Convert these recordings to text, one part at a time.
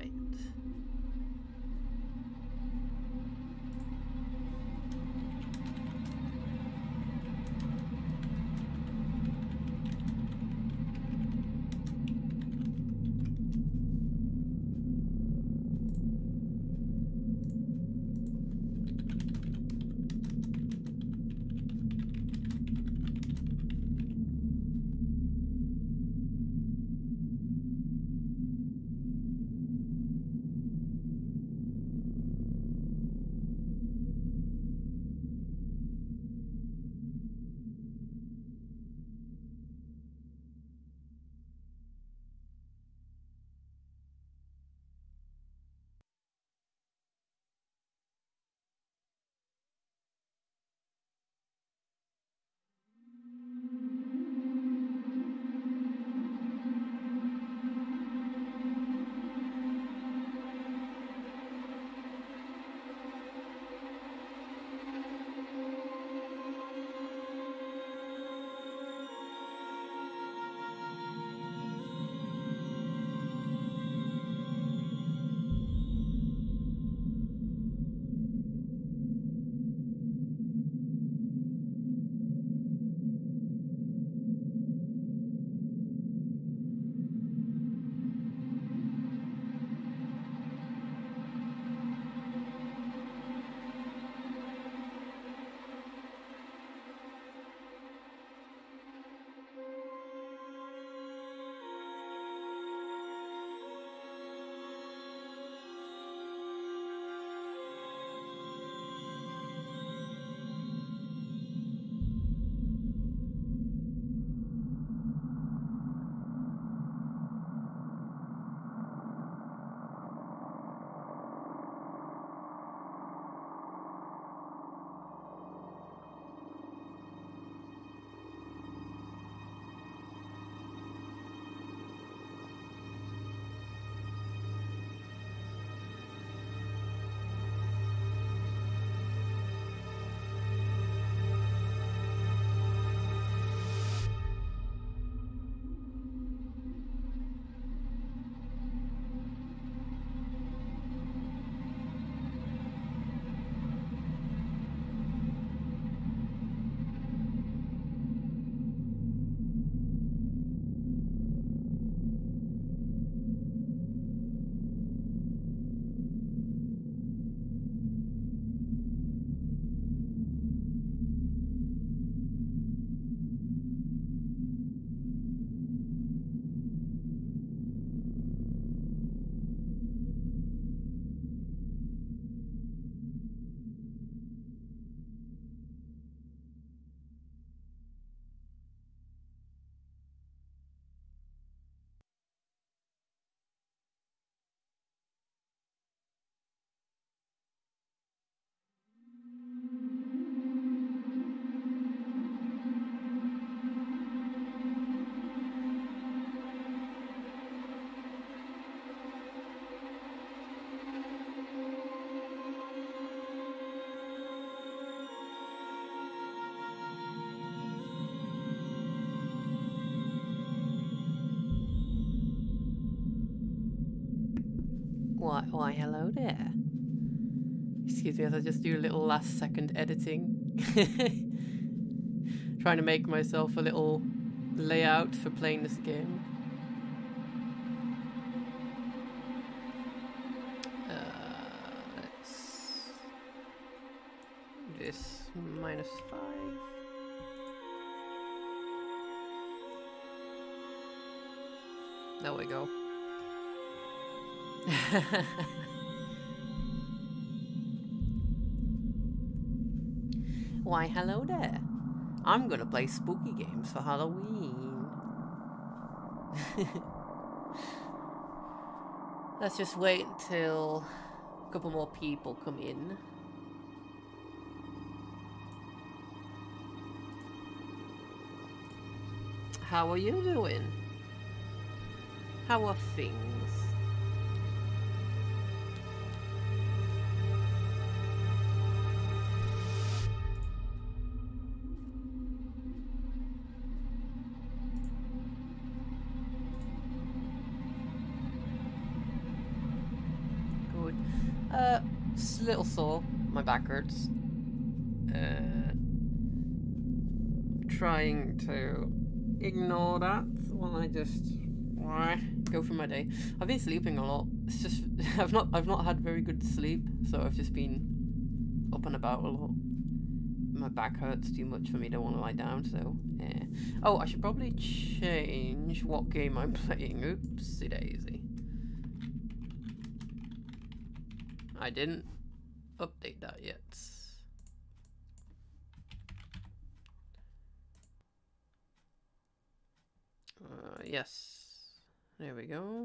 Right. Why, hello there. Excuse me as I just do a little last second editing. Trying to make myself a little layout for playing this game. Let's do this -5. There we go. Why, hello there. I'm gonna play spooky games for Halloween. Let's just wait until a couple more people come in. How are you doing? How are things? a little sore. My back hurts. Trying to ignore that while I just go through my day. I've been sleeping a lot. It's just I've not had very good sleep, so I've just been up and about a lot. My back hurts too much for me to want to lie down, so yeah. Oh, I should probably change what game I'm playing. Oopsie daisy. I didn't update that yet. Yes. There we go.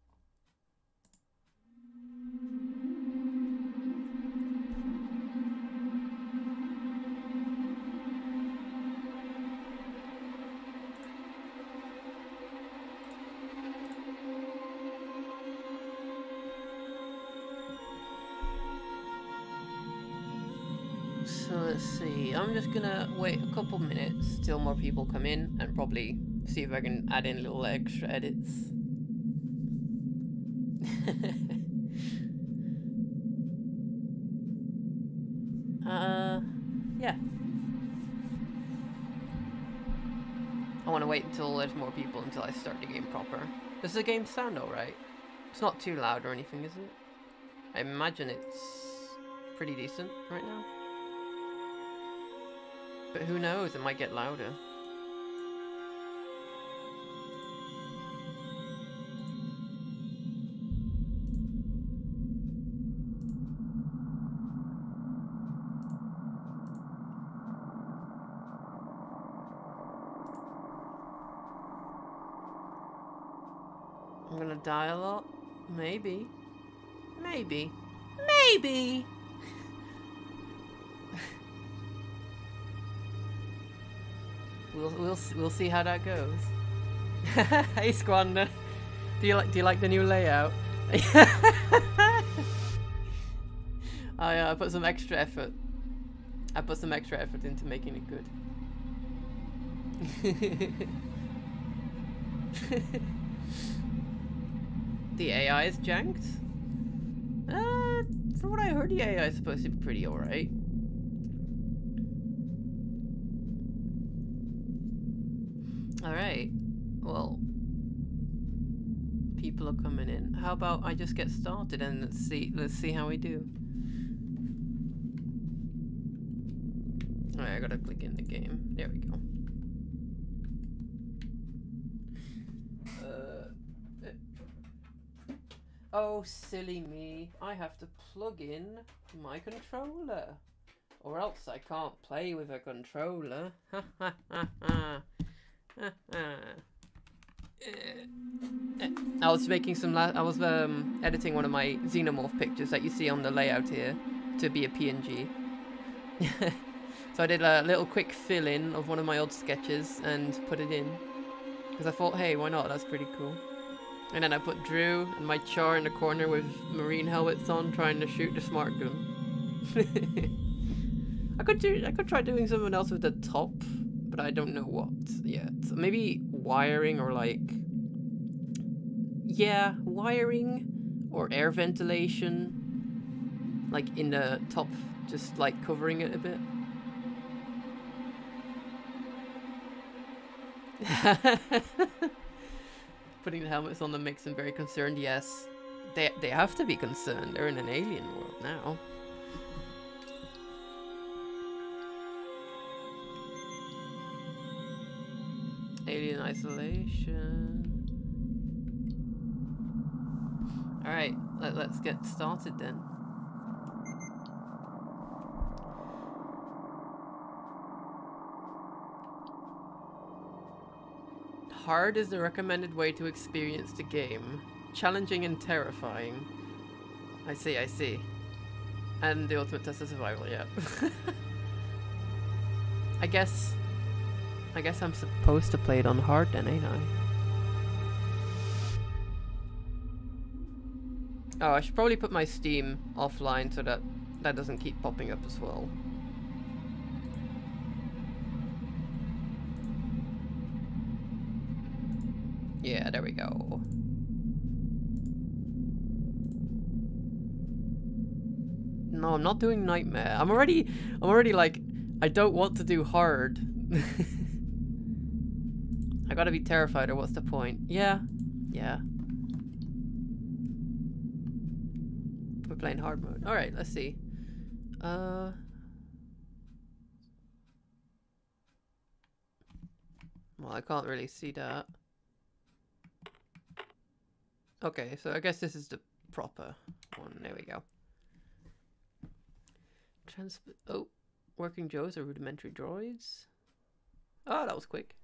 So let's see, I'm just gonna wait a couple minutes till more people come in and probably see if I can add in little extra edits. Yeah. I want to wait until there's more people until I start the game proper. Does the game sound alright? It's not too loud or anything, is it? I imagine it's pretty decent right now. But who knows, it might get louder. I'm gonna die a lot? Maybe. Maybe. Maybe! We'll see how that goes. Hey Squander, do you like the new layout? I put some extra effort. I put some extra effort into making it good. The AI is janked? From what I heard, the AI is supposed to be pretty alright. Alright, well, people are coming in. How about I just get started and let's see how we do. Alright, I gotta click in the game. There we go. Oh, silly me. I have to plug in my controller. Or else I can't play with a controller. I was making some. I was editing one of my xenomorph pictures that you see on the layout here to be a PNG. So I did a little quick fill-in of one of my old sketches and put it in because I thought, hey, why not? That's pretty cool. And then I put Drew and my char in the corner with marine helmets on, trying to shoot the smart gun. I could try doing something else with the top, but I don't know what yet. So maybe wiring or like, yeah, wiring or air ventilation, like in the top, just like covering it a bit. Putting the helmets on them makes them very concerned. Yes, they have to be concerned. They're in an alien world now. Alien isolation. Alright, let's get started then. Hard is the recommended way to experience the game. Challenging and terrifying. I see. And the ultimate test of survival, yeah. I guess I'm supposed to play it on hard then, ain't I? Oh, I should probably put my Steam offline so that doesn't keep popping up as well. Yeah, there we go. No, I'm not doing nightmare. I'm already like, I don't want to do hard. I gotta be terrified, or what's the point? Yeah. Yeah. We're playing hard mode. Alright, let's see. Well, I can't really see that. Okay, so I guess this is the proper one. There we go. Oh, working Joes are rudimentary droids. Oh, that was quick.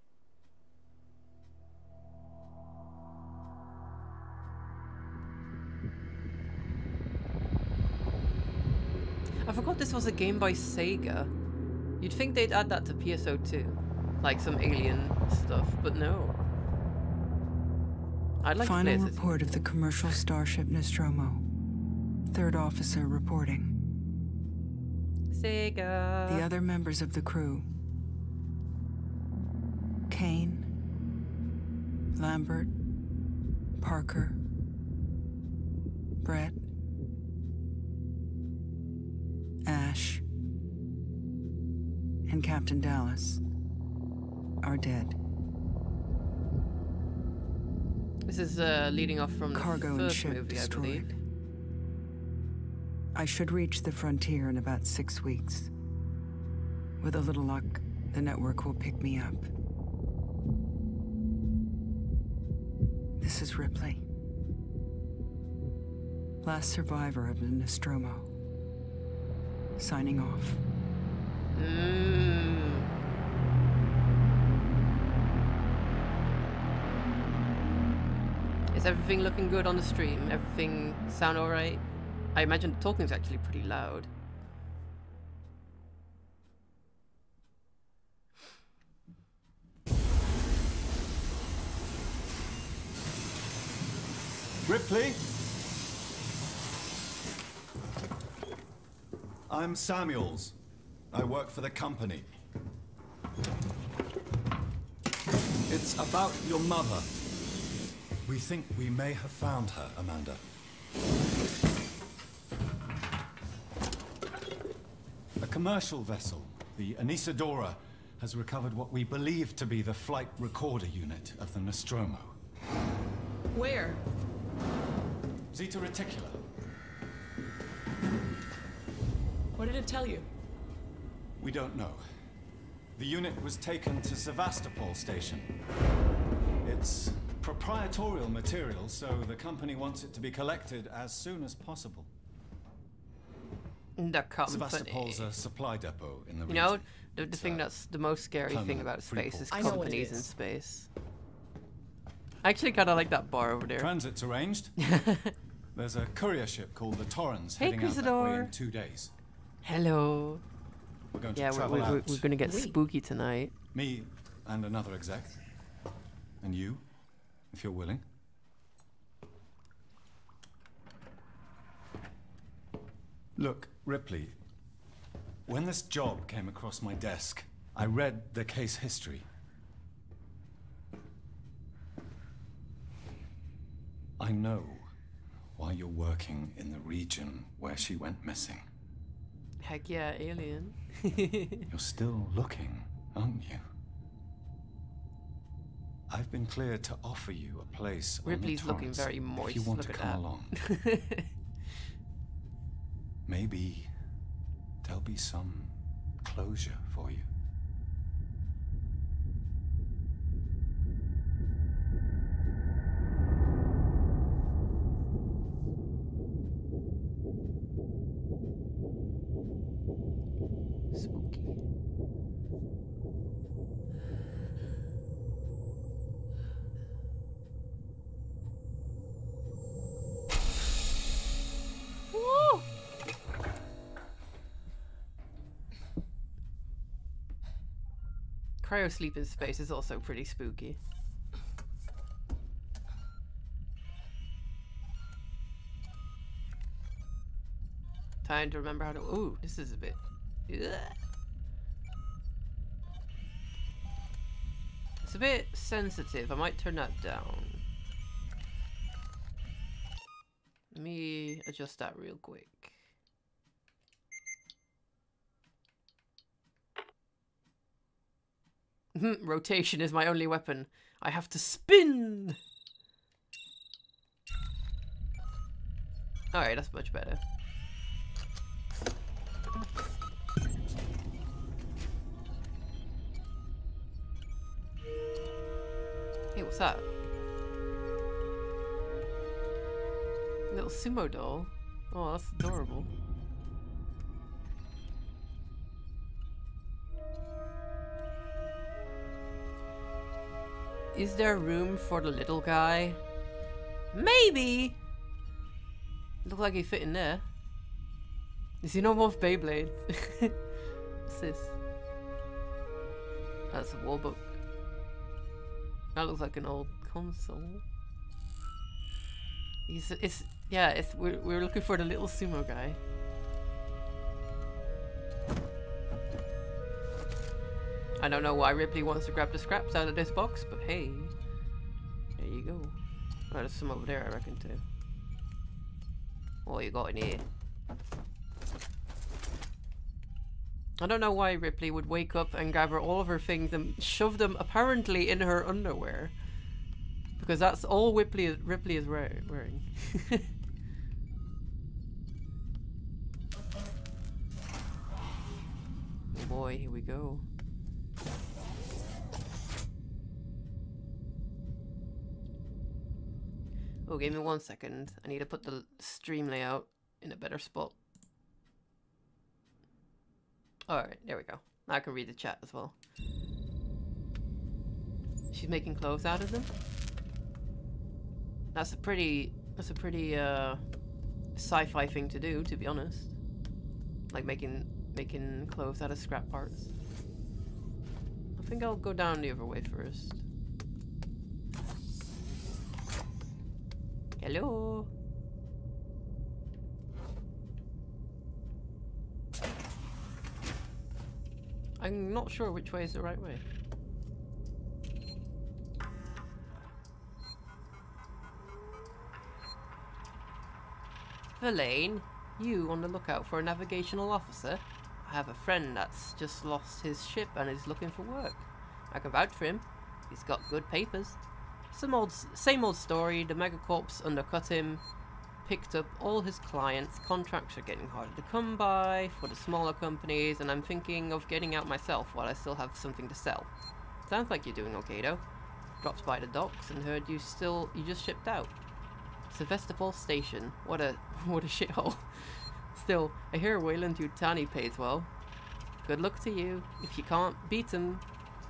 I forgot this was a game by Sega. You'd think they'd add that to PSO2, like some alien stuff, but no. I'd like Final to play report of the commercial starship Nostromo. Third officer reporting. Sega. The other members of the crew. Kane, Lambert, Parker, Brett, Ash, and Captain Dallas are dead. This is leading off from the Cargo and first ship movie, destroyed. I believe. I should reach the frontier in about 6 weeks. With a little luck, the network will pick me up. This is Ripley. Last survivor of the Nostromo. Signing off. Is everything looking good on the stream? Everything sound alright? I imagine talking's actually pretty loud. Ripley? I'm Samuels. I work for the company. It's about your mother. We think we may have found her, Amanda. A commercial vessel, the Anesidora, has recovered what we believe to be the flight recorder unit of the Nostromo. Where? Zeta Reticula. What did it tell you? We don't know. The unit was taken to Sevastopol Station. It's proprietorial material, so the company wants it to be collected as soon as possible. The company. Sevastopol's a supply depot in the region. You know, the thing that's the most scary thing about space is companies in space. I actually kind of like that bar over there. Transit's arranged. There's a courier ship called the Torrens heading out that way in 2 days. Hello. We're going to Yeah, travel out. we're gonna get spooky tonight. Me and another exec. And you, if you're willing. Look, Ripley, when this job came across my desk, I read the case history. I know why you're working in the region where she went missing. Heck yeah, alien. You're still looking, aren't you? I've been cleared to offer you a place Ripley's on the looking Torrens very moist. if you want Look to at come that. along. Maybe there'll be some closure for you. Spooky. Woo! Cryo sleep in space is also pretty spooky. Time to remember how to. Ooh, this is a bit. Ugh. It's a bit sensitive. I might turn that down. Let me adjust that real quick. Rotation is my only weapon. I have to spin! Alright, that's much better. Hey, what's that? Little sumo doll. Oh, that's adorable. Is there room for the little guy? Maybe! Look like he fit in there. Is he no more Beyblade? What's this? That's a warbook. That looks like an old console. We're looking for the little sumo guy. I don't know why Ripley wants to grab the scraps out of this box, but hey, there you go. Oh, there's some over there, I reckon, too. What you got in here? I don't know why Ripley would wake up and gather all of her things and shove them apparently in her underwear. Because that's all Ripley is wearing. Oh boy, here we go. Oh, give me 1 second. I need to put the stream layout in a better spot. Alright, there we go. Now I can read the chat as well. She's making clothes out of them? That's a pretty sci-fi thing to do, to be honest. Like making clothes out of scrap parts. I think I'll go down the other way first. Hello. I'm not sure which way is the right way. Verlaine, you on the lookout for a navigational officer? I have a friend that's just lost his ship and is looking for work. I can vouch for him. He's got good papers. Same old story. The megacorps undercut him, picked up all his clients. Contracts are getting harder to come by for the smaller companies, and I'm thinking of getting out myself while I still have something to sell. Sounds like you're doing okay though. Dropped by the docks and heard you just shipped out. Sevastopol Station. What a shithole. Still, I hear Weyland-Yutani pays well. Good luck to you. If you can't beat him,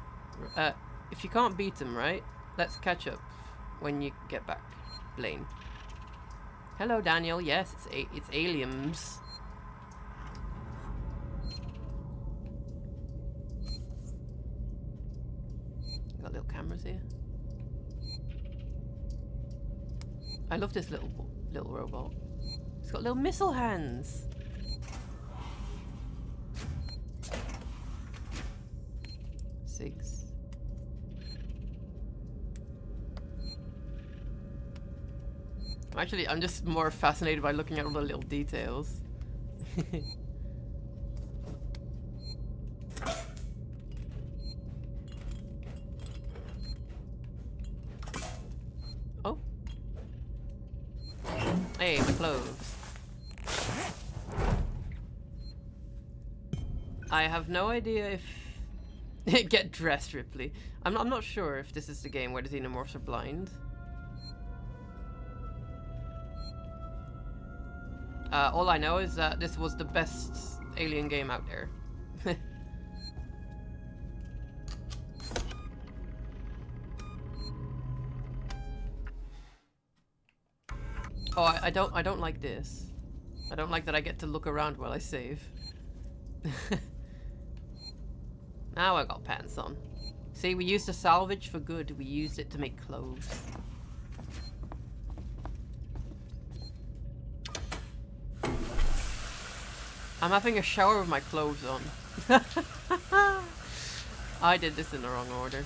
right? Let's catch up when you get back. Blaine. Hello, Daniel. Yes, it's aliens. Got little cameras here. I love this little robot. It's got little missile hands. Six. Actually, I'm just more fascinated by looking at all the little details. Oh. Hey, my clothes. I have no idea if... Get dressed, Ripley. I'm not sure if this is the game where the xenomorphs are blind. All I know is that this was the best Alien game out there. Oh, I don't like this. I don't like that I get to look around while I save. Now I got pants on. See, we used the salvage for good. We used it to make clothes. I'm having a shower with my clothes on. I did this in the wrong order.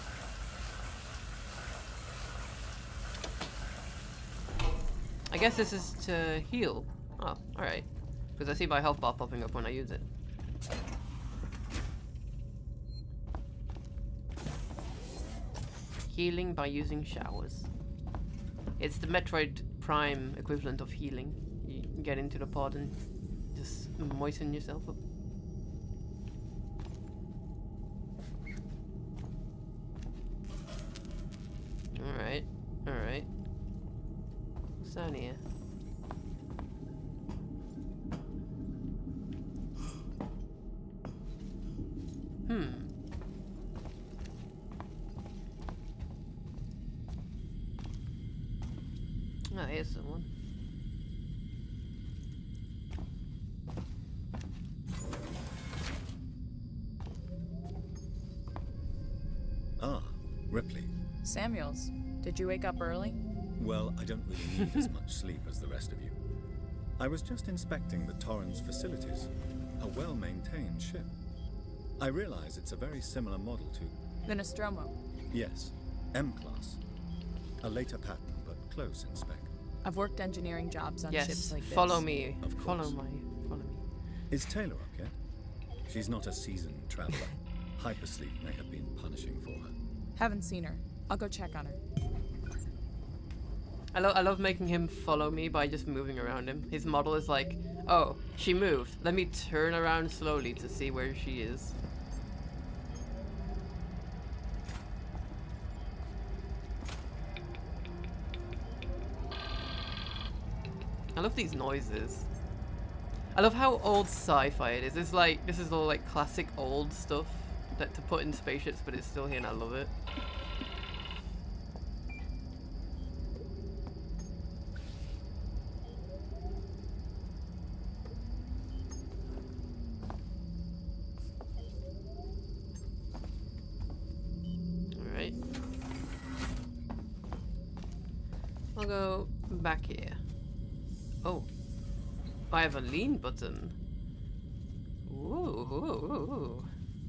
I guess this is to heal. Oh, alright. Because I see my health bar popping up when I use it. Healing by using showers. It's the Metroid Prime equivalent of healing. You get into the pod and just moisten yourself up. Alright, alright. What's down here? Oh, here's someone. Ah, Ripley. Samuels, did you wake up early? Well, I don't really need as much sleep as the rest of you. I was just inspecting the Torrens facilities. A well-maintained ship. I realize it's a very similar model to... The Nostromo. Yes, M-Class. A later pattern, but close in spec. I've worked engineering jobs on Yes, ships like this. follow me. Of course. Follow me. Is Taylor up yet? She's not a seasoned traveler. Hypersleep may have been punishing for her. Haven't seen her. I'll go check on her. I love making him follow me by just moving around him. His model is like, oh, she moved. Let me turn around slowly to see where she is. I love these noises. I love how old sci-fi it is. It's like, this is all like classic old stuff that to put in spaceships, but it's still here and I love it. Alright. I'll go back here. Oh, I have a lean button. Ooh.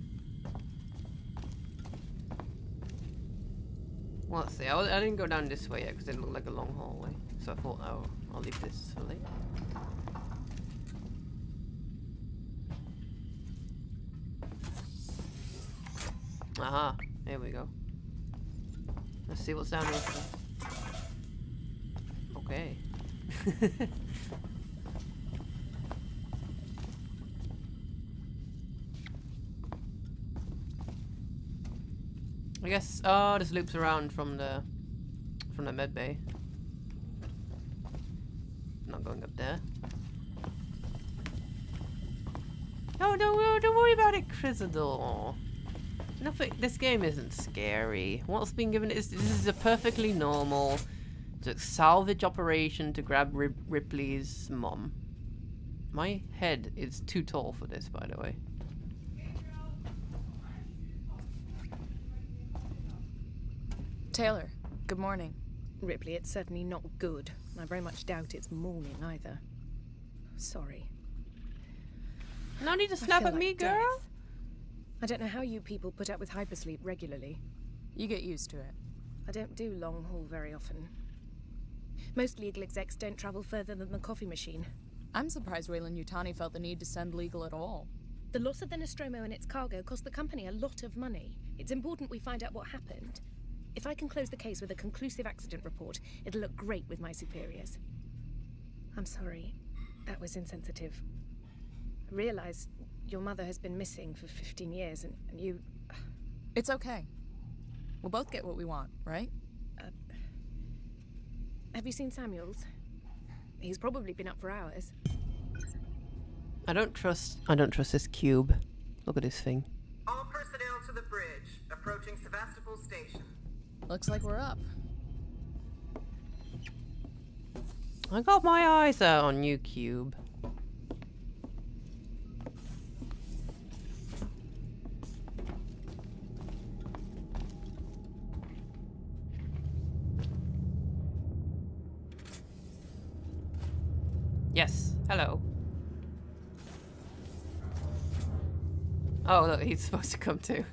Well, let's see. I didn't go down this way yet because it looked like a long hallway. So I thought, oh, I'll leave this for later. Aha, here we go. Let's see what's down here. Okay. I guess this loops around from the med bay. Not going up there. Oh, don't worry about it, Chrysador. Nothing. This game isn't scary. What's been given is this is a perfectly normal salvage operation to grab Ripley's mom. My head is too tall for this, by the way. Taylor, good morning. Ripley, it's certainly not good. I very much doubt it's morning either. Sorry. No need to snap at me, girl. Death. I don't know how you people put up with hypersleep regularly. You get used to it. I don't do long haul very often. Most legal execs don't travel further than the coffee machine. I'm surprised Weyland-Yutani felt the need to send legal at all. The loss of the Nostromo and its cargo cost the company a lot of money. It's important we find out what happened. If I can close the case with a conclusive accident report, it'll look great with my superiors. I'm sorry. That was insensitive. I realize your mother has been missing for 15 years and you... It's okay. We'll both get what we want, right? Have you seen Samuels? He's probably been up for hours. I don't trust this cube. Look at this thing. All personnel to the bridge, approaching Sevastopol Station. Looks like we're up. I got my eyes out on you, cube. Yes, hello. Oh, look, he's supposed to come too.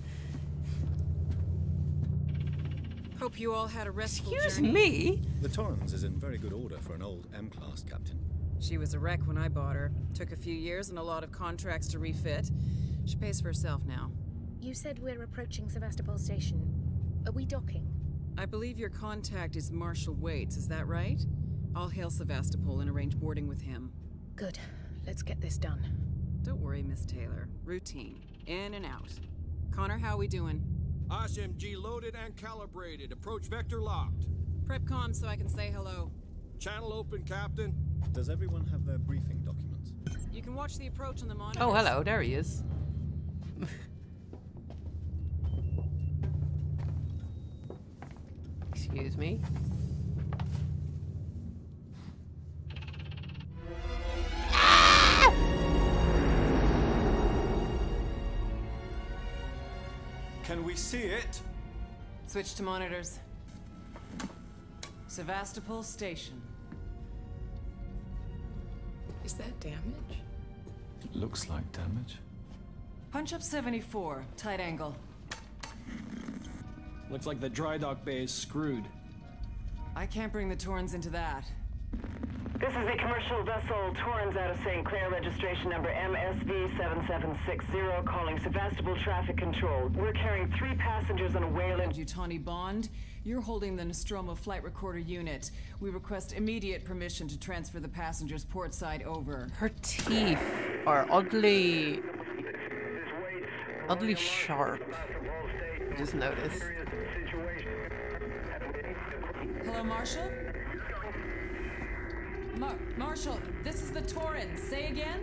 Hope you all had a restful Excuse journey. me? The Torrens is in very good order for an old M-Class captain. She was a wreck when I bought her. Took a few years and a lot of contracts to refit. She pays for herself now. You said we're approaching Sevastopol Station. Are we docking? I believe your contact is Marshal Waits, is that right? I'll hail Sevastopol and arrange boarding with him. Good. Let's get this done. Don't worry, Miss Taylor. Routine. In and out. Connor, how we doing? SMG loaded and calibrated. Approach vector locked. Prep comm so I can say hello. Channel open, Captain. Does everyone have their briefing documents? You can watch the approach on the monitor. Oh, hello. There he is. Excuse me. Can we see it? Switch to monitors. Sevastopol Station. Is that damage? It looks like damage. Punch up 74, tight angle. Looks like the dry dock bay is screwed. I can't bring the Torrens into that. This is a commercial vessel, Torrens out of St. Clair, registration number MSV7760, calling Sevastopol Traffic Control. We're carrying 3 passengers on a Wayland. Yutani Bond, you're holding the Nostromo flight recorder unit. We request immediate permission to transfer the passengers portside over. Her teeth are oddly sharp. Just noticed. Hello, Marshal? Marshal, this is the Torrens. Say again?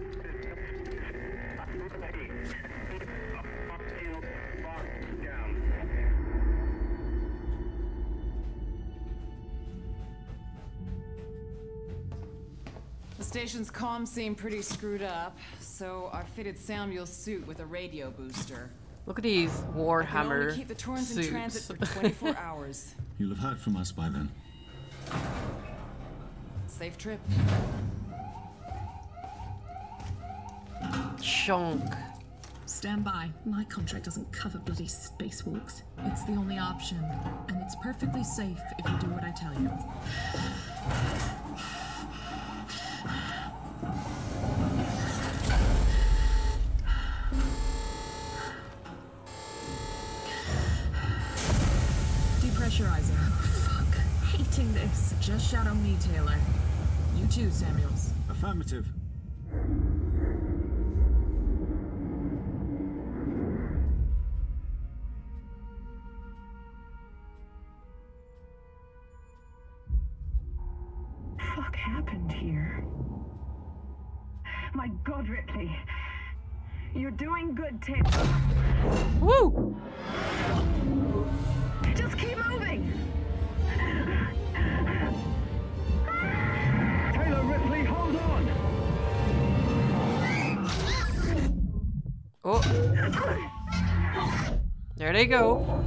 The station's comms seem pretty screwed up, so I fitted Samuel's suit with a radio booster. Look at these Warhammer I can only keep the Torrens suits. in transit for 24 hours. You'll have heard from us by then. Safe trip. Chunk. Stand by. My contract doesn't cover bloody spacewalks. It's the only option, and it's perfectly safe if you do what I tell you. Depressurizer. Oh, fuck. Hating this. Just shadow me, Taylor. You too, Samuels. Affirmative. Fuck happened here? My God, Ripley. You're doing good, Taylor. Woo! Just keep moving! Taylor, Ripley, hold on! Oh. There they go.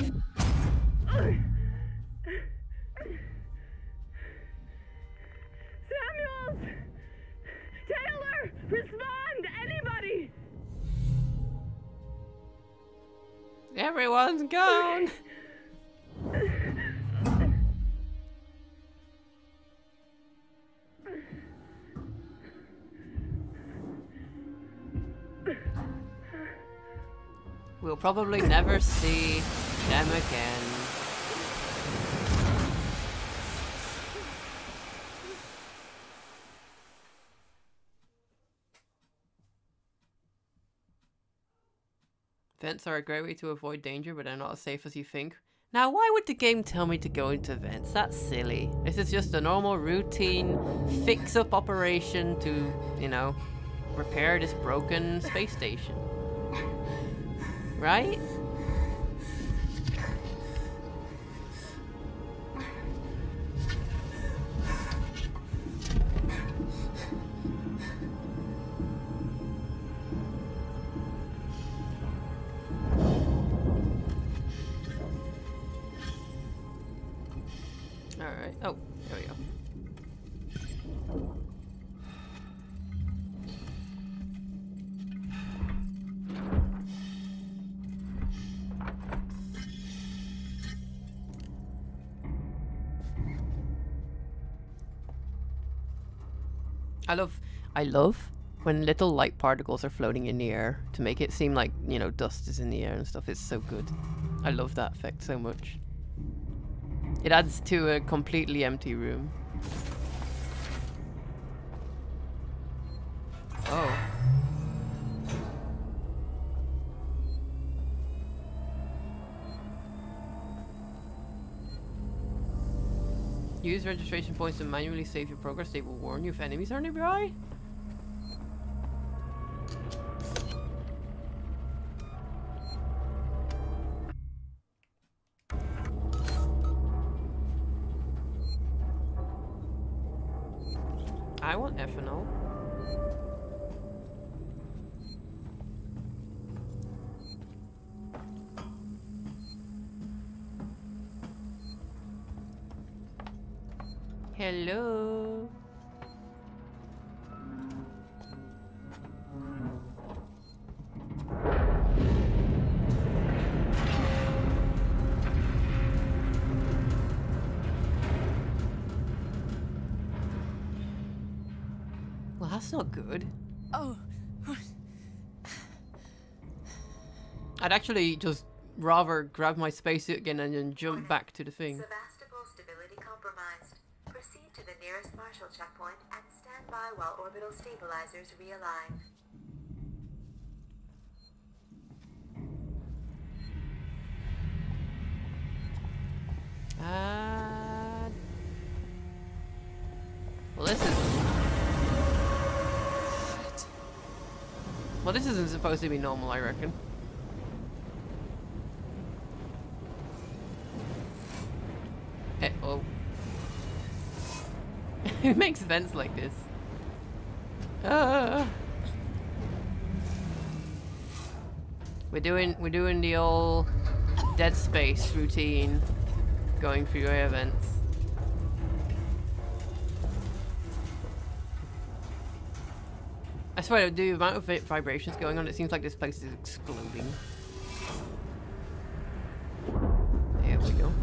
Samuels! Taylor! Respond! Anybody! Everyone's gone. We'll probably never see them again. Vents are a great way to avoid danger, but they're not as safe as you think. Now, why would the game tell me to go into vents? That's silly. This is just a normal routine fix-up operation to, you know, repair this broken space station. Right? Alright. Oh, there we go. I love when little light particles are floating in the air to make it seem like, you know, dust is in the air and stuff. It's so good. I love that effect so much. It adds to a completely empty room. Oh. Use registration points to manually save your progress. They will warn you if enemies are nearby. I want ethanol. Hello. Well, that's not good. Oh. I'd actually just rather grab my spacesuit again and then jump back to the thing. Sevastopol stability compromised. Proceed to the nearest partial checkpoint and stand by while orbital stabilizers realign. Well, this is... Well, this isn't supposed to be normal, I reckon. Oh. Who makes vents like this? We're doing the old Dead Space routine, going through your events. I swear, the amount of vibrations going on, it seems like this place is exploding. There we go.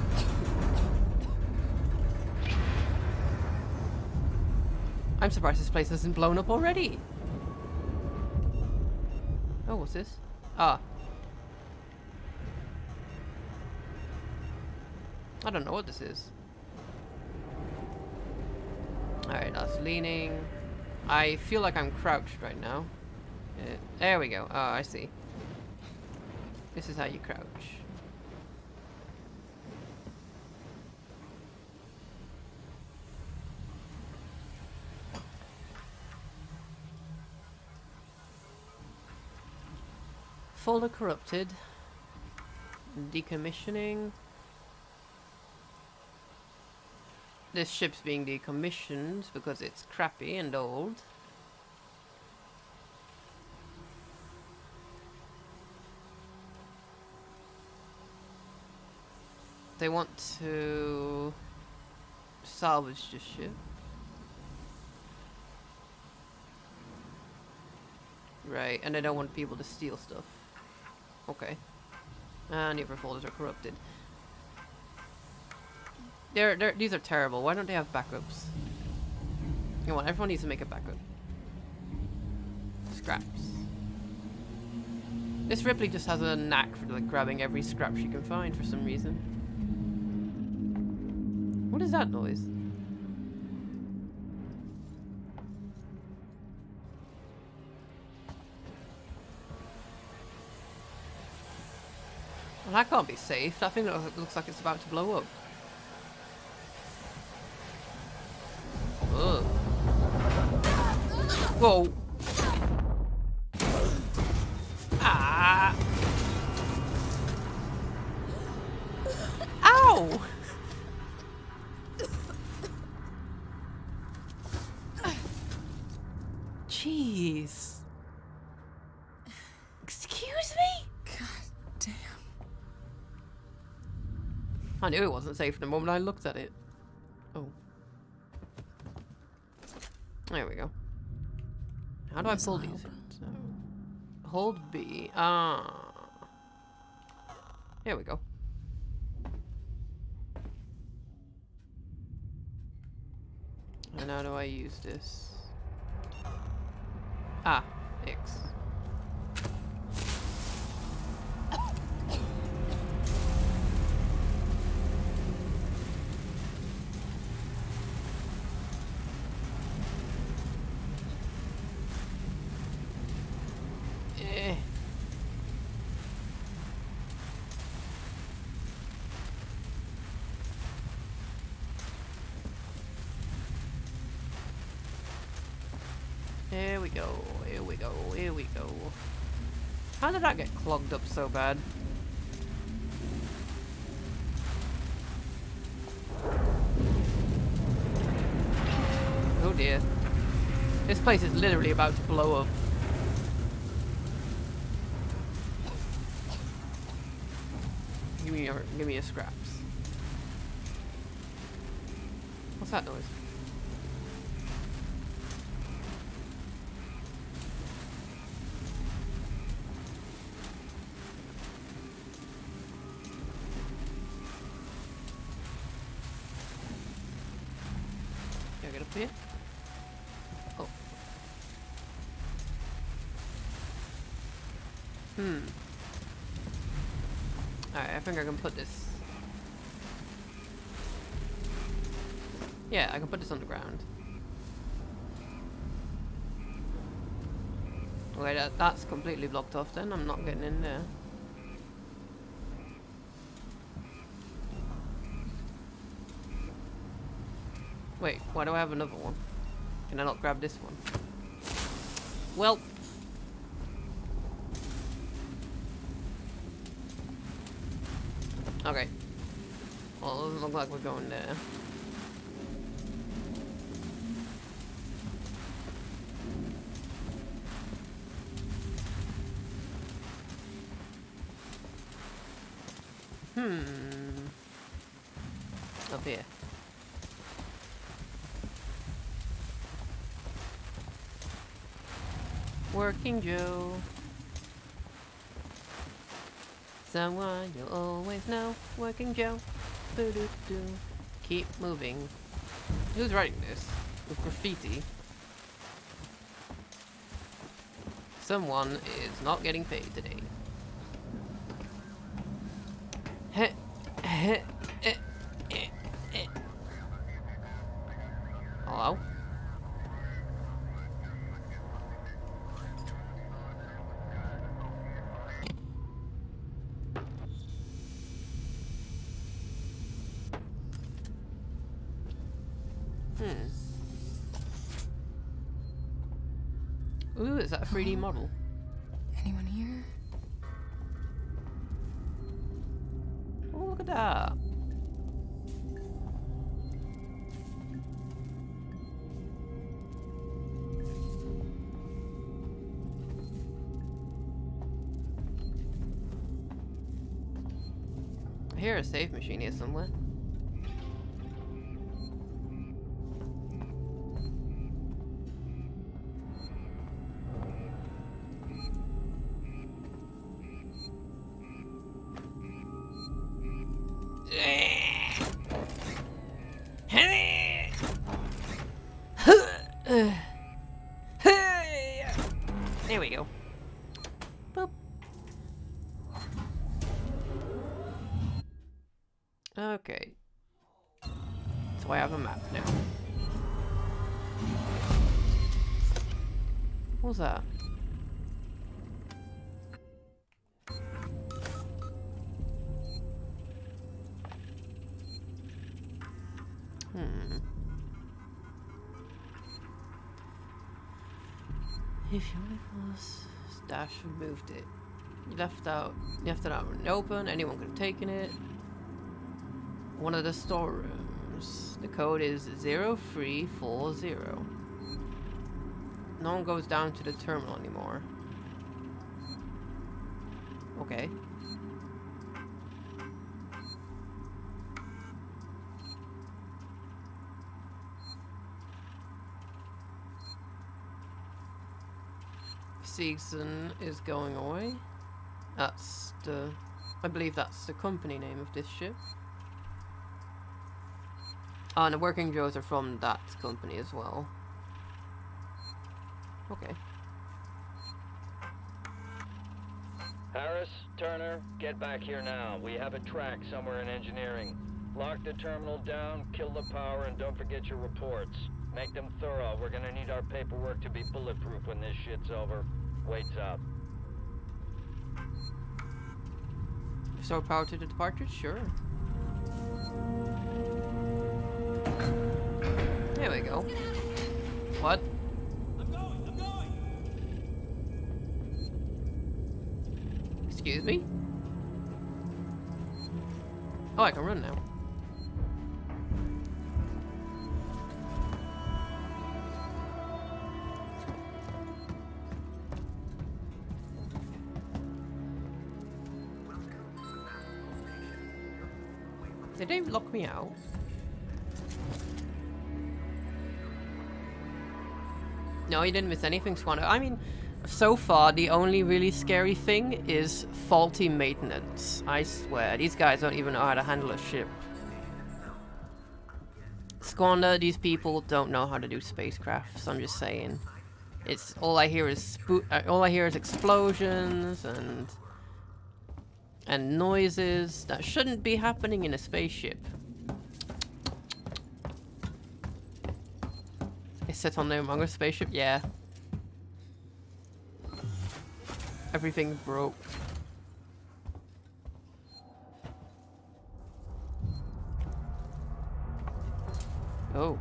I'm surprised this place hasn't blown up already. Oh, what's this? Ah. I don't know what this is. Alright, that's leaning. I feel like I'm crouched right now. There we go. Oh, I see. This is how you crouch. Folder corrupted. Decommissioning. This ship's being decommissioned because it's crappy and old. They want to salvage this ship. Right, and they don't want people to steal stuff. Okay. And the other folders are corrupted. These are terrible. Why don't they have backups? Come on, everyone needs to make a backup. Scraps. This Ripley just has a knack for like grabbing every scrap she can find for some reason. What is that noise? Well, that can't be safe. That thing looks like it's about to blow up. Ugh. Whoa. Ah. Ow. Jeez. Excuse me? God damn. I knew it wasn't safe the moment I looked at it. Oh. There we go. How do I pull these? So, hold B. Ah. There we go. And how do I use this? Ah, X. Here we go, here we go, here we go. How did that get clogged up so bad? Oh dear. This place is literally about to blow up. Give me your scraps. What's that noise? Here? Oh. Alright, I think I can put this. Yeah, I can put this on the ground. Wait, that's completely blocked off then. I'm not getting in there. Wait, why do I have another one? Can I not grab this one? Well. Okay. Well, it doesn't look like we're going there. Up here. Working Joe. Someone you'll always know. Working Joe. Boo-doo-doo. Keep moving. Who's writing this? With graffiti. Someone is not getting paid today. Hello? Ooh, is that a 3D model? Anyone here? Oh, look at that. I hear a safe machine here somewhere. There we go. Boop. Okay. So I have a map now. What's that? If you was Dash removed it. You left it out open, anyone could have taken it. One of the storerooms. The code is 0340. No one goes down to the terminal anymore. Okay. Season is going away. That's the... I believe that's the company name of this ship. Oh, and the Working Joes are from that company as well. Okay. Harris, Turner, get back here now. We have a track somewhere in engineering. Lock the terminal down, kill the power, and don't forget your reports. Make them thorough. We're gonna need our paperwork to be bulletproof when this shit's over. Waits up. Restore power to the departure? Sure. There we go. What? I'm going! Excuse me? Oh, I can run now. Did they lock me out? No, you didn't miss anything, Squander. I mean, so far, the only really scary thing is faulty maintenance. I swear, these guys don't even know how to handle a ship. Squander, these people don't know how to do spacecrafts, I'm just saying. It's all I hear is explosions and noises that shouldn't be happening in a spaceship. It sits on the Among Us spaceship? Yeah. Everything broke. Oh.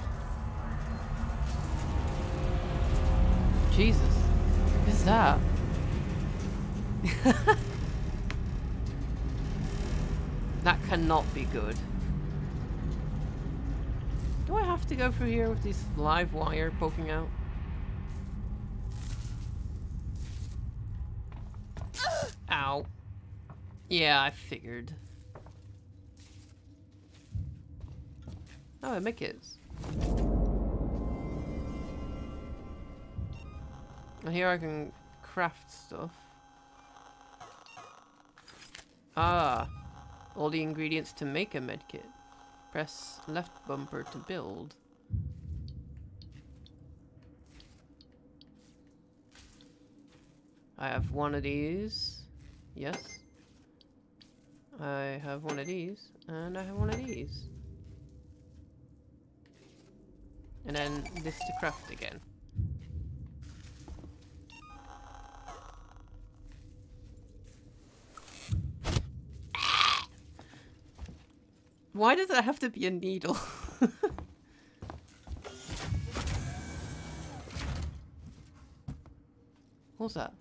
Jesus. What is that? That cannot be good. Do I have to go through here with this live wire poking out? Ow. Yeah, I figured. Oh, Mickey's. And here I can craft stuff. Ah. All the ingredients to make a medkit. Press left bumper to build. I have one of these. Yes. I have one of these. And I have one of these. And then this to craft again. Why does it have to be a needle? What's that?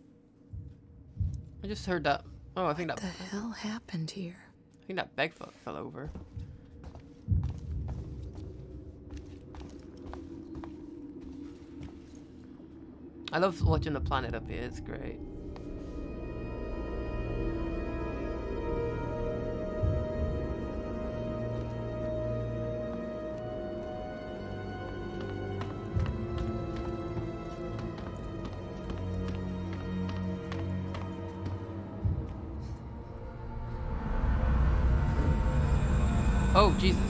I just heard that. Oh, I think what the hell happened here? I think that bag fell over. I love watching the planet up here. It's great. Oh, Jesus.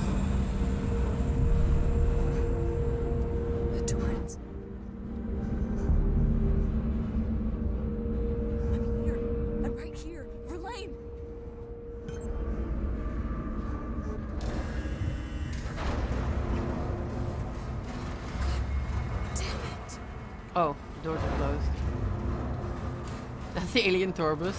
The Torrens. I'm here. I'm right here. Verlaine! Damn it. Oh, the doors are closed. That's the alien Torbus.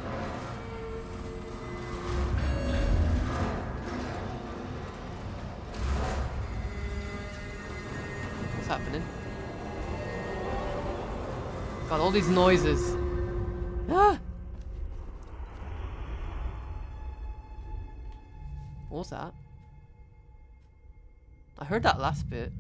Happening. God, all these noises. Ah! What was that? I heard that last bit.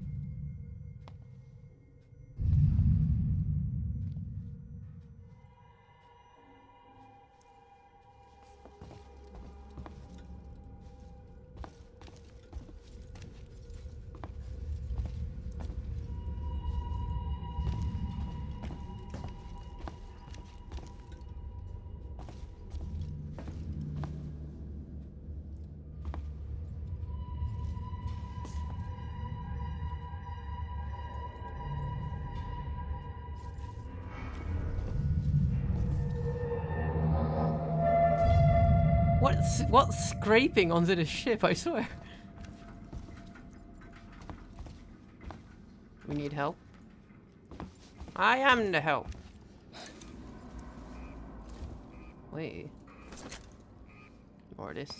What's scraping onto the ship, I swear. We need help. I am the help. Wait. More of this.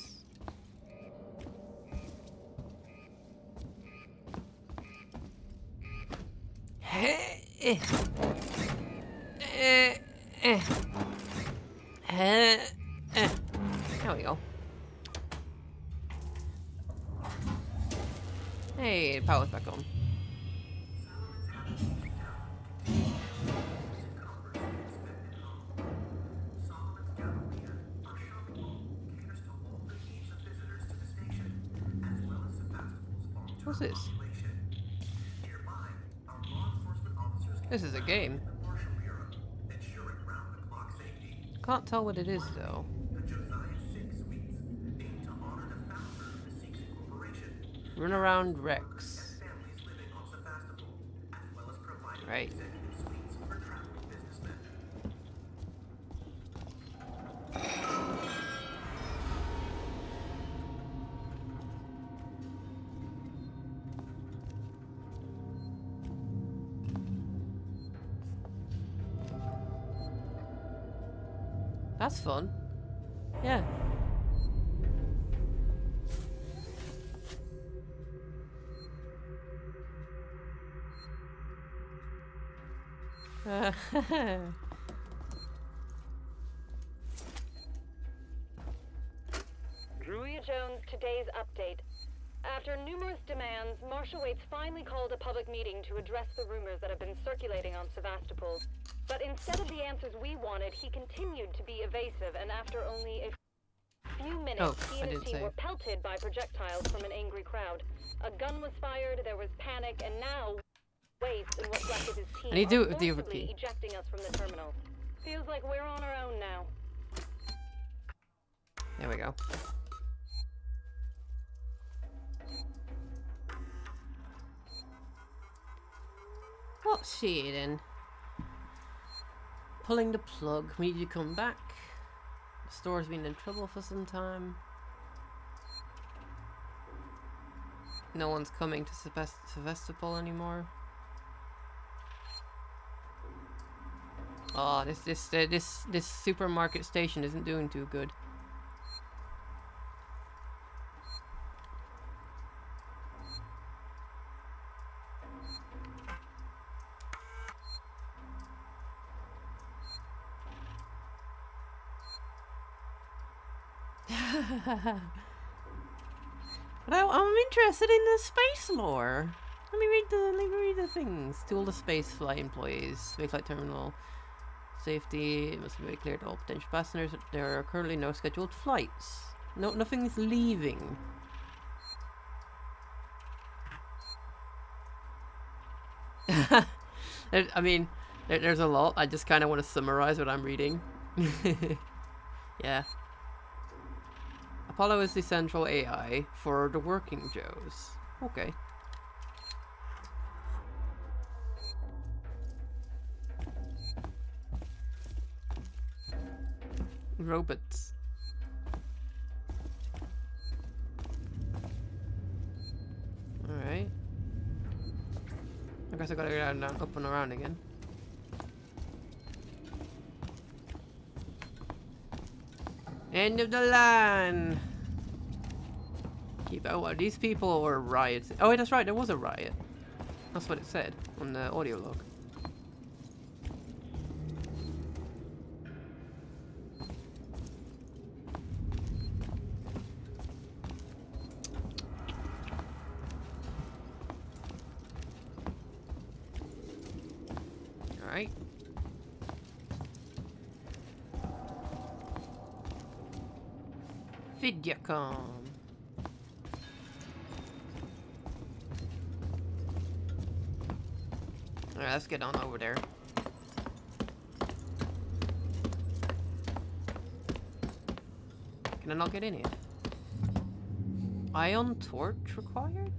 There we go. Hey, the power's back on. What's this? This is a game. Can't tell what it is though. Run around Rex. Right. That's fun. Yeah. Druia Jones, today's update. After numerous demands, Marshal Waits finally called a public meeting to address the rumors that have been circulating on Sevastopol. But instead of the answers we wanted, he continued to be evasive, and after only a few minutes, he and his team were pelted by projectiles from an angry crowd. A gun was fired, there was panic, and now Waits and what's left of his team are forcibly ejecting us from the terminal. Feels like we're on our own now. There we go. What's she then? Pulling the plug. We need to come back. The store's been in trouble for some time. No one's coming to Sevastopol anymore. Oh, this supermarket station isn't doing too good. But I'm interested in the space lore. Let me read the things. To all the space flight employees, spaceflight terminal safety. It must be very clear to all potential passengers that there are currently no scheduled flights. Nothing's leaving. I mean, there's a lot. I just kind of want to summarize what I'm reading. Yeah. Apollo is the central AI for the working Joes. Okay. Robots. Alright. I guess I gotta go down, up and around again. End of the line! Keep out. What, these people were riots. Oh, that's right, there was a riot. That's what it said on the audio log. Alright. Vidyacom. Alright, let's get on over there. Can I not get in here? Ion torch required?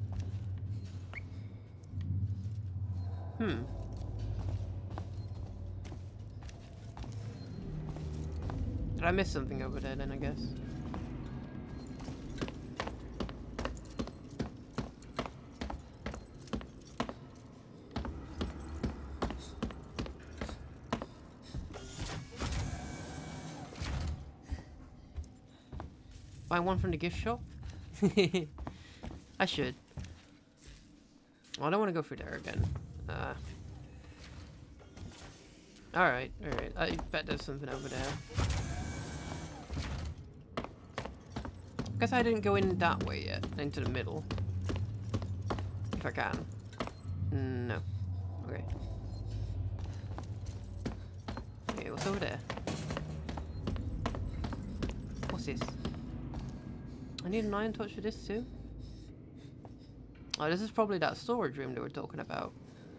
Hmm. Did I miss something over there then, I guess? Buy one from the gift shop? I should. Well, I don't want to go through there again. Alright, alright. I bet there's something over there. Guess I didn't go in that way yet, into the middle. If I can. No. Okay. Okay, what's over there? What's this? I need an iron touch for this too? Oh, this is probably that storage room they were talking about.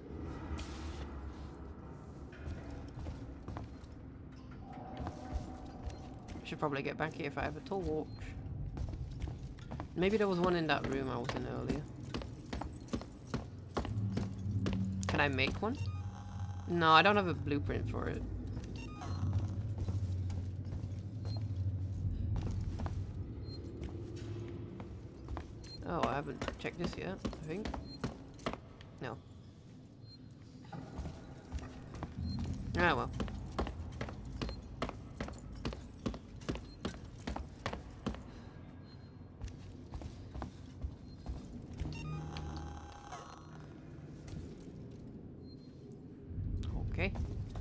Should probably get back here if I have a torch. Maybe there was one in that room I was in earlier. Can I make one? No, I don't have a blueprint for it. Oh, I haven't checked this yet, I think. No. Ah, well. Okay.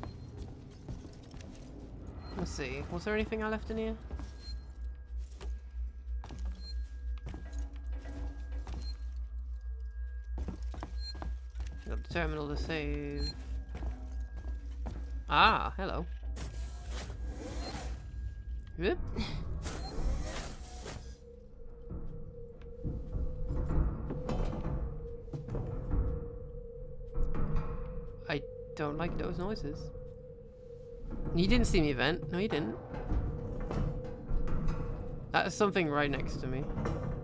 Let's see. Was there anything I left in here? Got the terminal to save. Ah, hello. Whoop. I don't like those noises. You didn't see me vent. No, you didn't. That's something right next to me.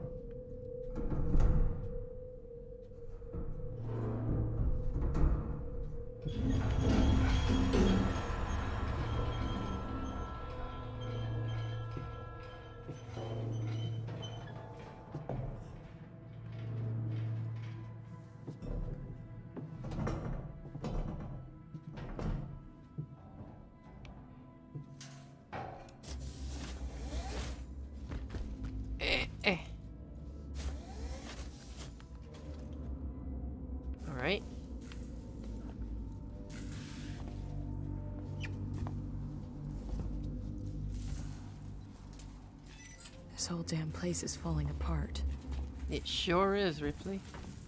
Alright. This whole damn place is falling apart. It sure is, Ripley.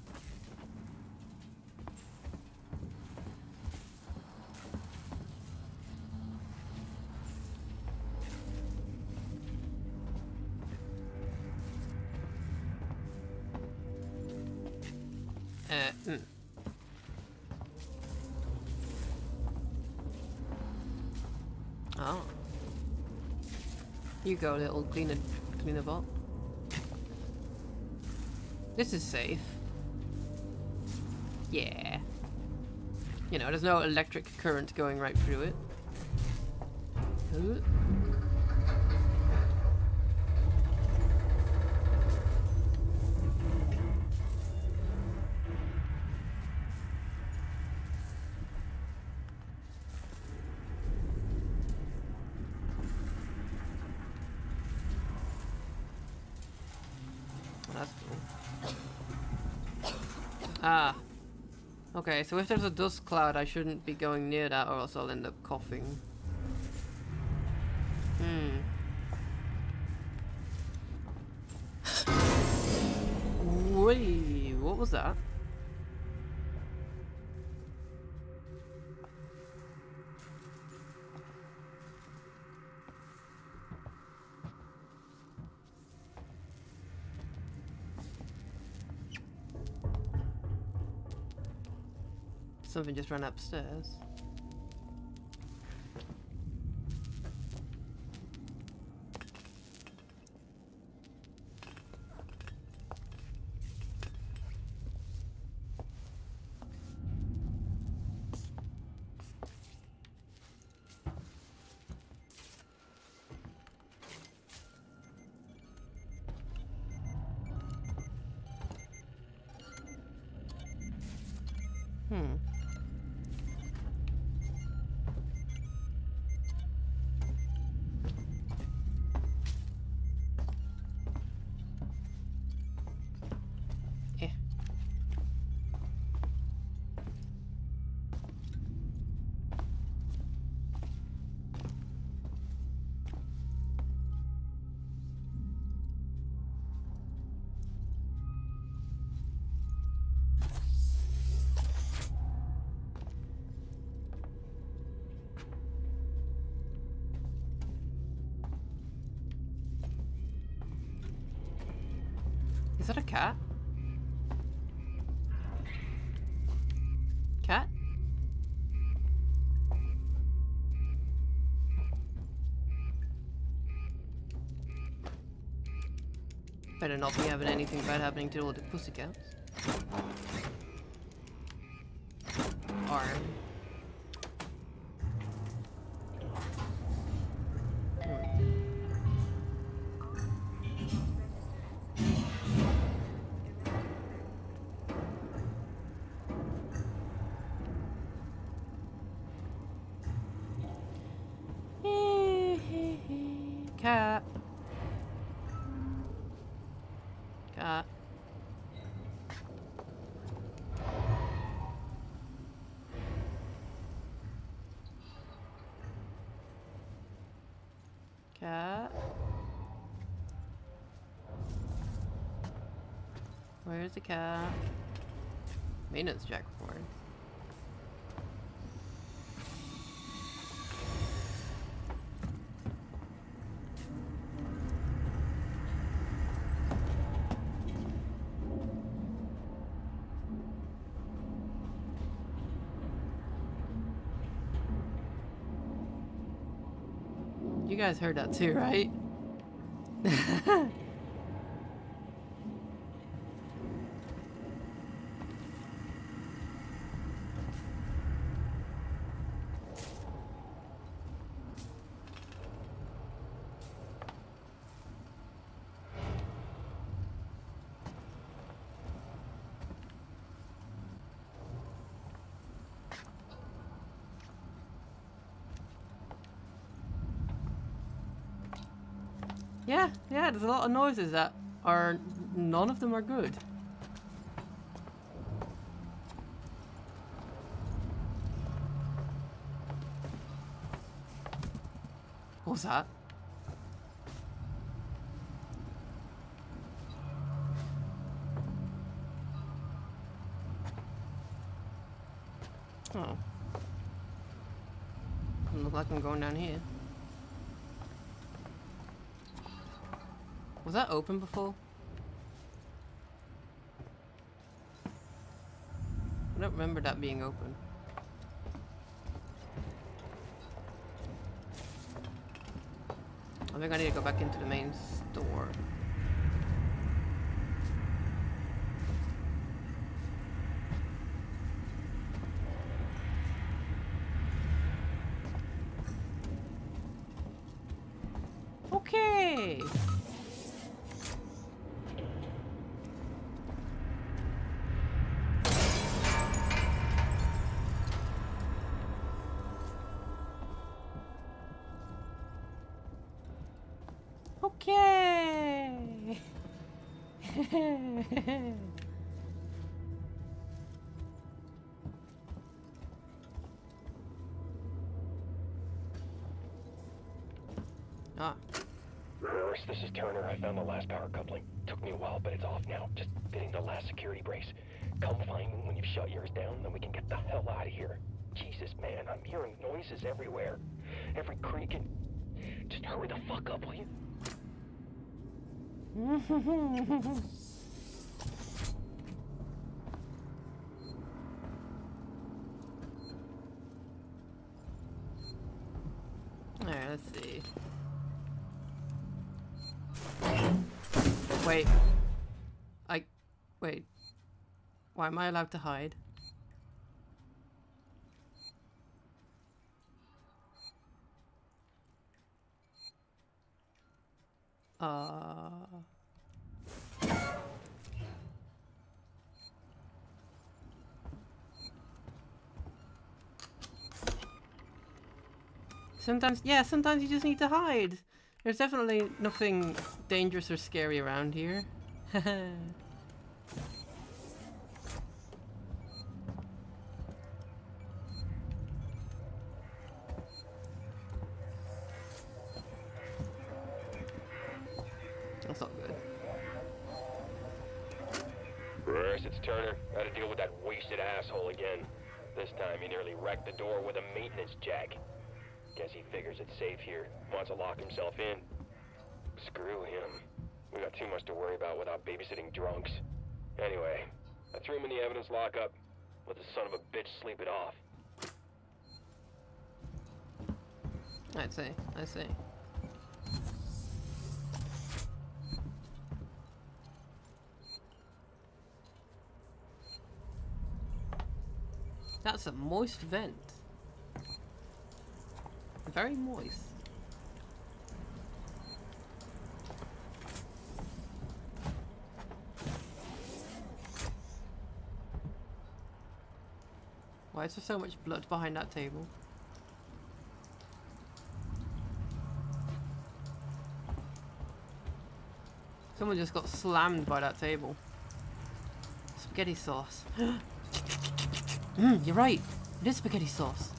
Oh. You go, little cleaner bot. This is safe. Yeah. You know, there's no electric current going right through it. Ooh. That's cool. Ah. Okay, so if there's a dust cloud, I shouldn't be going near that or else I'll end up coughing. Wait, what was that? Something just ran upstairs. that a cat? Cat? Better not be having anything bad happening to all the pussycats. Arm. Cat. Cat. Cat. Where's the cat? Maintenance jack report. You guys heard that too, right? Yeah, there's a lot of noises that are, none of them are good. What was that? Oh. Doesn't look like I'm going down here. Was that open before? I don't remember that being open. I think I need to go back into the main store. Okay. Okay. Ah. Reverse, this is Turner. I found the last power coupling. Took me a while, but it's off now. Just fitting the last security brace. Come find me when you've shut yours down, then we can get the hell out of here. Jesus, man, I'm hearing noises everywhere. Every creak and... Just hurry the fuck up, will you? Alright, let's see. Wait. Wait. Why am I allowed to hide? Sometimes you just need to hide. There's definitely nothing dangerous or scary around here. That's not good. Reverse, it's Turner. Got to deal with that wasted asshole again. This time he nearly wrecked the door with a maintenance jack. Guess he figures it's safe here. Wants to lock himself in. Screw him. We got too much to worry about without babysitting drunks. Anyway, I threw him in the evidence lockup. Let the son of a bitch sleep it off. I see, I see. That's a moist vent. Very moist. Why is there so much blood behind that table? Someone just got slammed by that table. Spaghetti sauce. You're right. It is spaghetti sauce.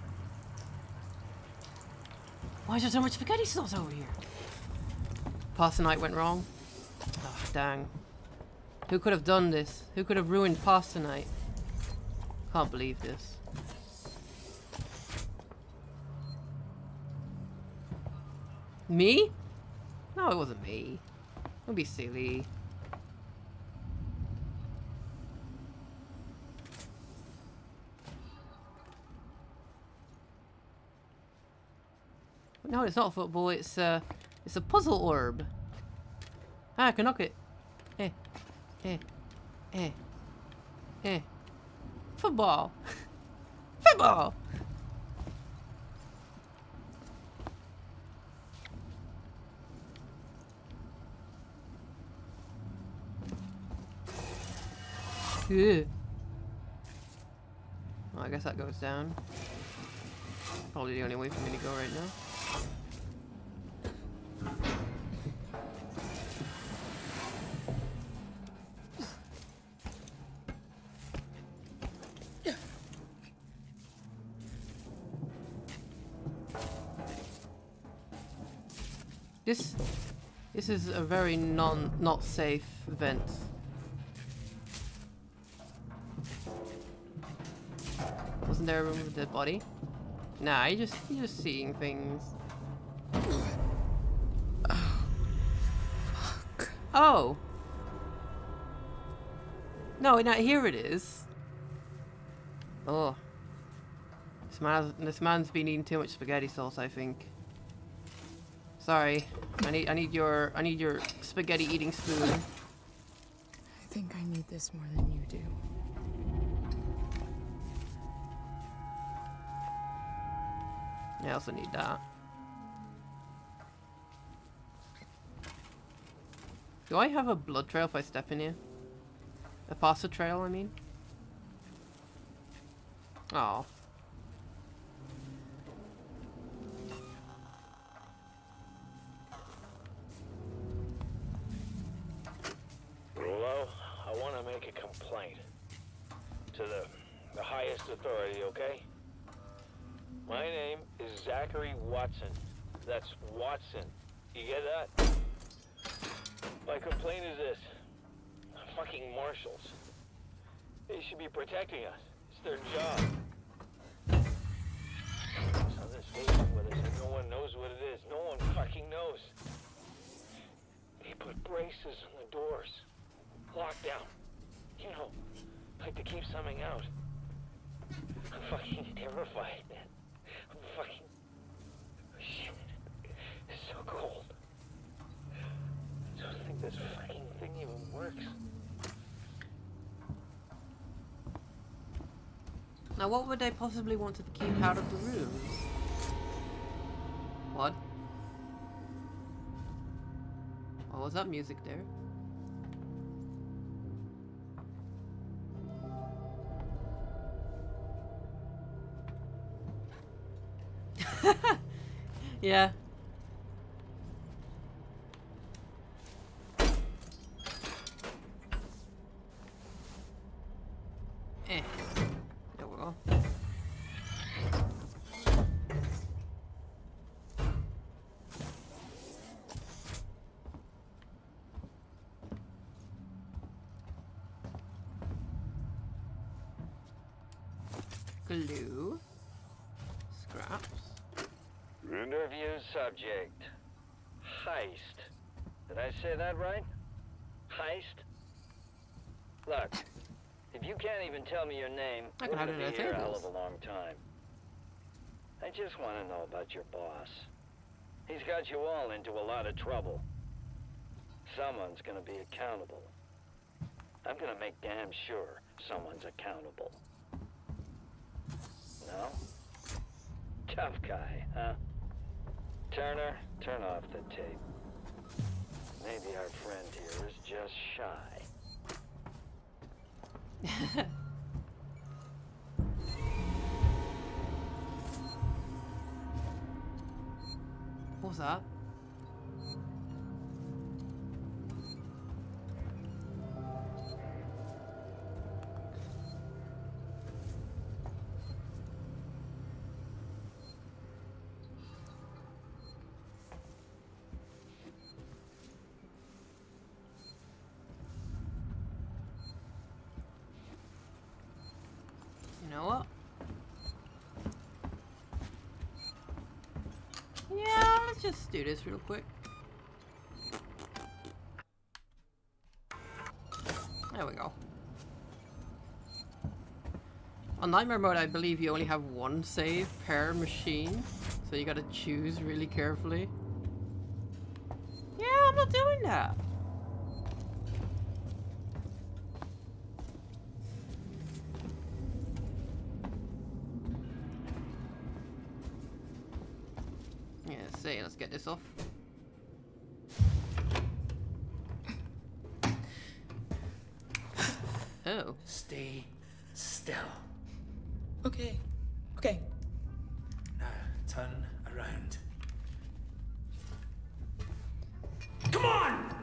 Why is there so much spaghetti sauce over here? Pasta night went wrong. Oh, dang. Who could have done this? Who could have ruined pasta night? Can't believe this. Me? No, it wasn't me. Don't be silly. No, it's not football. It's a puzzle orb. Ah, I can knock it. Eh, eh, eh, eh. Football. Football. Well, I guess that goes down. Probably the only way for me to go right now. This is a very not safe vent. Wasn't there a room with a dead body? Nah, you're just seeing things. Fuck. Oh. No, now here it is. Oh. This man's been eating too much spaghetti sauce, I think. Sorry. I need your spaghetti eating spoon. I think I need this more than you do. I also need that. Do I have a blood trail if I step in here? A pasta trail, I mean? Oh. Rulo, I want to make a complaint to the highest authority, okay? My name is Zachary Watson. That's Watson. You get that? My complaint is this. Fucking marshals. They should be protecting us. It's their job. So this station with us and no one knows what it is. No one fucking knows. They put braces on the doors. Lockdown. You know, like to keep something out. I'm fucking terrified, man. I'm fucking... Shit. It's so cold. I don't think this fucking thing even works. Now what would they possibly want to keep out of the rooms? What? What was that music there? Yeah. There we go. Glue. Scraps. Interview subject. Heist. Did I say that right? Heist? Look, if you can't even tell me your name, we're gonna be here a hell of a long time. I just want to know about your boss. He's got you all into a lot of trouble. Someone's gonna be accountable. I'm gonna make damn sure someone's accountable. No? Tough guy, huh? Turner, turn off the tape. Maybe our friend here is just shy. What's that? You know what? Yeah, let's just do this real quick. There we go. On Nightmare Mode, I believe you only have one save per machine, so you gotta choose really carefully. Yeah, I'm not doing that. Yeah, see, let's get this off. Oh. Stay still. Okay. Okay. Now, turn around. Come on!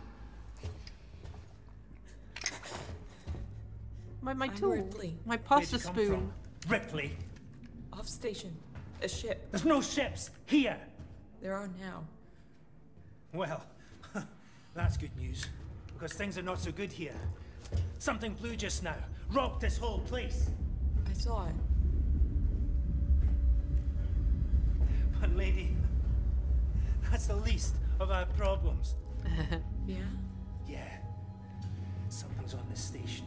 My I'm tool. Ripley. My pasta Where'd you come spoon. from? Ripley. Off station. A ship. There's no ships here. There are now. Well, that's good news, because things are not so good here. Something blue just now. Rocked this whole place. I saw it. But lady, that's the least of our problems. Yeah? Yeah. Something's on this station.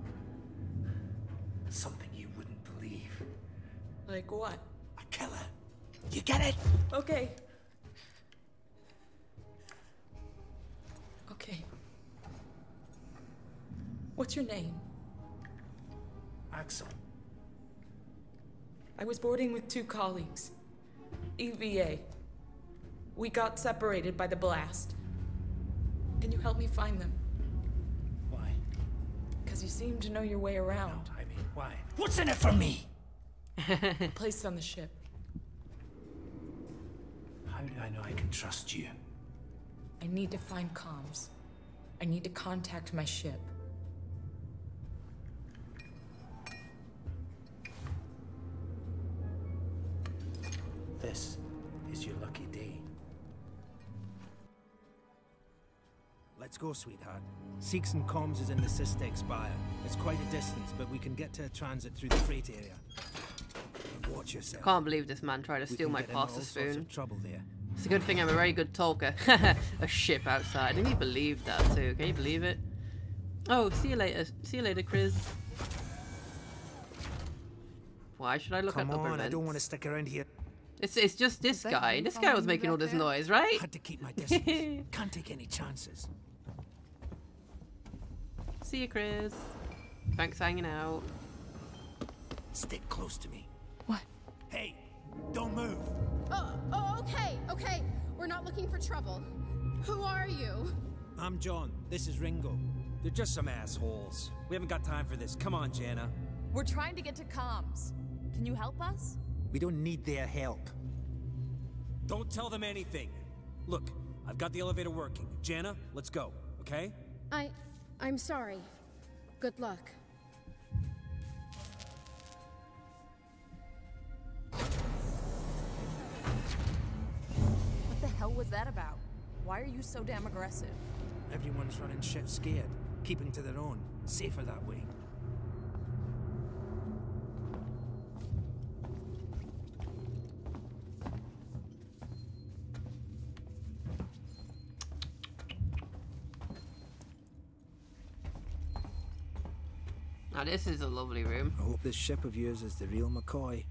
Something you wouldn't believe. Like what? A killer. You get it? Okay. Okay. What's your name? Axel. I was boarding with 2 colleagues. EVA. We got separated by the blast. Can you help me find them? Why? Because you seem to know your way around. No, I mean, why? What's in it for me? Placed on the ship. How do I know I can trust you? I need to find comms. I need to contact my ship. This is your lucky day. Let's go, sweetheart. Seeks and Comms is in the Systex Spire. It's quite a distance, but we can get to a transit through the freight area. But watch yourself. Can't believe this man tried to We steal can my get into all pasta sorts of spoon. trouble there. It's a good thing I'm a very good talker. A ship outside. Didn't you believe that too? Can you believe it? Oh, see you later. See you later, Chris. Why should I look at Come upper on, I vents? don't want to stick around here. It's just this guy. This guy was making all this noise, right? Had to keep my distance. Can't take any chances. See you, Chris. Thanks for hanging out. Stick close to me. What? Hey, don't move. Okay. We're not looking for trouble. Who are you? I'm John. This is Ringo. They're just some assholes. We haven't got time for this. Come on, Jana. We're trying to get to comms. Can you help us? We don't need their help. Don't tell them anything. Look, I've got the elevator working. Jana, let's go, okay? I'm sorry. Good luck. What the hell was that about? Why are you so damn aggressive? Everyone's running shit scared, keeping to their own. Safer that way. Now this is a lovely room. I hope this ship of yours is the real McCoy.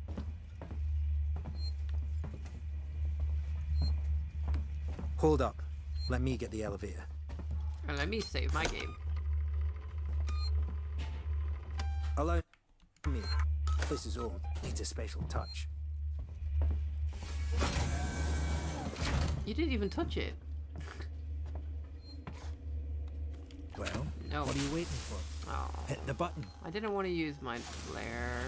Hold up. Let me get the elevator. And let me save my game. Allow me. This is old. Needs a special touch. You didn't even touch it. Well, no. What are you waiting for? Oh. Hit the button. I didn't want to use my flare.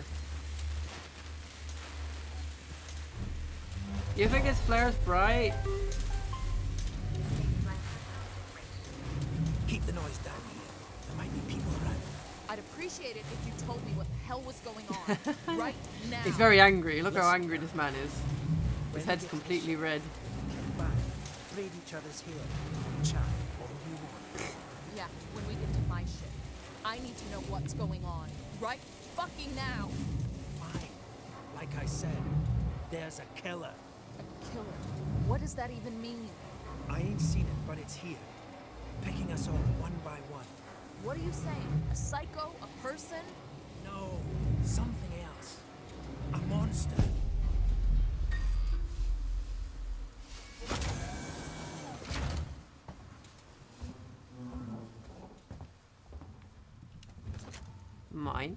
You think his flare's bright? Keep the noise down here. There might be people around. I'd appreciate it if you told me what the hell was going on right now. He's very angry. Look how angry this man is. His head's completely red. Back. Braid each other's hair. Chat all you want. Yeah, when we get to my ship. I need to know what's going on. Right fucking now. Fine. Like I said, there's a killer. A killer? What does that even mean? I ain't seen it, but it's here. Picking us off one by one. What are you saying? A psycho? A person? No, something else. A monster. Mine.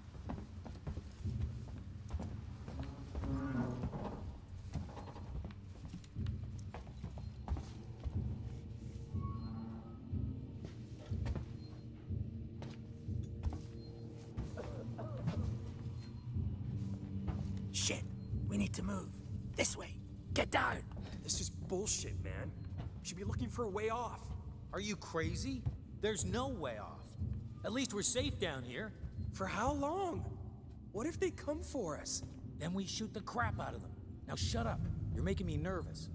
Shit, we need to move. This way. Get down. This is bullshit, man. You should be looking for a way off. Are you crazy? There's no way off. At least we're safe down here. For how long? What if they come for us? Then we shoot the crap out of them. Now shut up. You're making me nervous.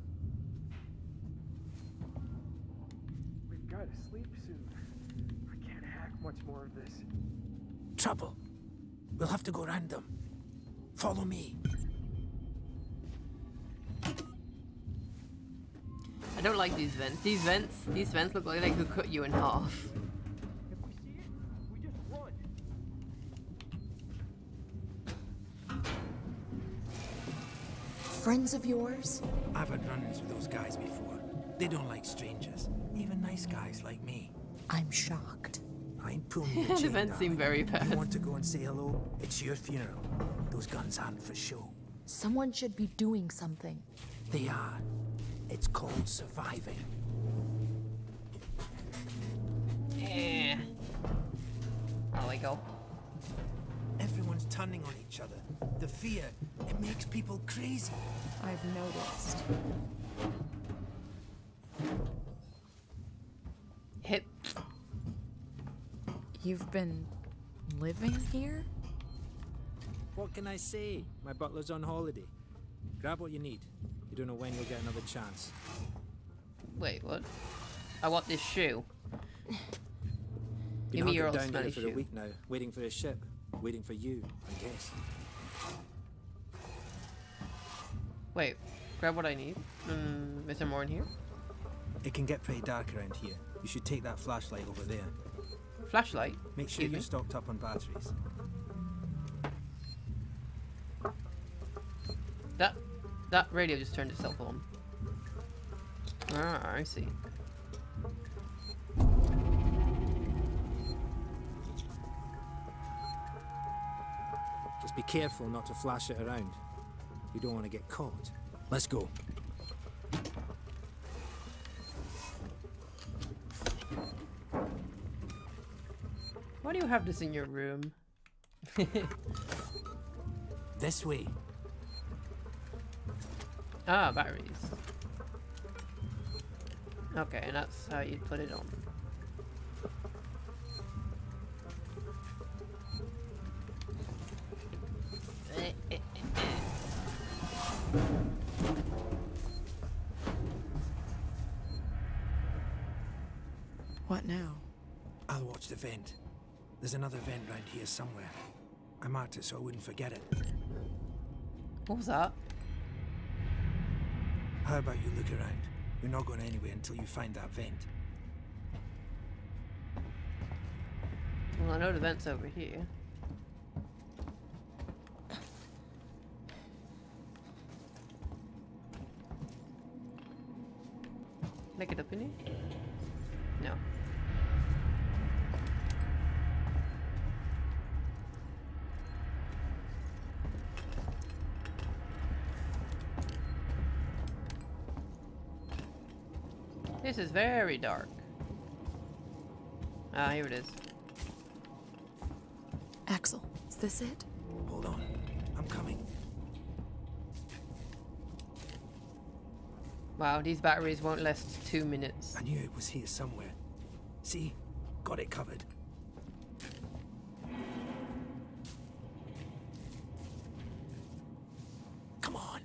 We've got to sleep soon. I can't hack much more of this. Trouble. We'll have to go round them. Follow me. I don't like these vents. These vents look like they could cut you in half. If we see it, we just run. Friends of yours? I've had run-ins with those guys before. They don't like strangers. Even nice guys like me. I'm shocked. I ain't pulling your chain, The vents seem very bad. You want to go and say hello? It's your funeral. Those guns aren't for show. Someone should be doing something. They are. It's called surviving. Yeah. There we go. Everyone's turning on each other. The fear, it makes people crazy. I've noticed. Hit. You've been living here? What can I say? My butler's on holiday. Grab what you need. You don't know when you'll get another chance. Wait, what? I want this shoe. Been Give me your hunkered old down here smelly for a shoe. week now, waiting for a ship. Waiting for you, I guess. Wait, grab what I need. Is there more in here? It can get pretty dark around here. You should take that flashlight over there. Flashlight? Make sure Excuse you're me? stocked up on batteries. That radio just turned itself on. Ah, I see. Just be careful not to flash it around. You don't want to get caught. Let's go. Why do you have this in your room? This way. Ah, batteries. Okay, and that's how you put it on. What now? I'll watch the vent. There's another vent round here somewhere. I marked it so I wouldn't forget it. What was that? How about you look around? We're not going anywhere until you find that vent. Well, I know the vent's over here. Can I get up in here? No. This is very dark. Ah, here it is. Axel, is this it? Hold on. I'm coming. Wow, these batteries won't last 2 minutes. I knew it was here somewhere. See? Got it covered. Come on.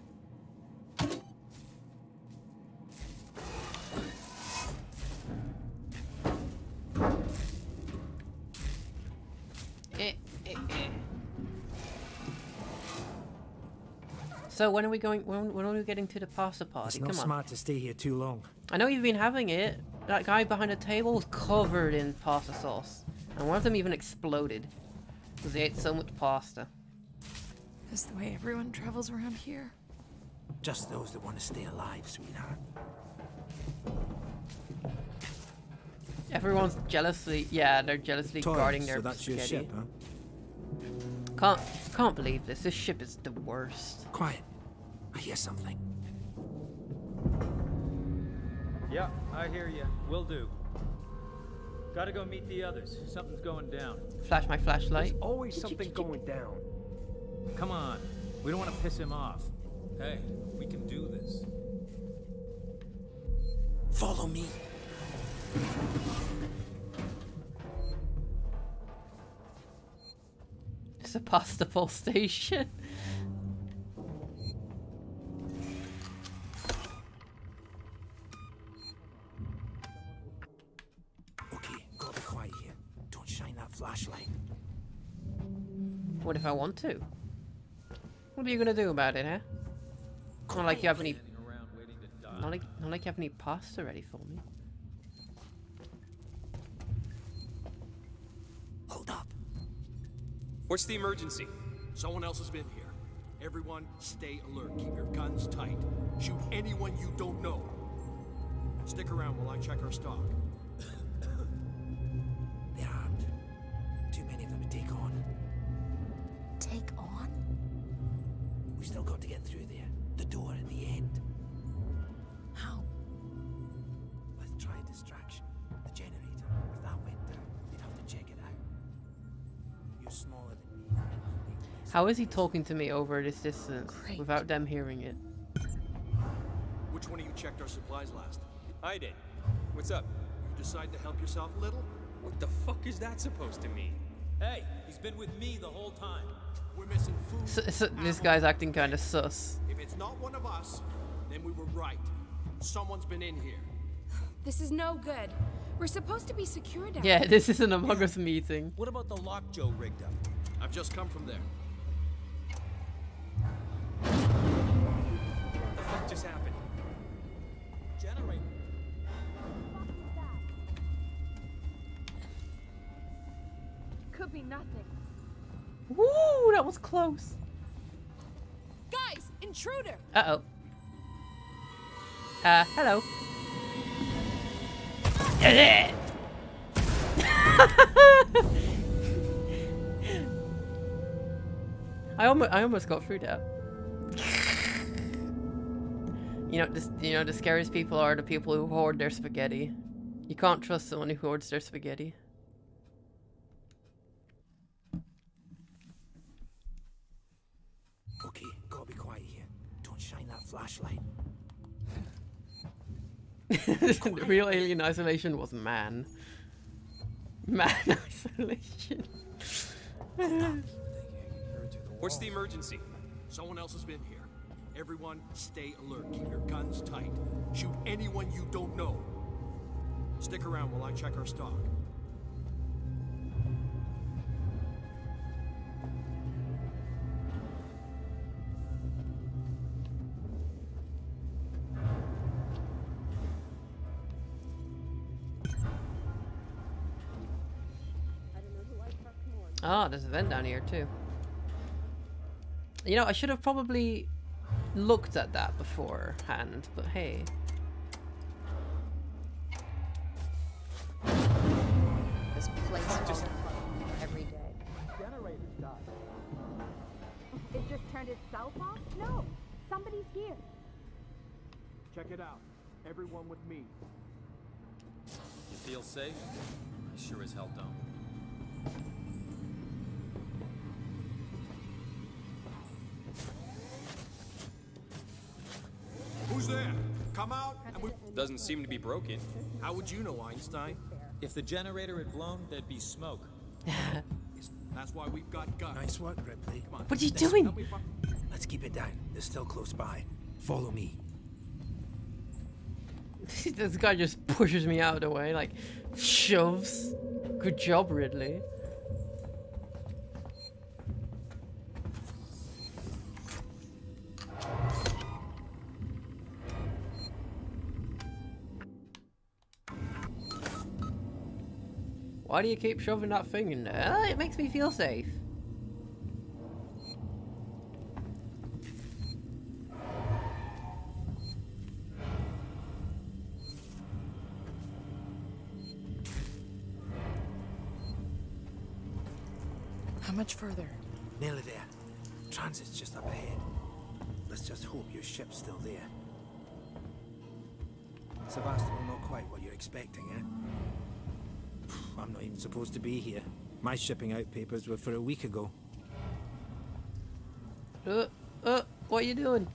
So when are we going? When are we getting to the pasta party? It's not Come on. smart to stay here too long. I know you've been having it. That guy behind the table was covered in pasta sauce, and one of them even exploded because they ate so much pasta. Is the way everyone travels around here? Just those that want to stay alive, sweetheart. Everyone's jealously, they're jealously guarding their so that's spaghetti. your ship, huh? Can't believe this. This ship is the worst. Quiet. I hear something. Yeah, I hear you. Will do. Gotta go meet the others. Something's going down. Flash my flashlight. There's always something going down. Come on. We don't want to piss him off. Hey, we can do this. Follow me. It's a pasta bowl station. Okay, gotta be quiet here. Don't shine that flashlight. What if I want to? What are you gonna do about it, huh? Not like you have any. Not like you have any pasta ready for me. Hold up. What's the emergency? Someone else has been here. Everyone, stay alert. Keep your guns tight. Shoot anyone you don't know. Stick around while I check our stock. They're armed. Too many of them to take on. Take on? We still got to get through there. The door at the end. How? Let's try a distraction. The generator. If that went down, we'd have to check it out. You're smaller than me. How is he talking to me over this distance without them hearing it? Which one of you checked our supplies last? I did. What's up? You decide to help yourself a little? What the fuck is that supposed to mean? Hey, he's been with me the whole time. We're missing food. So this guy's acting kind of sus. If it's not one of us, then we were right. Someone's been in here. This is no good. We're supposed to be secured out. Yeah, this is an Among Us meeting. What about the lock Joe rigged up? I've just come from there. What the fuck just happened? Generator. Could be nothing. Woo, that was close. Guys, intruder! Uh-oh. Hello. I almost got through that. You know, the scariest people are the people who hoard their spaghetti. You can't trust someone who hoards their spaghetti. Okay, gotta be quiet here. Don't shine that flashlight. The real alien isolation was man. Man isolation. What's the emergency? Someone else has been here. Everyone, stay alert. Keep your guns tight. Shoot anyone you don't know. Stick around while I check our stock. Ah, there's a vent down here too. You know, I should have probably looked at that beforehand, but hey. This place is just every day. Generator's died. It just turned itself off? No, somebody's here. Check it out. Everyone with me. You feel safe? I sure as hell don't. Who's there? Come out and we... Doesn't seem to be broken. How would you know, Einstein? If the generator had blown, there'd be smoke. That's why we've got guns. Nice work, Ripley. Come on. What are you doing? Let's keep it down. They're still close by. Follow me. This guy just pushes me out of the way, like shoves. Good job, Ridley. Why do you keep shoving that thing in there? It makes me feel safe. How much further? Nearly there. Transit's just up ahead. Let's just hope your ship's still there. Sevastopol, not quite what you're expecting, eh? I'm not even supposed to be here. My shipping out papers were for a week ago. What are you doing?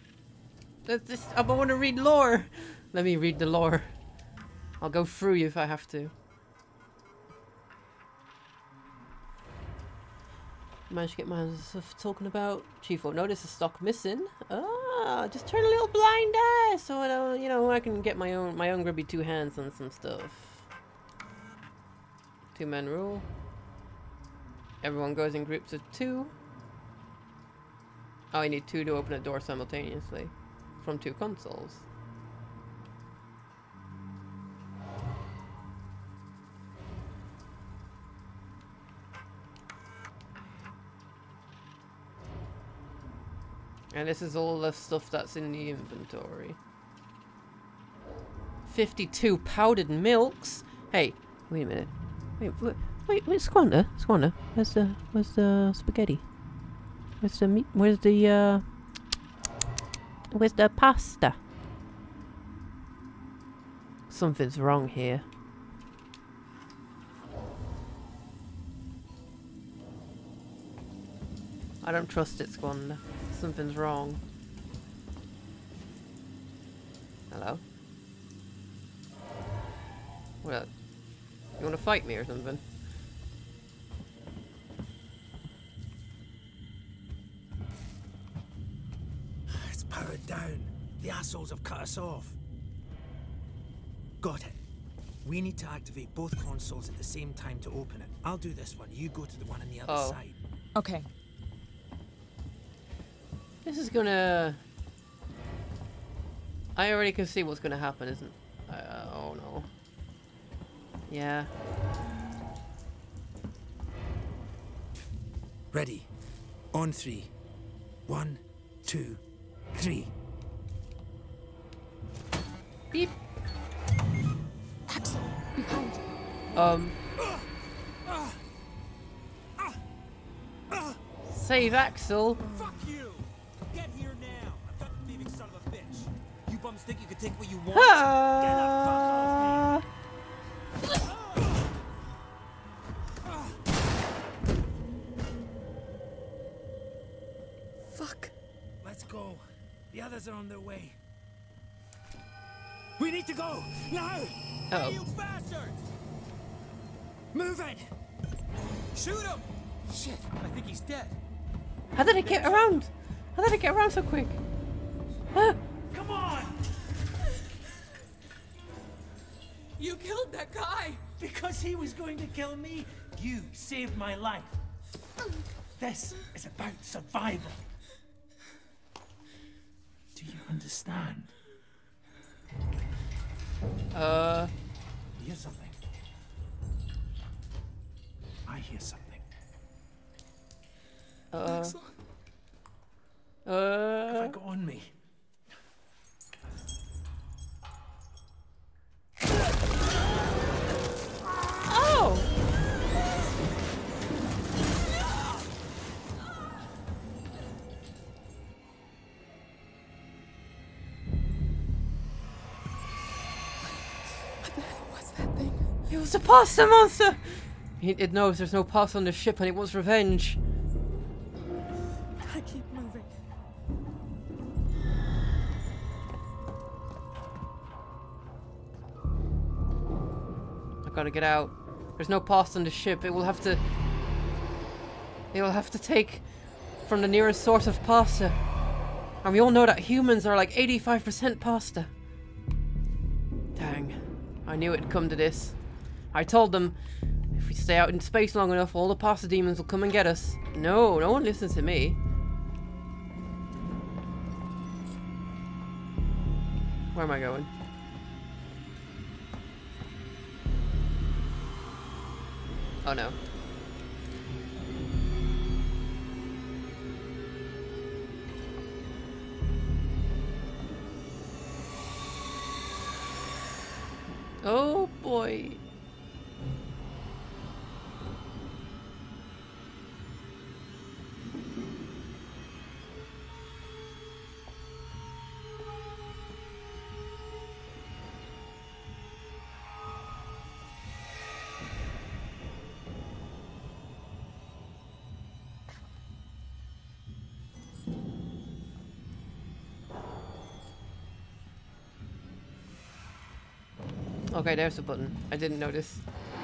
I want to read lore. Let me read the lore. I'll go through you if I have to. Managed to get my stuff talking about. Chief won't notice a stock missing. Ah, just turn a little blind eye so I don't, you know, I can get my own grubby two hands on some stuff. 2-man rule. Everyone goes in groups of 2. Oh, I need 2 to open a door simultaneously from 2 consoles. And this is all the stuff that's in the inventory. 52 powdered milks. Hey, wait a minute. Wait, Squander. Where's the spaghetti? Where's the meat? Where's the pasta? Something's wrong here. I don't trust it, Squander. Something's wrong. Hello? What? You wanna fight me or something? It's powered down. The assholes have cut us off. Got it. We need to activate both consoles at the same time to open it. I'll do this one. You go to the one on the other side. Okay. This is gonna... I already can see what's gonna happen, isn't... oh no. Yeah. Ready. On 3. 1, 2, 3. Beep. Axel, behind you. Save Axel. Fuck you! Get here now! I've got the thieving son of a bitch. You bums think you can take what you want? Get the fuck off me! Fuck. Let's go. The others are on their way. We need to go! Now! Uh-oh. You bastards! Move it! Shoot him! Shit, I think he's dead. How did I get around? How did I get around so quick? Ah. Come on! You killed that guy! Because he was going to kill me, you saved my life. This is about survival. Do you understand? Hear something? I hear something. Have I got on me? Oh! What the hell was that thing? It was a pasta monster! It knows there's no pasta on the ship and it wants revenge. I keep moving. I've got to get out. There's no pasta on the ship. It will have to take from the nearest source of pasta. And we all know that humans are like 85% pasta. Dang. I knew it'd come to this. I told them, if we stay out in space long enough, all the pasta demons will come and get us. No, no one listens to me. Where am I going? Oh no. Oh boy. Okay, there's a button. I didn't notice.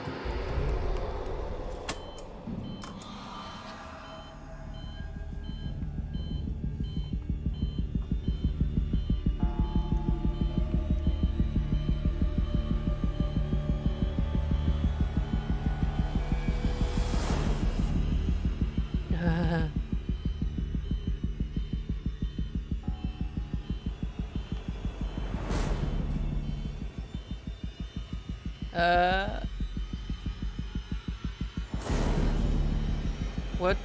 What?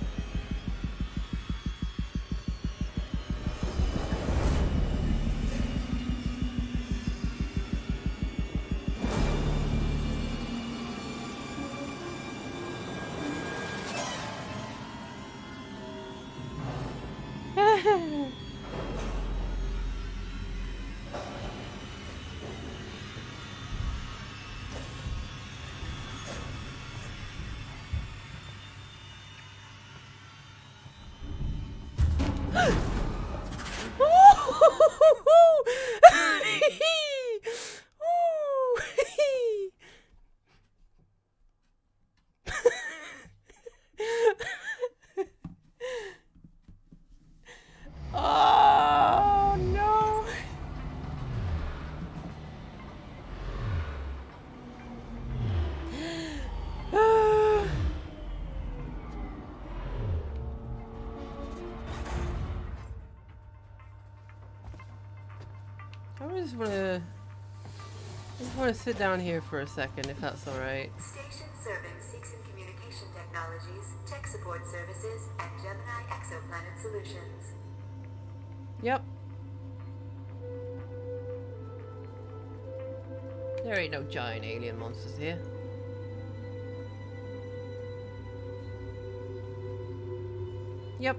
Oh no. I just want to sit down here for a second, if that's all right. Station serving Seegson Communication Technologies, Tech Support Services, and Gemini Exoplanet Solutions. Yep. There ain't no giant alien monsters here. Yep.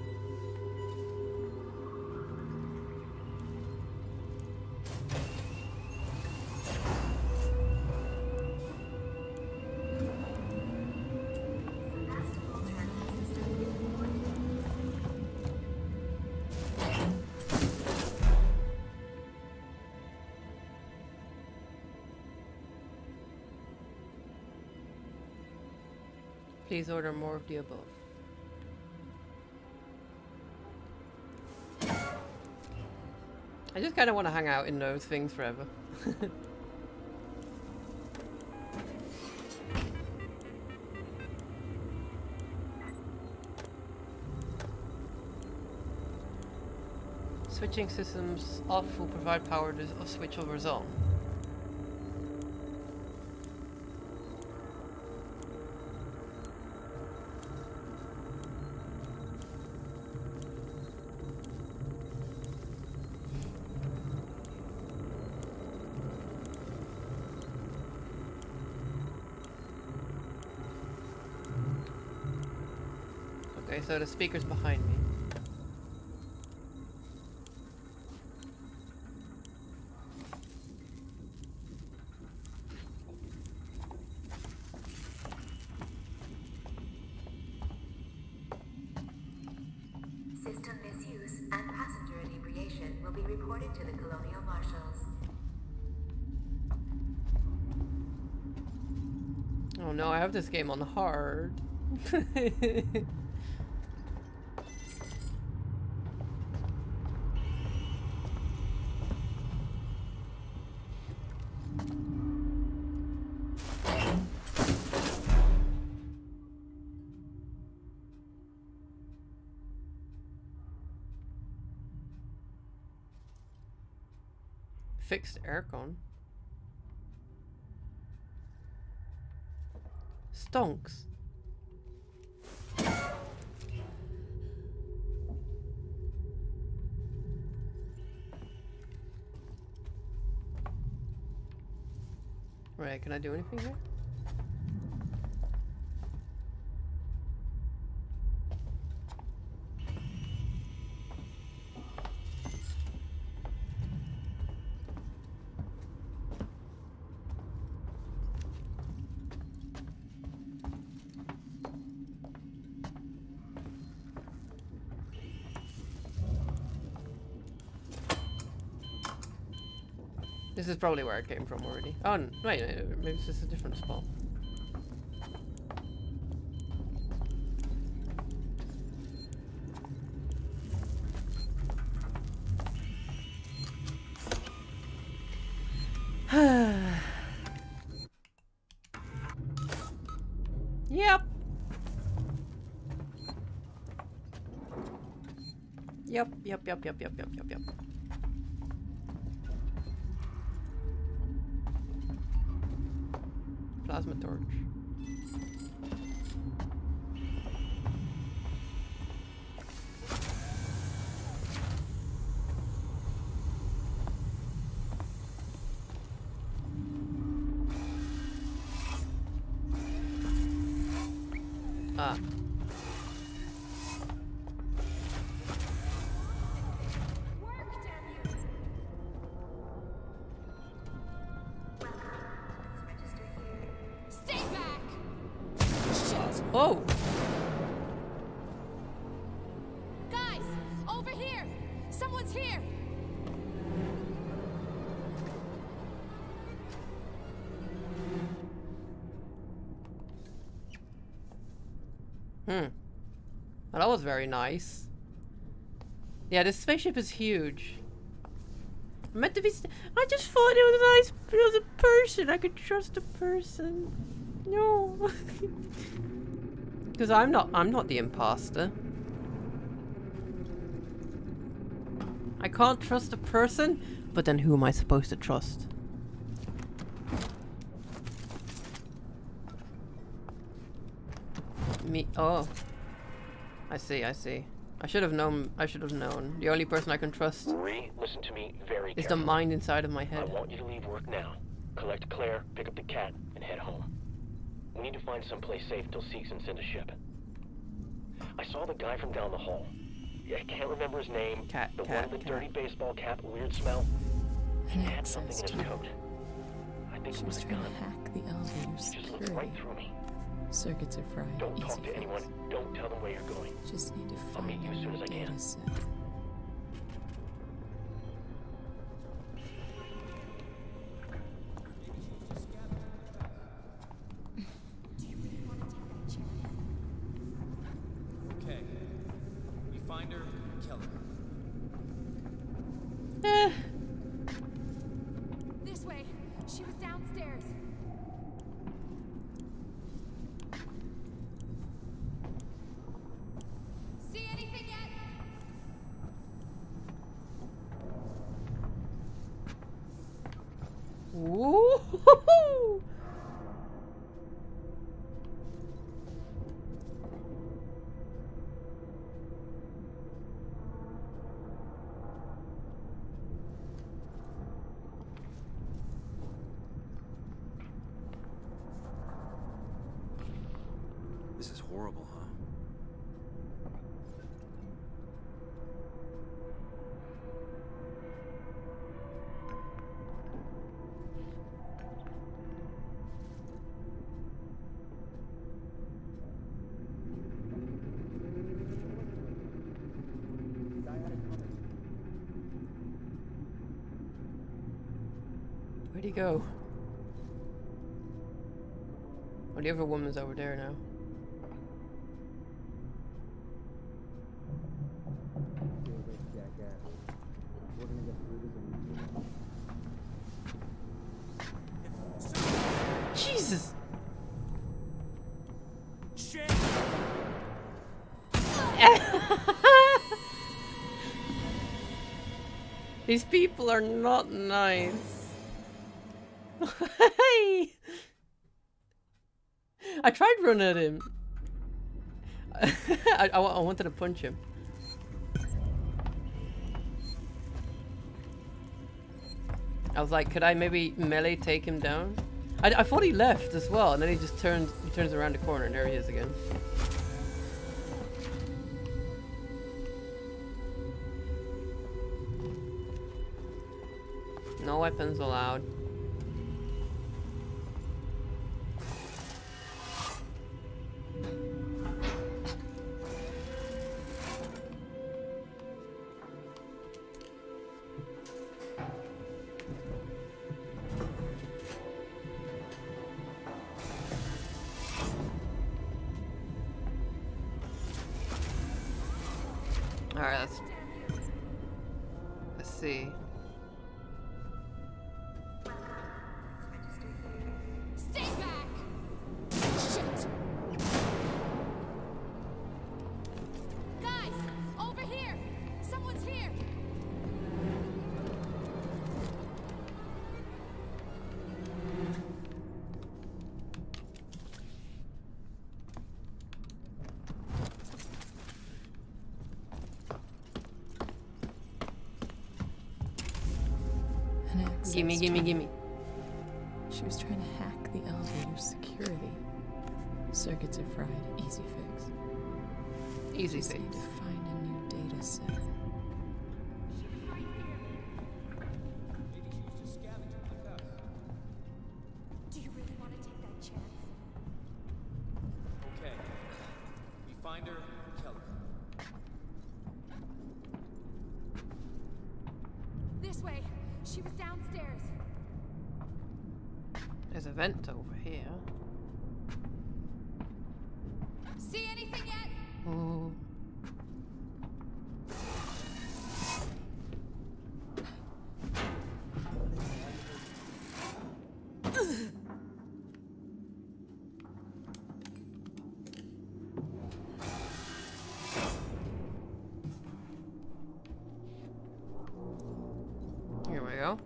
Please order more of the above. I just kind of want to hang out in those things forever. Switching systems off will provide power to switch over zone. Okay, so the speaker's behind me. System misuse and passenger inebriation will be reported to the Colonial Marshals. Oh no, I have this game on hard. Fixed aircon. Stonks. Right, can I do anything here? This is probably where I came from already. Oh, wait, maybe this is a different spot. Yep. Yep. Plasma torch. Ah. Oh! Guys, over here! Someone's here! Well, that was very nice. Yeah, this spaceship is huge. I'm meant to be. I just thought it was nice. It was a person. I could trust a person. No. Because I'm not the imposter. I can't trust a person, but then who am I supposed to trust? Me. Oh. I see. I should have known. The only person I can trust Listen to me very is the carefully. mind inside of my head. I want you to leave work now. Collect Claire, pick up the cat, and head home. We need to find someplace safe till Seegson send a ship. I saw the guy from down the hall. I can't remember his name. The one with the dirty baseball cap, weird smell. He had something in his coat. I think it was a gun. Hack the elevator Just security. looked right through me. Circuits are fried. Don't talk Easy to anyone. fix. Don't tell them where you're going. Just need to I'll meet find you as soon as I can. data set. Okay. We find her, kill her. This way. She was downstairs. See anything yet? Woo-hoo-hoo! This is horrible, huh? he go? Oh, the other woman's over there now. Jesus! Shit! These people are not nice. Hey! I tried running at him. I wanted to punch him. I was like, could I maybe melee take him down? I thought he left as well, and then he just turns around the corner, and there he is again. No weapons allowed. Alright, let's see. Stay back! Shit! Guys, over here! Someone's here! Gimme, gimme, gimme. She was trying to hack the elevator's security. Circuits are fried. Easy fix. Easy Just fix. need to find a new data set. Do you really want to take that chance? Okay. We find her, kill her. This way. She was downstairs. There's a vent over here. See anything yet? Ooh. Here we go.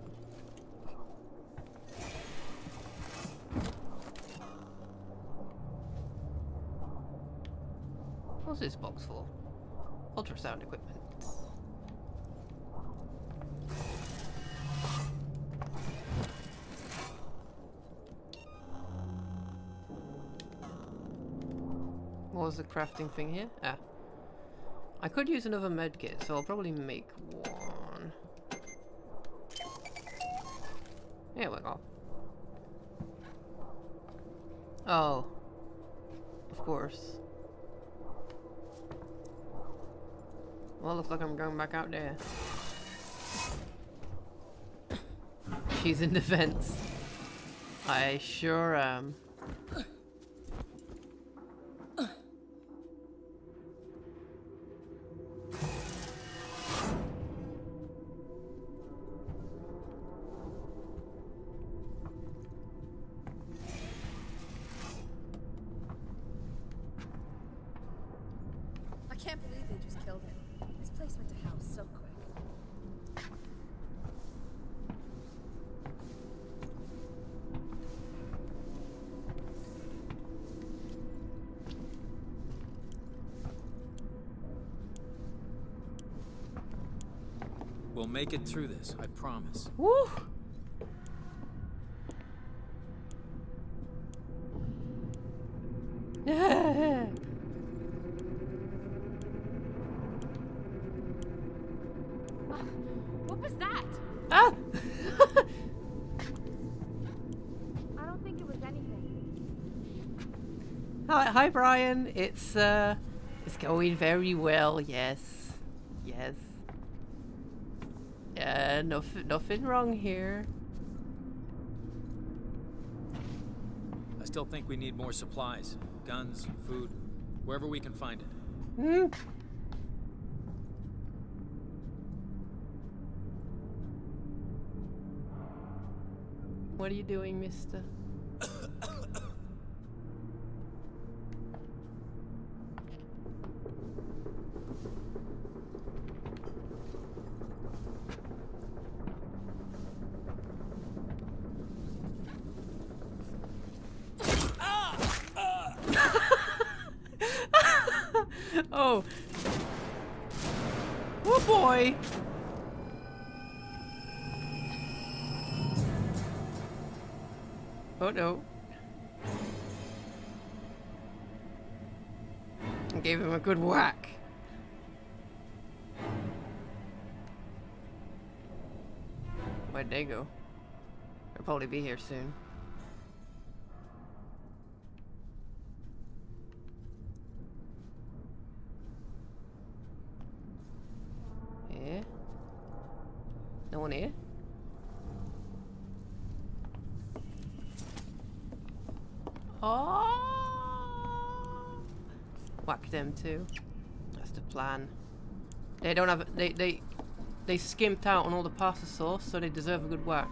What's this box for? Ultrasound equipment. What was the crafting thing here? Ah. I could use another medkit, so I'll probably make one. Here we go. Oh. Of course. Well, looks like I'm going back out there. She's in defense. I sure am. I can't believe they just killed him. This place went to hell so quick. We'll make it through this, I promise. Woo! What was that? Ah! I don't think it was anything. Hi, Brian. It's going very well. Yes, yes. Nothing wrong here. Still think we need more supplies. Guns, food, wherever we can find it. What are you doing, mister? Oh. Oh boy. Oh no. I gave him a good whack. Where'd they go? They'll probably be here soon. Yeah. No one here? Oh! Whack them too. That's the plan. They don't have they skimped out on all the pasta sauce, so they deserve a good whack.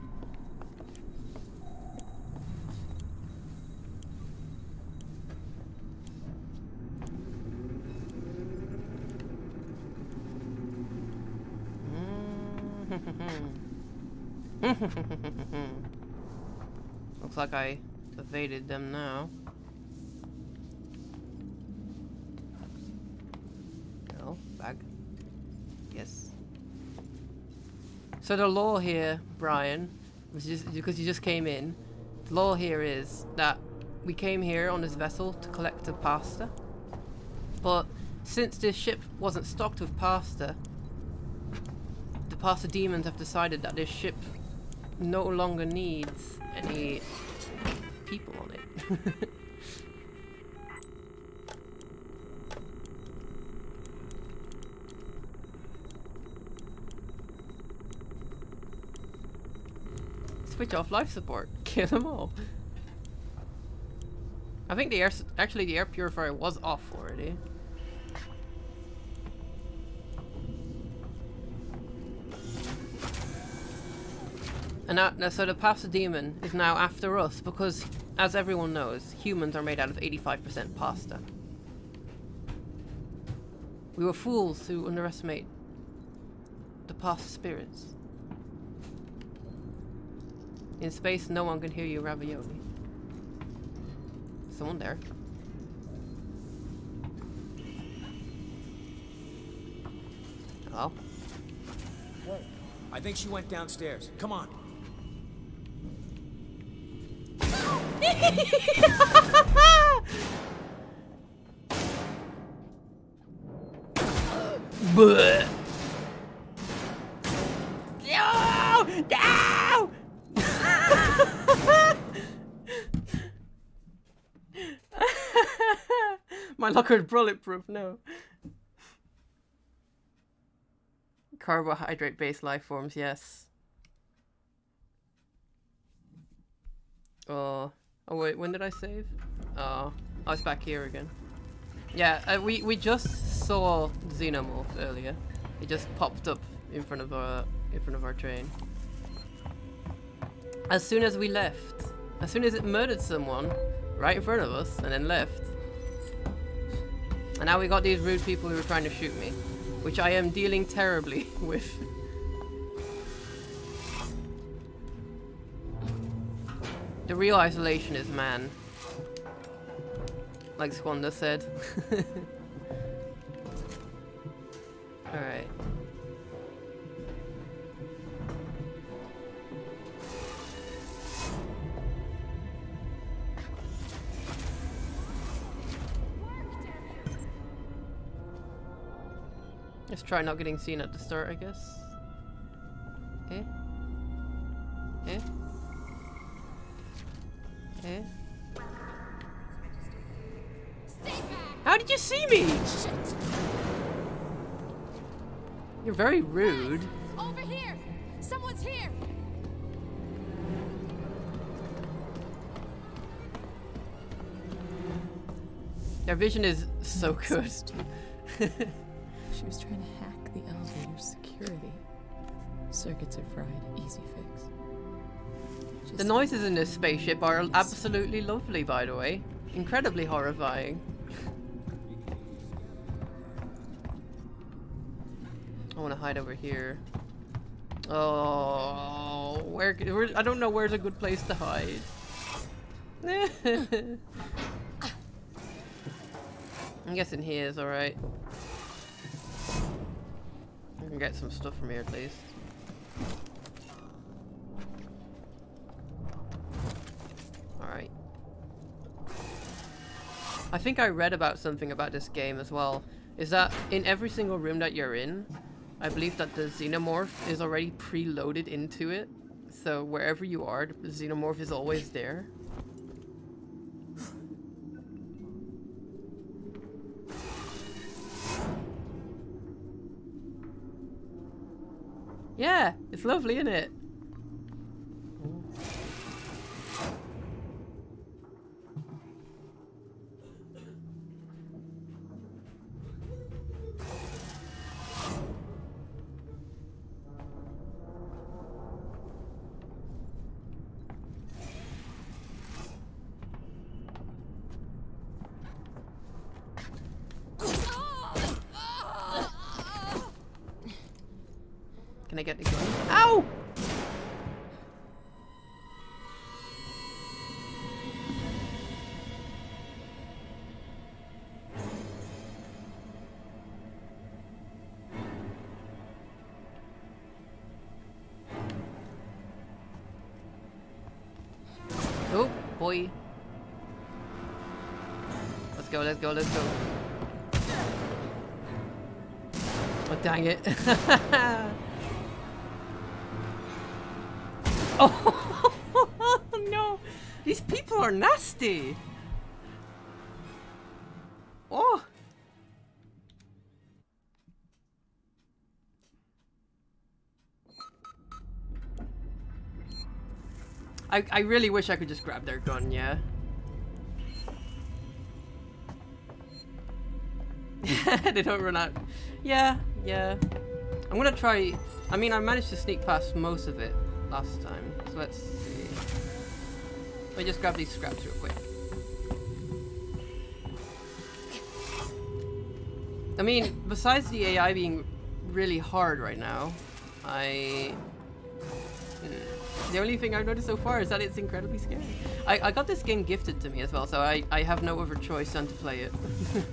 Looks like I evaded them now. No, bag. Yes. So the law here, Brian, was just because you just came in. The law here is that we came here on this vessel to collect the pasta, but since this ship wasn't stocked with pasta, the pasta demons have decided that this ship no longer needs any people on it. Switch off life support. Kill them all. I think the air purifier was off already. And now, so the pasta demon is now after us because, as everyone knows, humans are made out of 85% pasta. We were fools to underestimate the pasta spirits. In space, no one can hear you, ravioli. Someone there. Hello? I think she went downstairs. Come on. Bleh. No! No! My locker is bulletproof, no. Carbohydrate-based life forms, yes. Oh wait, when did I save? Oh, it's back here again. Yeah, we just saw Xenomorph earlier. He just popped up in front of our train. As soon as we left, as soon as it murdered someone right in front of us and then left. And now we got these rude people who were trying to shoot me, which I am dealing terribly with. The real isolation is man. Like Squander said. Alright. Let's try not getting seen at the start, I guess. Eh? Eh? Eh? How did you see me? Shit. You're very rude. Over here! Someone's here! Their vision is so good. She was trying to hack the elevator's security. Circuits are fried. Easy fix. The noises in this spaceship are absolutely lovely, by the way. Incredibly horrifying. I want to hide over here. Oh, where? I don't know where's a good place to hide. I'm guessing here is alright. I can get some stuff from here at least. Alright. I think I read about something about this game as well. Is that in every single room that you're in, I believe that the xenomorph is already preloaded into it. So wherever you are, the xenomorph is always there. Yeah, it's lovely, isn't it? Can I get the gun? Ow! Oh, boy. Let's go, let's go, let's go. Oh, dang it. Oh no! These people are nasty! Oh! I really wish I could just grab their gun, yeah. They don't run out. Yeah, yeah. I'm gonna try. I mean, I managed to sneak past most of it last time, so let's see. Let me just grab these scraps real quick. I mean, besides the AI being really hard right now, the only thing I've noticed so far is that it's incredibly scary. I got this game gifted to me as well, so I have no other choice than to play it.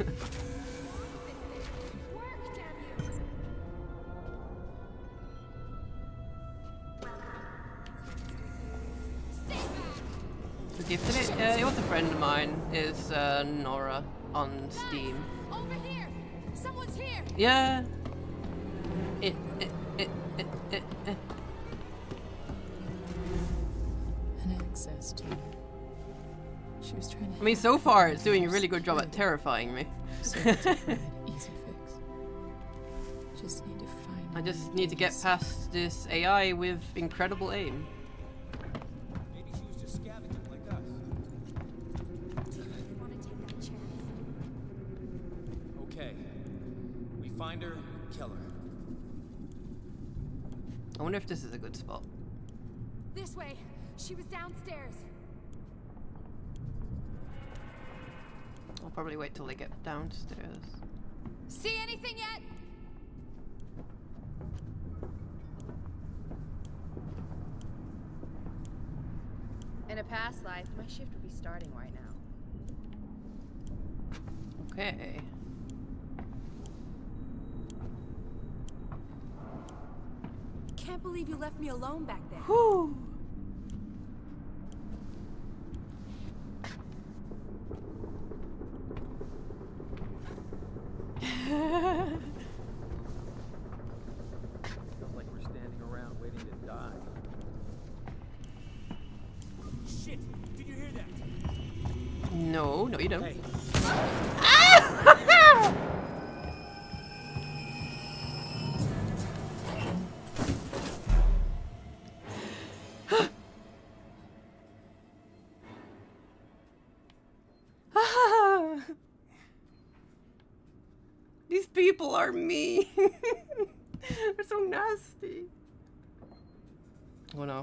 Who gifted it? It was a friend of mine. It's Nora on Steam. Over here! Someone's here! Yeah. An access to. She was trying to. I mean, so far it's doing a really good job at terrifying me. Easy fix. Just need to find. I just need to get past this AI with incredible aim. Maybe she was just scavenging like us. Want to take that chance? Okay. We find her, kill her. I wonder if this is a good spot. This way. She was downstairs. I'll probably wait till they get downstairs. See anything yet? In a past life, my shift would be starting right now. Okay. Can't believe you left me alone back there. Whew. Feels like we're standing around waiting to die. Shit! Did you hear that? No, no, you don't. Hey. These people are mean. They're so nasty. Oh no.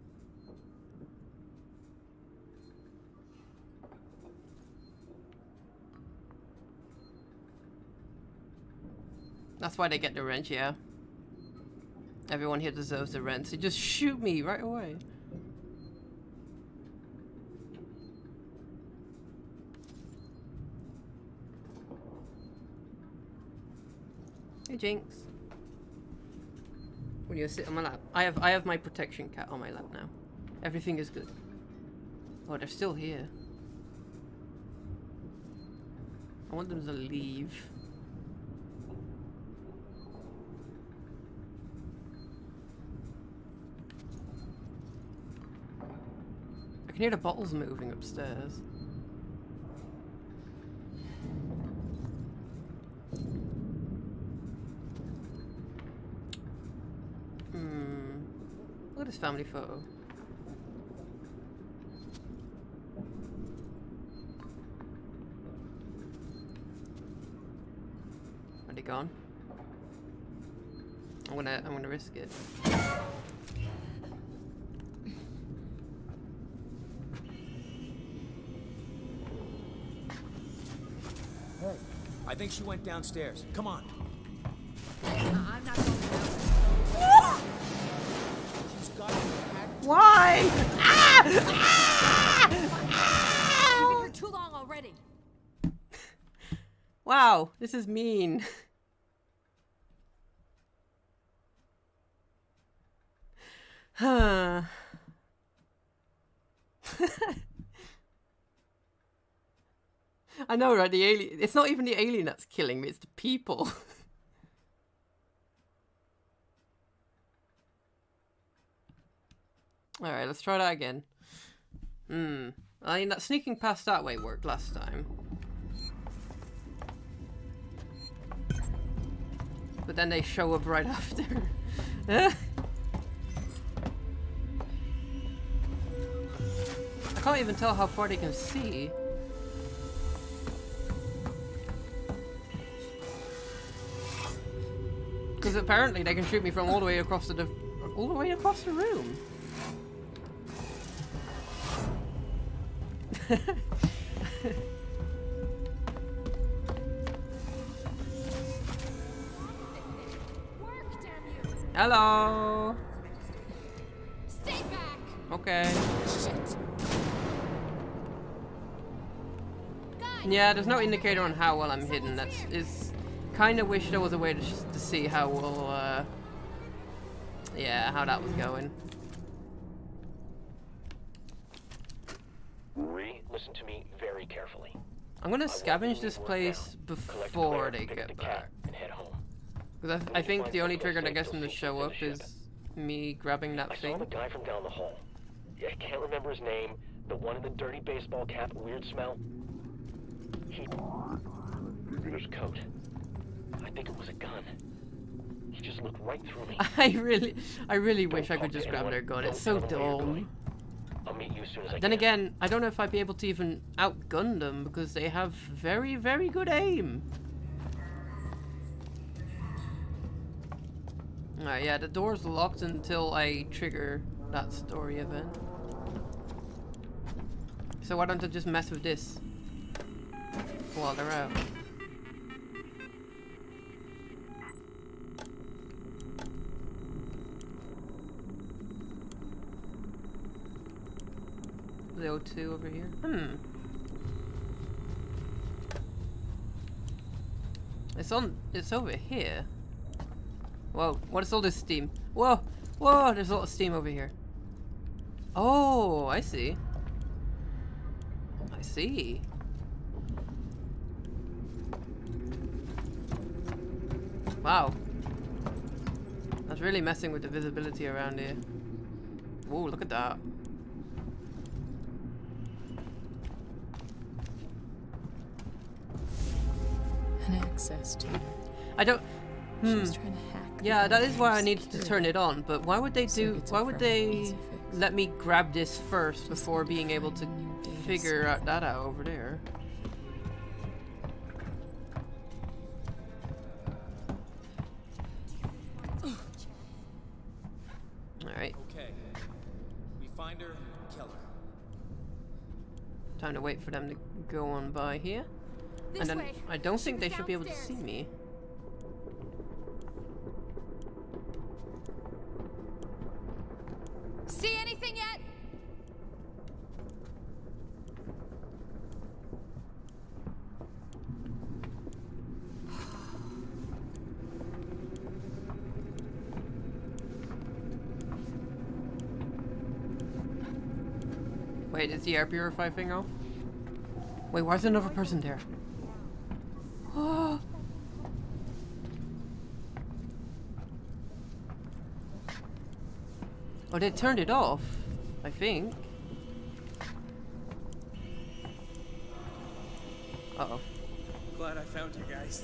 That's why they get the wrench, yeah. Everyone here deserves the wrench. They just shoot me right away. Hey Jinx. Will you sit on my lap? I have my protection cat on my lap now. Everything is good. Oh, they're still here. I want them to leave. I can hear the bottles moving upstairs. Look at this family photo. Are they gone? I'm gonna risk it. Hey, I think she went downstairs. Come on. I'm not going downstairs. Why? Ah! You've been here too long already. Wow, this is mean. Huh. I know, right? The alien. It's not even the alien that's killing me, it's the people. Alright, let's try that again. I mean, that sneaking past that way worked last time. But then they show up right after. I can't even tell how far they can see. Because apparently they can shoot me from all the way across the room. Hello. Stay back. Okay. Shit. Yeah, there's no indicator on how well I'm hidden. Is kind of wish there was a way to see how well. Yeah, how that was going. Listen to me very carefully. I'm gonna scavenge this place before they get back. Because I think the only trigger that gets them to show up is me grabbing that thing. I saw the guy from down the hall. I can't remember his name. The one in the dirty baseball cap, weird smell. His coat. I think it was a gun. He just looked right through me. I really wish I could just grab their gun. It's so dumb. I'll meet you as soon as I can. Then again, I don't know if I'd be able to even outgun them because they have very, very good aim. Alright, yeah, the door's locked until I trigger that story event. So why don't I just mess with this while they're out? The O2 over here. It's over here. Whoa, what is all this steam? Whoa, whoa, there's a lot of steam over here. Oh, I see. I see. Wow. That's really messing with the visibility around here. Whoa, look at that. Access to. I don't. She was trying to hack. Yeah, that is why I needed to turn it on. But why would they do? Why would they let me grab this first before being able to figure that out over there? Find her, kill her. Time to wait for them to go on by here. This And then way. I don't She think was they should be able to downstairs. see me. See anything yet? Wait, is the air purify thing off? Wait, why is there another person there? Oh. Oh, they turned it off, I think. Uh-oh. Glad I found you guys.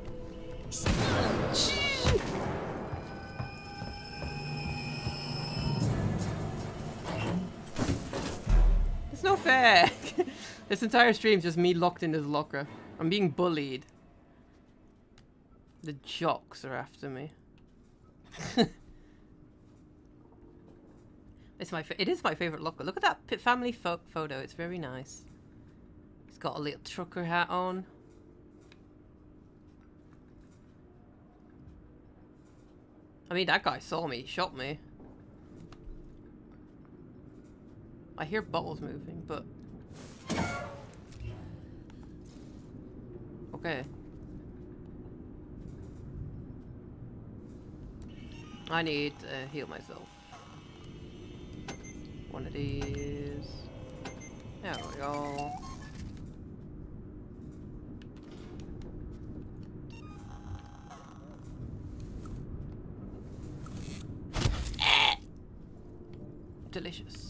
It's no fair! This entire stream's just me locked in this locker. I'm being bullied. The jocks are after me. It is my favorite locker. Look at that family photo. It's very nice. He's got a little trucker hat on. I mean, that guy saw me. He shot me. I hear bottles moving, but... Okay. I need to heal myself. One of these. There we go. Delicious.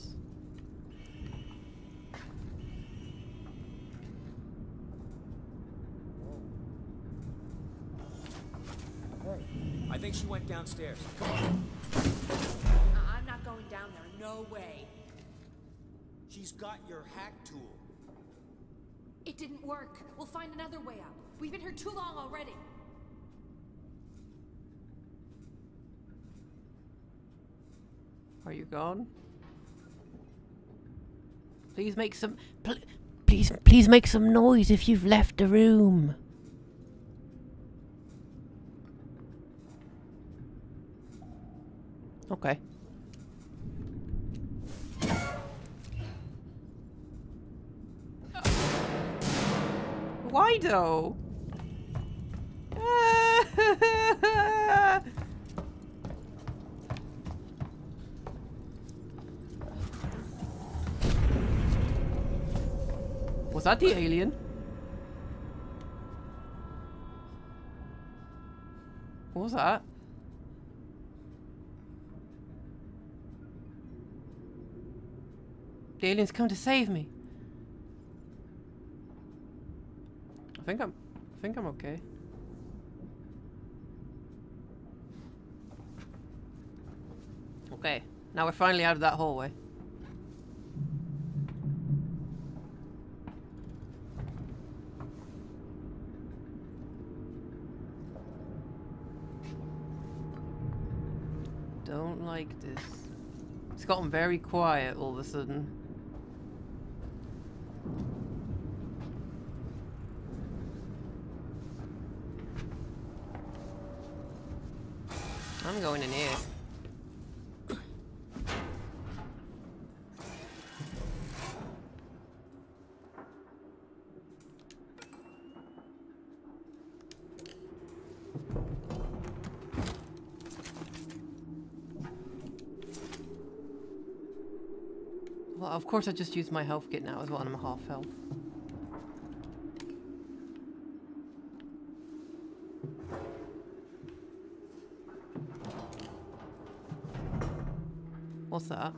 I think she went downstairs. Come on. I'm not going down there. No way. She's got your hack tool. It didn't work. We'll find another way up. We've been here too long already. Are you gone? Please make some... Please make some noise if you've left the room. Okay. Why though? Was that the alien? What was that? The alien's come to save me. I think I'm okay. Okay, now we're finally out of that hallway. Don't like this. It's gotten very quiet all of a sudden. I'm going in here. Well, of course I just used my health kit now as well, and I'm half health. What's that?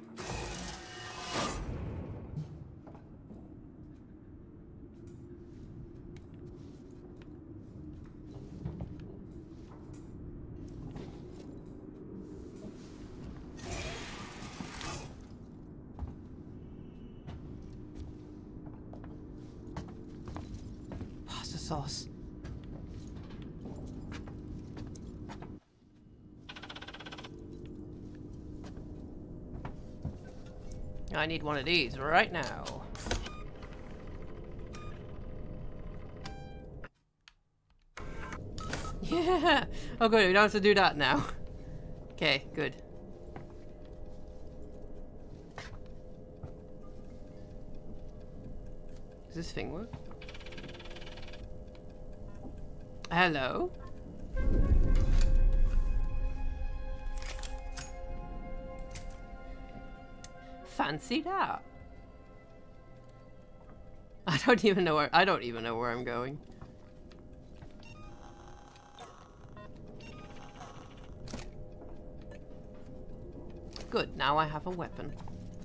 Pasta sauce. I need one of these right now. Yeah! Oh good, we don't have to do that now. Okay, good. Does this thing work? Hello? Fancy that. I don't even know where I'm going. Good, now I have a weapon.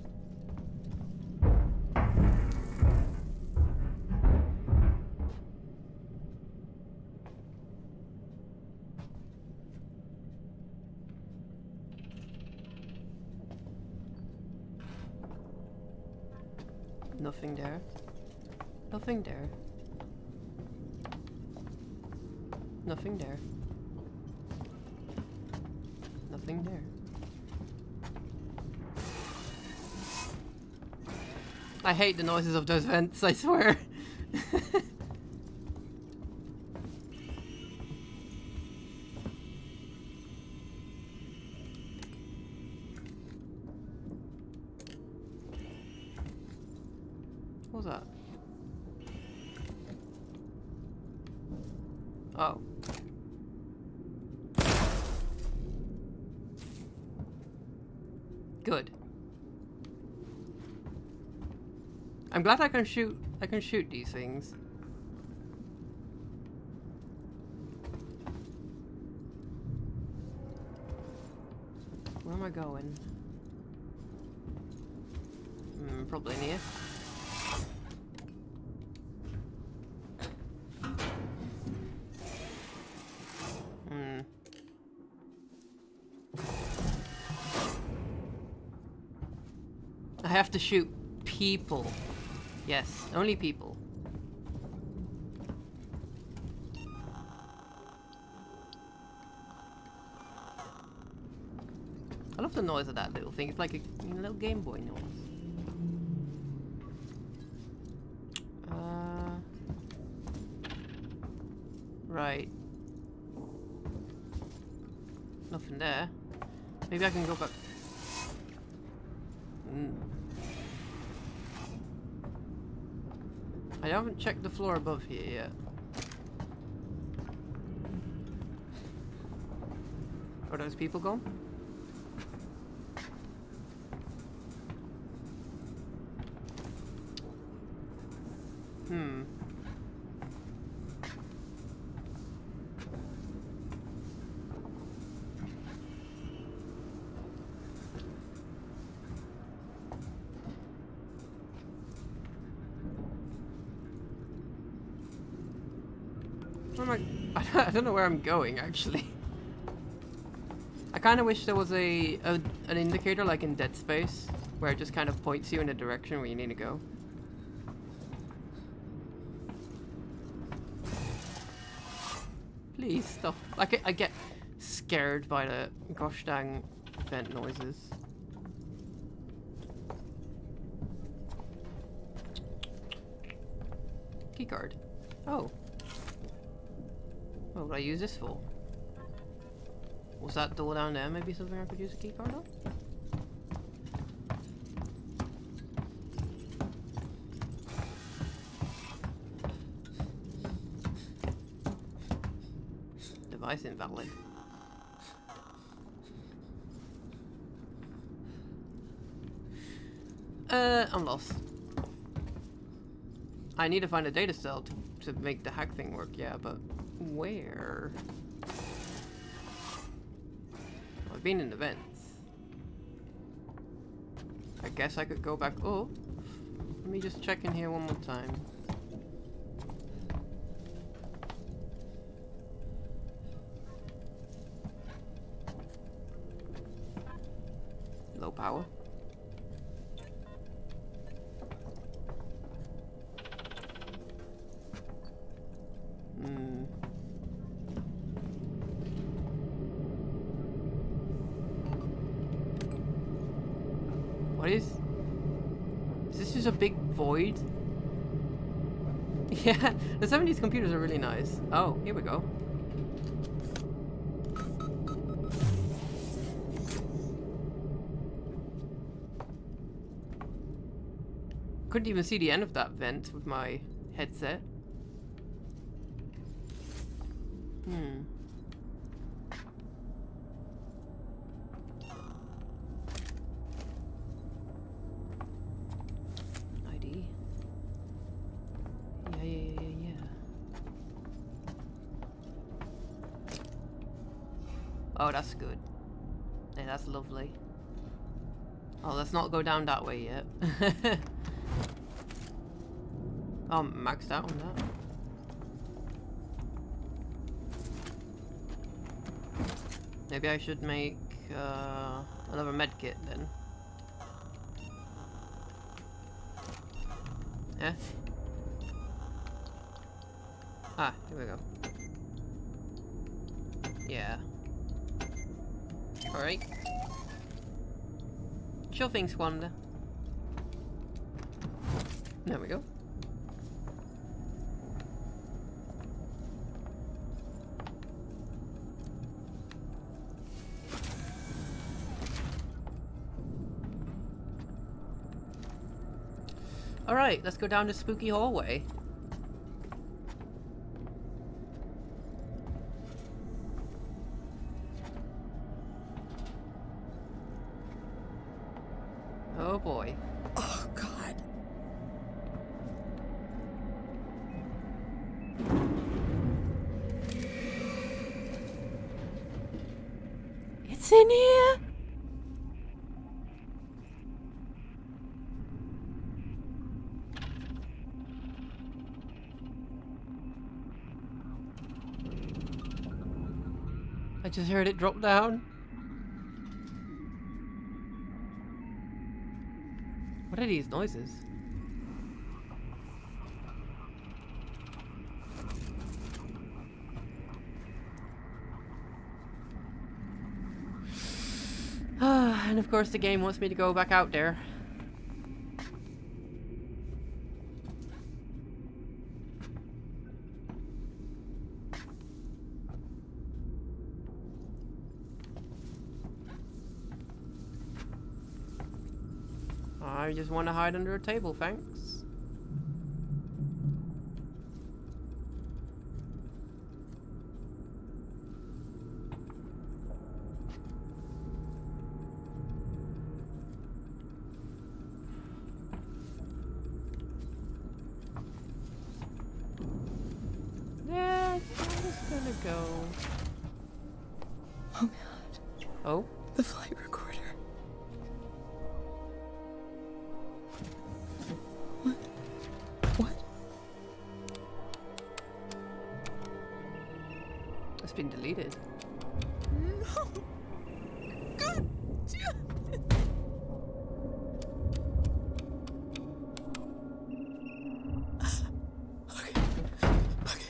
Nothing there. Nothing there. Nothing there. Nothing there. I hate the noises of those vents, I swear. What was that? Oh. Good. I'm glad I can shoot these things. Where am I going? Probably near. I have to shoot people. Yes, only people. I love the noise of that little thing. It's like a little Game Boy noise. Right. Nothing there. Maybe I can go back. I haven't checked the floor above here yet. Are those people gone? I don't know where I'm going, actually. I kind of wish there was an indicator like in Dead Space, where it just kind of points you in the direction where you need to go. Please stop. I get scared by the gosh dang vent noises. Keycard. Oh. What would I use this for? Was that door down there maybe something I could use a keycard on? Device invalid. I'm lost. I need to find a data cell to make the hack thing work, yeah, but where? I've been in the vents. I guess I could go back. Oh, let me just check in here one more time. Low power. What is? big void. Yeah, the 70s computers are really nice. Oh, here we go. Couldn't even see the end of that vent with my headset. ID. Yeah. Oh, that's good. Yeah, that's lovely. Oh, let's not go down that way yet. Oh, I'm maxed out on that. Maybe I should make another medkit then. Yeah? Ah, here we go. Yeah. Alright. Sure thing, Squander. There we go. Alright, let's go down the spooky hallway. Oh boy. Oh god. It's in here! I just heard it drop down. What are these noises? And of course the game wants me to go back out there. I just want to hide under a table, thanks. Yeah, I'm just gonna go. Oh god. Oh? The flight recorder. It's been deleted. No! God damn it! Okay.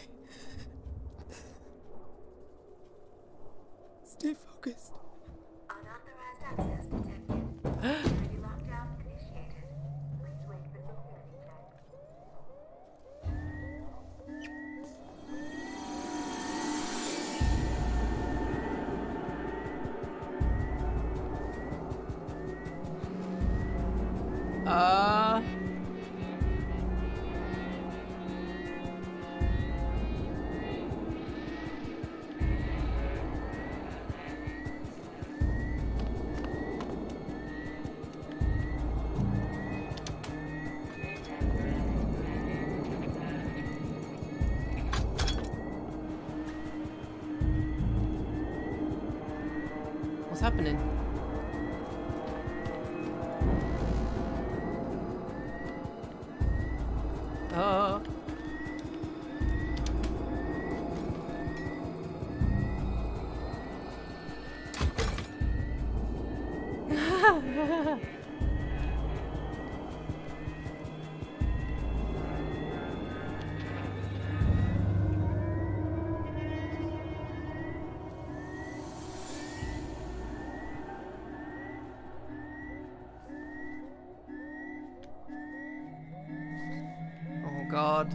Stay focused. Unauthorized access detected. Security lockdown initiated. Please wait for security check. What's happening? Oh. God.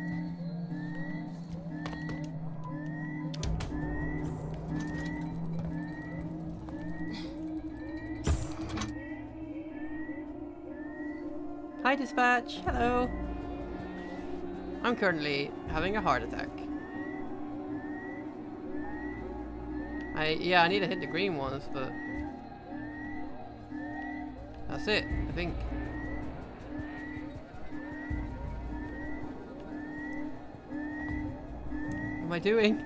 Hi, dispatch. Hello. I'm currently having a heart attack. I need to hit the green ones, but that's it, I think. What am I doing?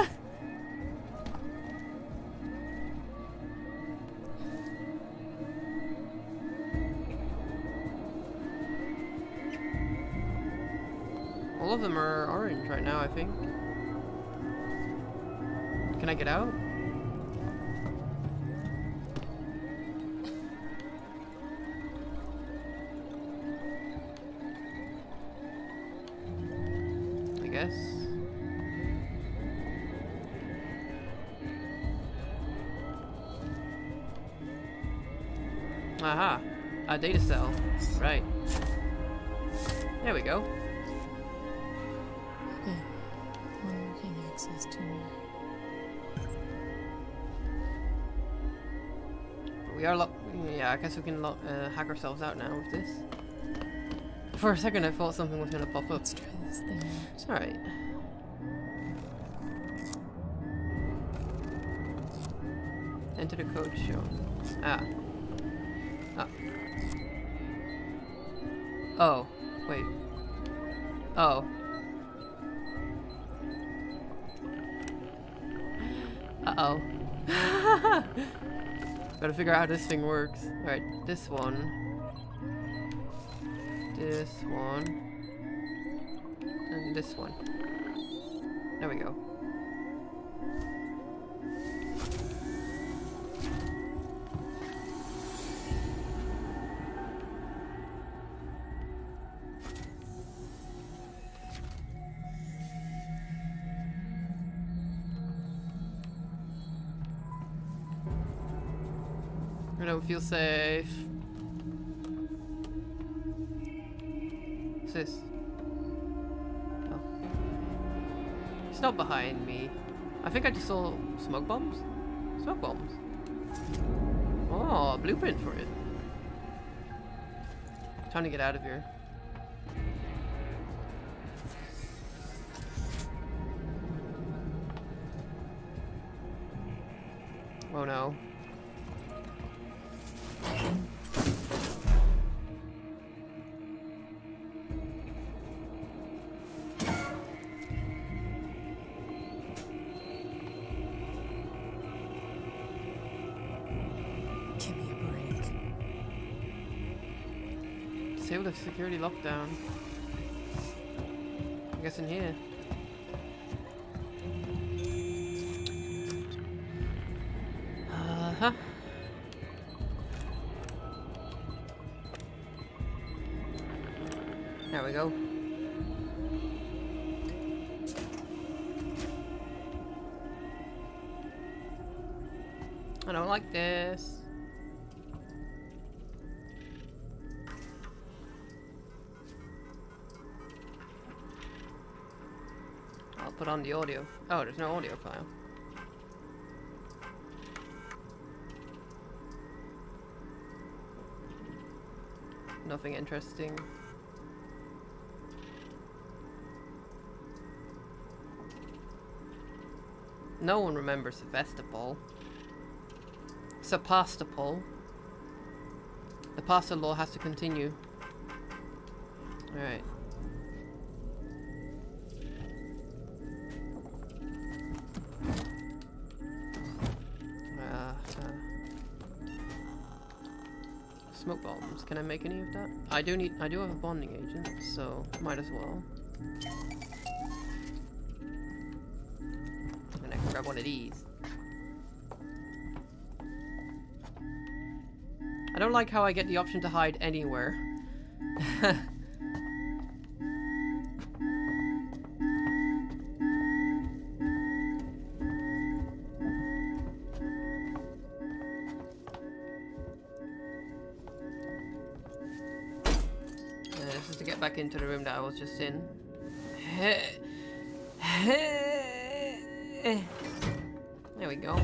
All of them are orange right now, I think. Can I get out? I guess. Aha! A data cell. Right. There we go. Unlocking access to We are locked. Yeah, I guess we can hack ourselves out now with this. For a second, I thought something was gonna pop up. Let's try this thing out. All right. Enter the code shown. Ah. Ah. Oh. Wait. Oh. Uh-oh. Gotta figure out how this thing works. Alright, this one. This one. And this one. There we go. I don't feel safe. What's this? Oh. It's not behind me. I think I just saw smoke bombs? Smoke bombs. Oh, a blueprint for it. Time to get out of here. Oh no. Give me a break. Disable the security lockdown. I guess in here. Uh-huh. There we go. I don't like this. I'll put on the audio. Oh, there's no audio file. Nothing interesting. No one remembers Sevastopol. Sebastopol. The pasta law has to continue. Alright. Smoke bombs. Can I make any of that? I do have a bonding agent, so might as well. And I can grab one of these. I don't like how I get the option to hide anywhere. This is to get back into the room that I was just in. There we go.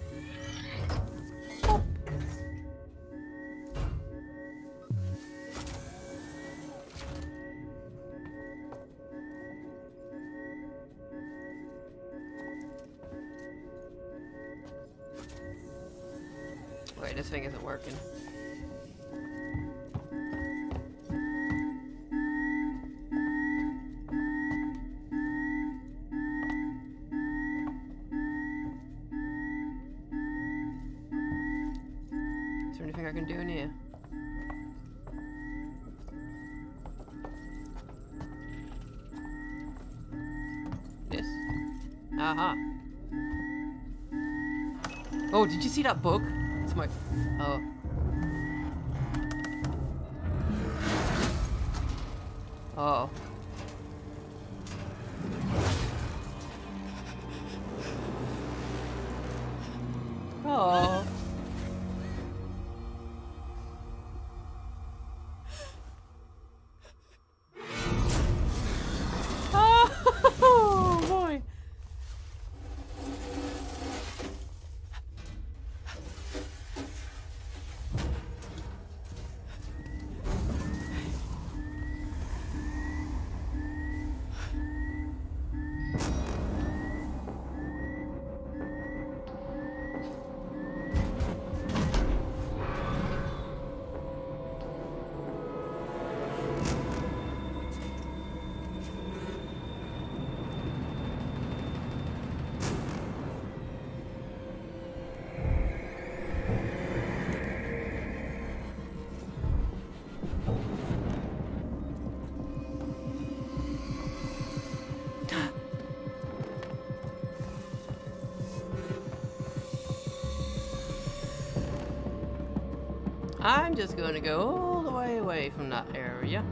Wait, this thing isn't working. Is there anything I can do in here? This? Aha. Oh, did you see that book? It's my... Oh. Oh. Oh. Oh, boy. I'm just going to go all the way away from that area.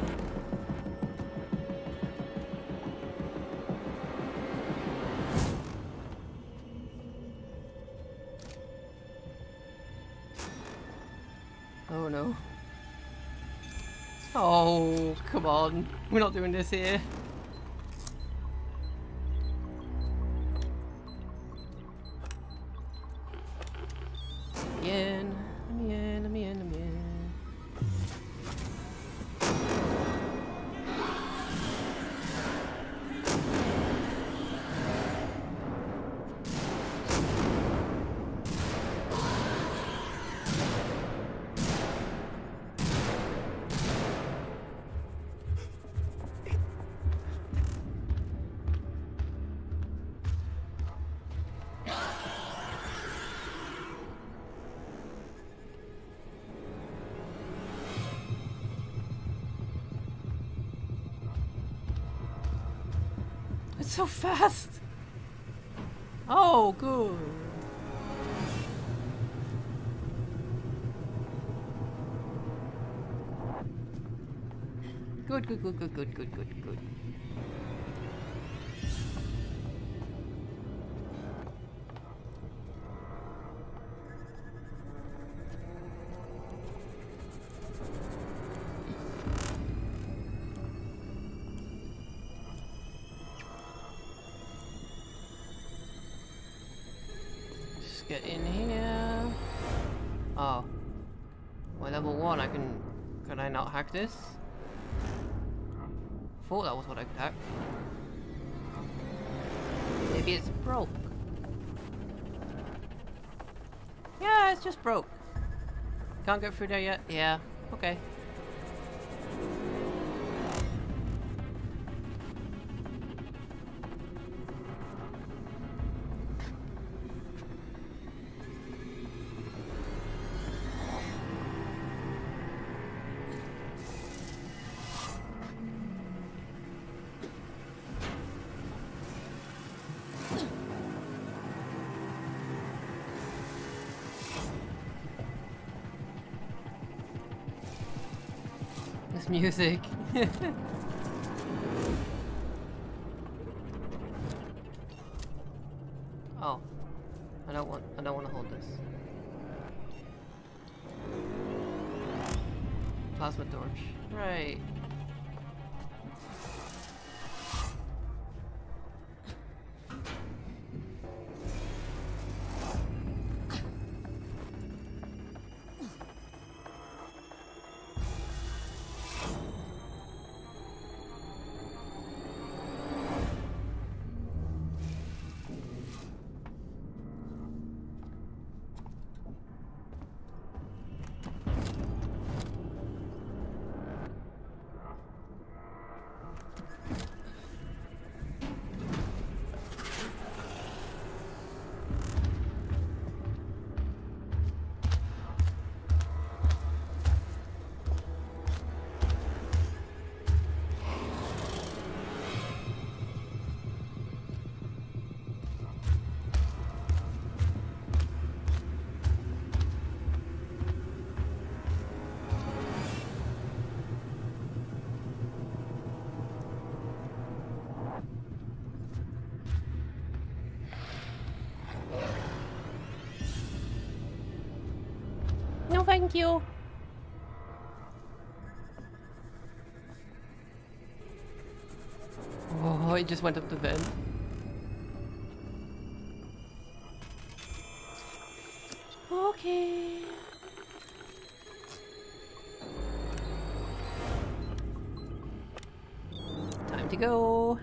Oh no. Oh, come on. We're not doing this here. Again. Let me in, let me in, let me in. It's so fast. Oh, good. Good, good, good, good, good, good, good, good. Get in here. Oh. Well, level 1, I can... Could I not hack this? I thought that was what I could hack. Maybe it's broke. Yeah, it's just broke. Can't get through there yet? Yeah. Okay. This music. Oh. I don't want to hold this. Plasma torch. Right. Thank you. Oh, it just went up the vent. Okay. Time to go.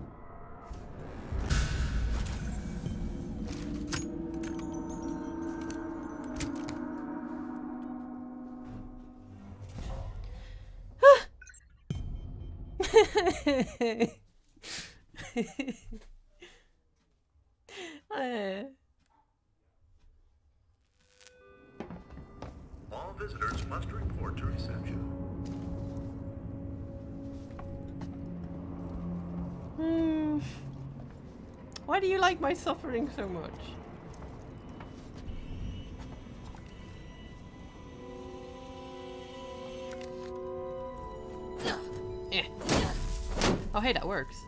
All visitors must report to reception. Why do you like my suffering so much? Yeah. Oh, hey, that works.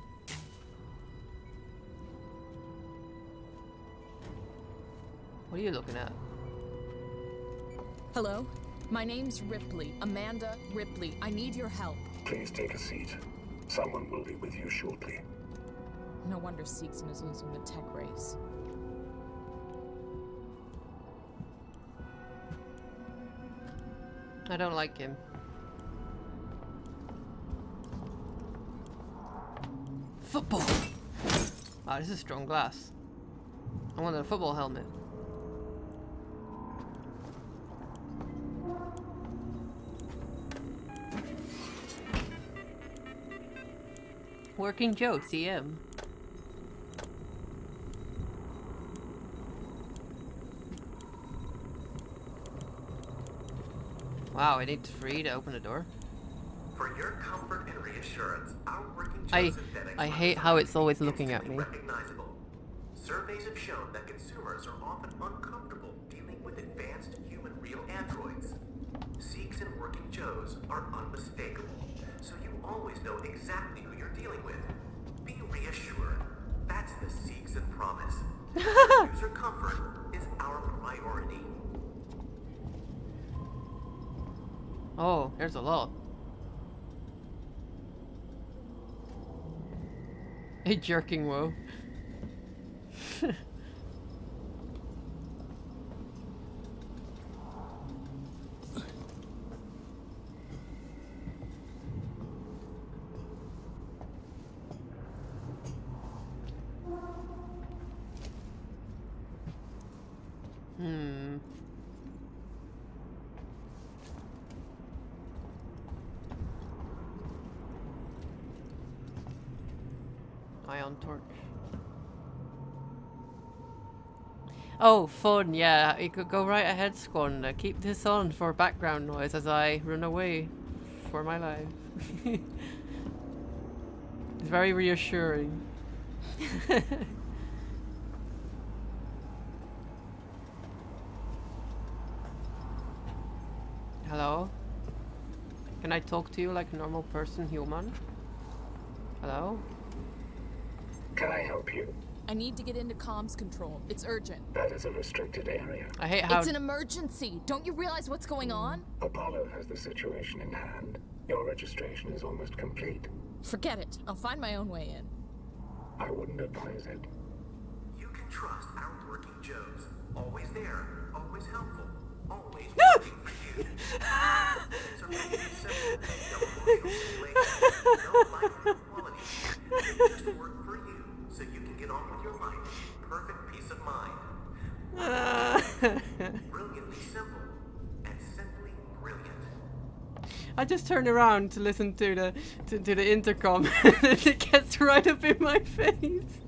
What are you looking at? Hello? My name's Ripley. Amanda Ripley. I need your help. Please take a seat. Someone will be with you shortly. No wonder Seegson is losing the tech race. I don't like him. Football! Wow, this is strong glass. I wanted a football helmet. Working Joe, CM. Wow, I need 3 to open the door. For your comfort and reassurance, our working Joe synthetics I hate how it's always looking at me. recognizable. Surveys have shown that consumers are often uncomfortable dealing with advanced human real androids. Seegson working Joes are unmistakable, so you always know exactly who you're dealing with. Be reassured. That's the Seegson promise. User comfort is our priority. Oh, there's a lot. A jerking woe. Ion torch. Oh, fun, yeah. You could go right ahead, Squander. Keep this on for background noise as I run away for my life. It's very reassuring. Hello? Can I talk to you like a normal person, human? Hello? Can I help you? I need to get into comms control. It's urgent. That is a restricted area. I hate how... It's an emergency. Don't you realize what's going on? Apollo has the situation in hand. Your registration is almost complete. Forget it. I'll find my own way in. I wouldn't advise it. You can trust our working Joes. Always there, always helpful, always working for you. So make it simple. No emotional relations, no life inequality. They just work for you, so you can get on with your life. Perfect peace of mind. Brilliantly simple, and simply brilliant. I just turned around to listen to the intercom and it gets right up in my face.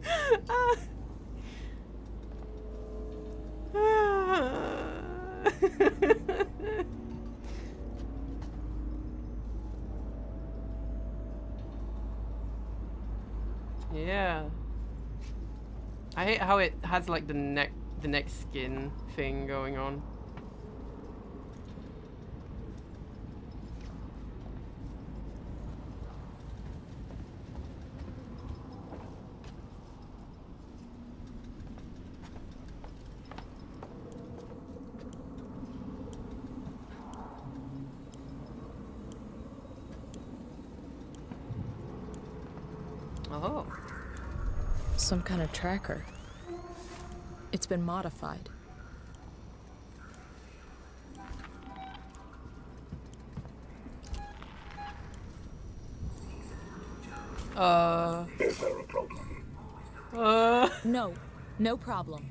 Yeah. I hate how it has like the neck skin thing going on. Oh. Some kind of tracker. It's been modified. Is there a problem? No. No problem.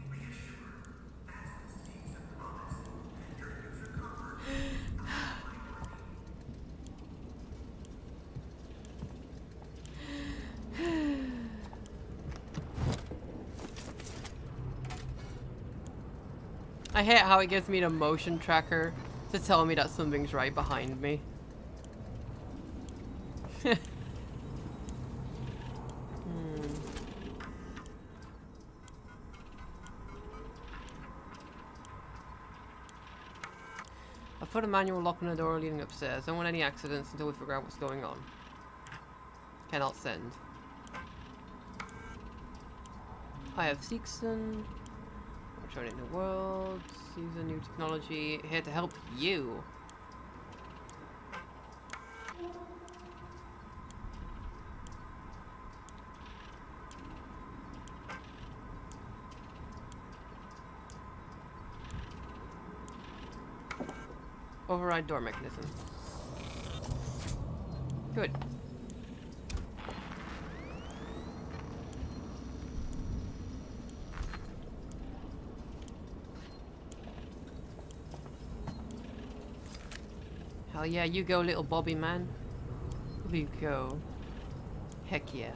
I hate how it gives me the motion tracker to tell me that something's right behind me. I put a manual lock on the door leading upstairs. Don't want any accidents until we figure out what's going on. Cannot send. I have Seekson. Joining the world. Use a new technology. Here to help you. Override door mechanism. Good. Hell yeah, you go, little Bobby man. You go. Heck yeah.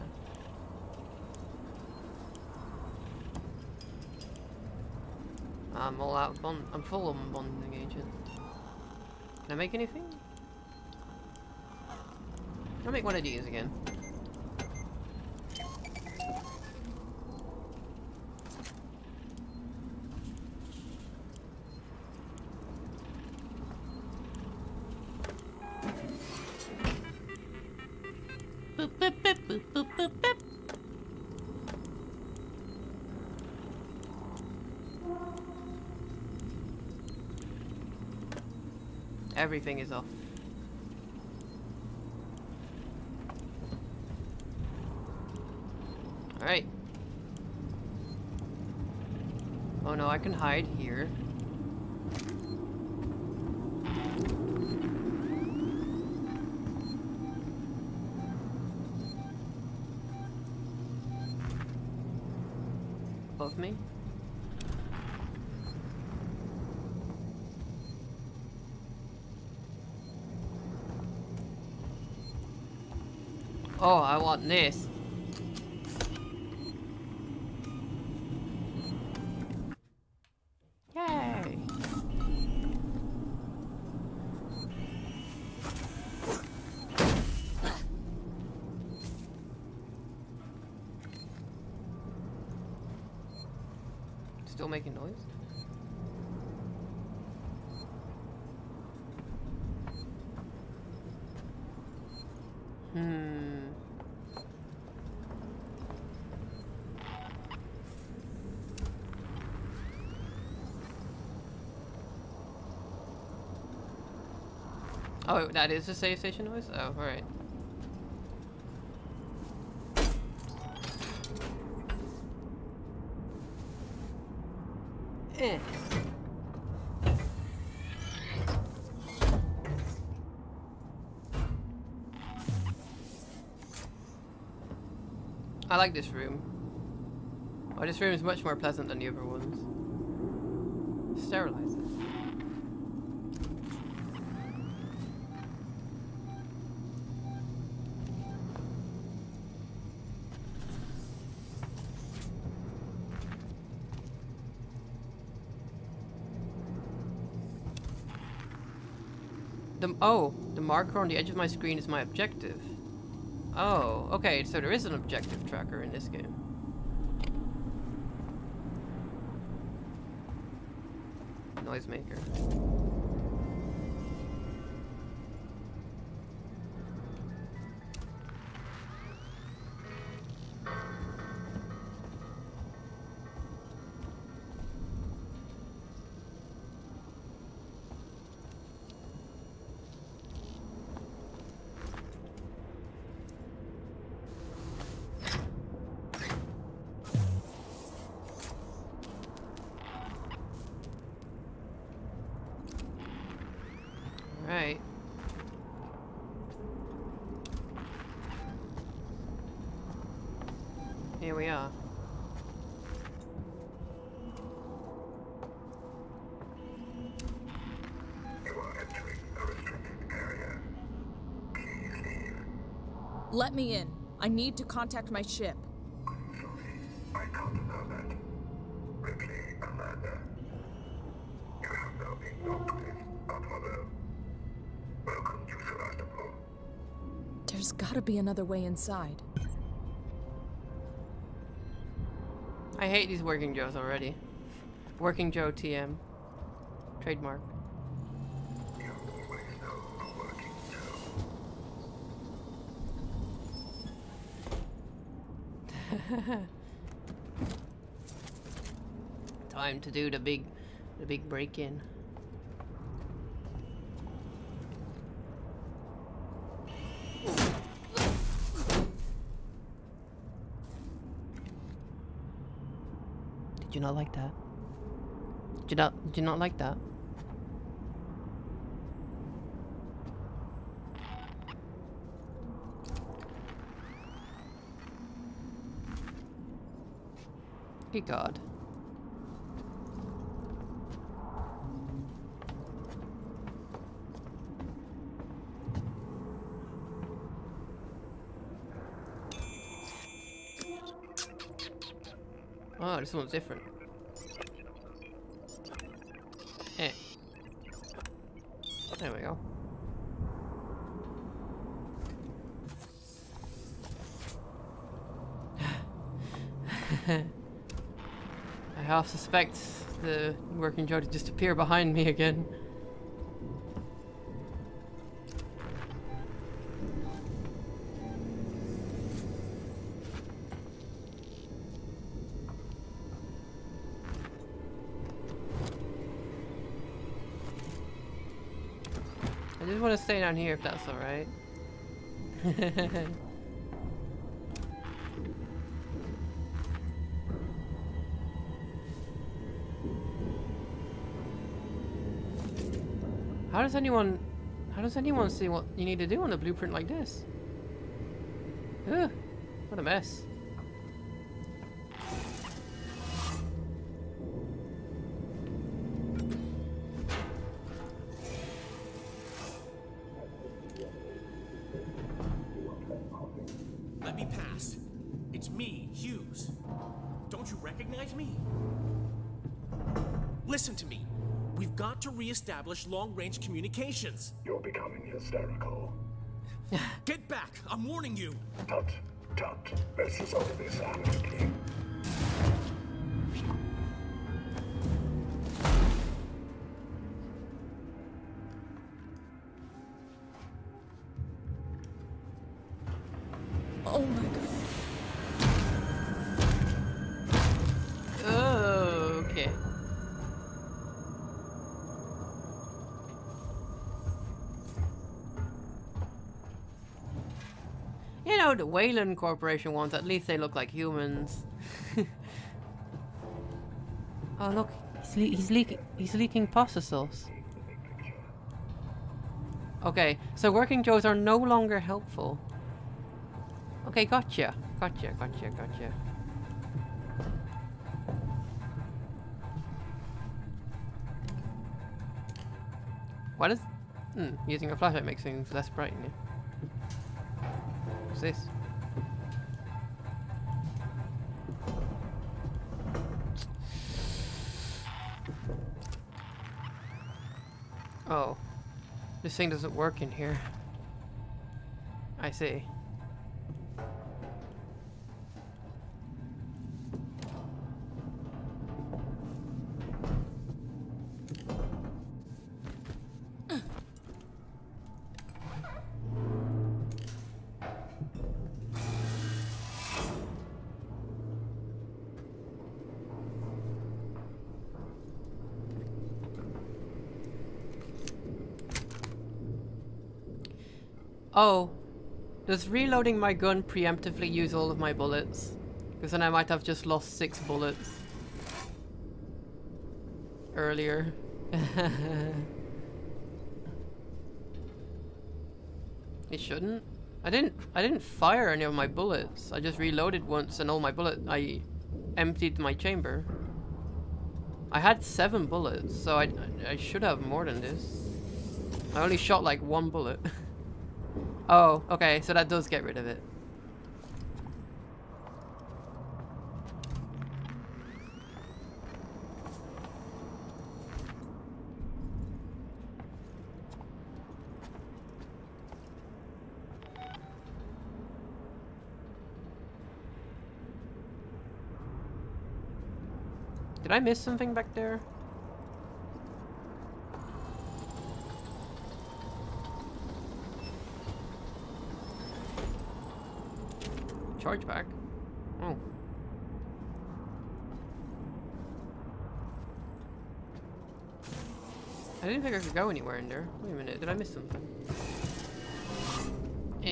I'm all out of bond. I'm full on bonding agent. Can I make anything? I'll make one of these again. Boop, boop, boop, boop, boop, boop, boop. Everything is off. Alright. Oh no, I can hide here. Above me? Oh, I want this. Yay! Still making noise? Oh, that is the save station noise? Oh, alright. Eh. I like this room. Oh, this room is much more pleasant than the other ones. Sterilize it. The marker on the edge of my screen is my objective. Oh, okay, so there is an objective tracker in this game. Noisemaker. Here we are. Let me in. I need to contact my ship. I can't allow that. Ripley, Amanda. You have now been docked with Apollo. Welcome to Sevastopol. There's gotta be another way inside. I hate these Working Joes already. Working Joe TM. Trademark. You always know a Working Joe. Time to do the big break-in. Did you not like that? Did you not like that? Good God. Oh, this one's different. Eh. There we go. I half suspect the Working Joe to just appear behind me again. I just want to stay down here if that's alright. How does anyone see what you need to do on a blueprint like this? Ugh, what a mess. Let me pass. It's me, Hughes. Don't you recognize me? Listen to me. We've got to re-establish long-range communications. You're becoming hysterical. Get back! I'm warning you! Tut, tut. Let's resolve this amicably. Oh my God. Oh, okay. You know, the Wayland Corporation ones, at least they look like humans. Oh look, he's leaking pasta sauce. Okay, so Working Joes are no longer helpful. Okay, gotcha. Gotcha. What is... using a flashlight makes things less bright in here. What's this? Oh. This thing doesn't work in here. I see. Oh, does reloading my gun preemptively use all of my bullets? Because then I might have just lost 6 bullets earlier. It shouldn't? I didn't fire any of my bullets. I just reloaded once and I emptied my chamber. I had 7 bullets, so I should have more than this. I only shot like 1 bullet. Oh, okay, so that does get rid of it. Did I miss something back there? Charge back? Oh. I didn't think I could go anywhere in there. Wait a minute, did I miss something? Eh.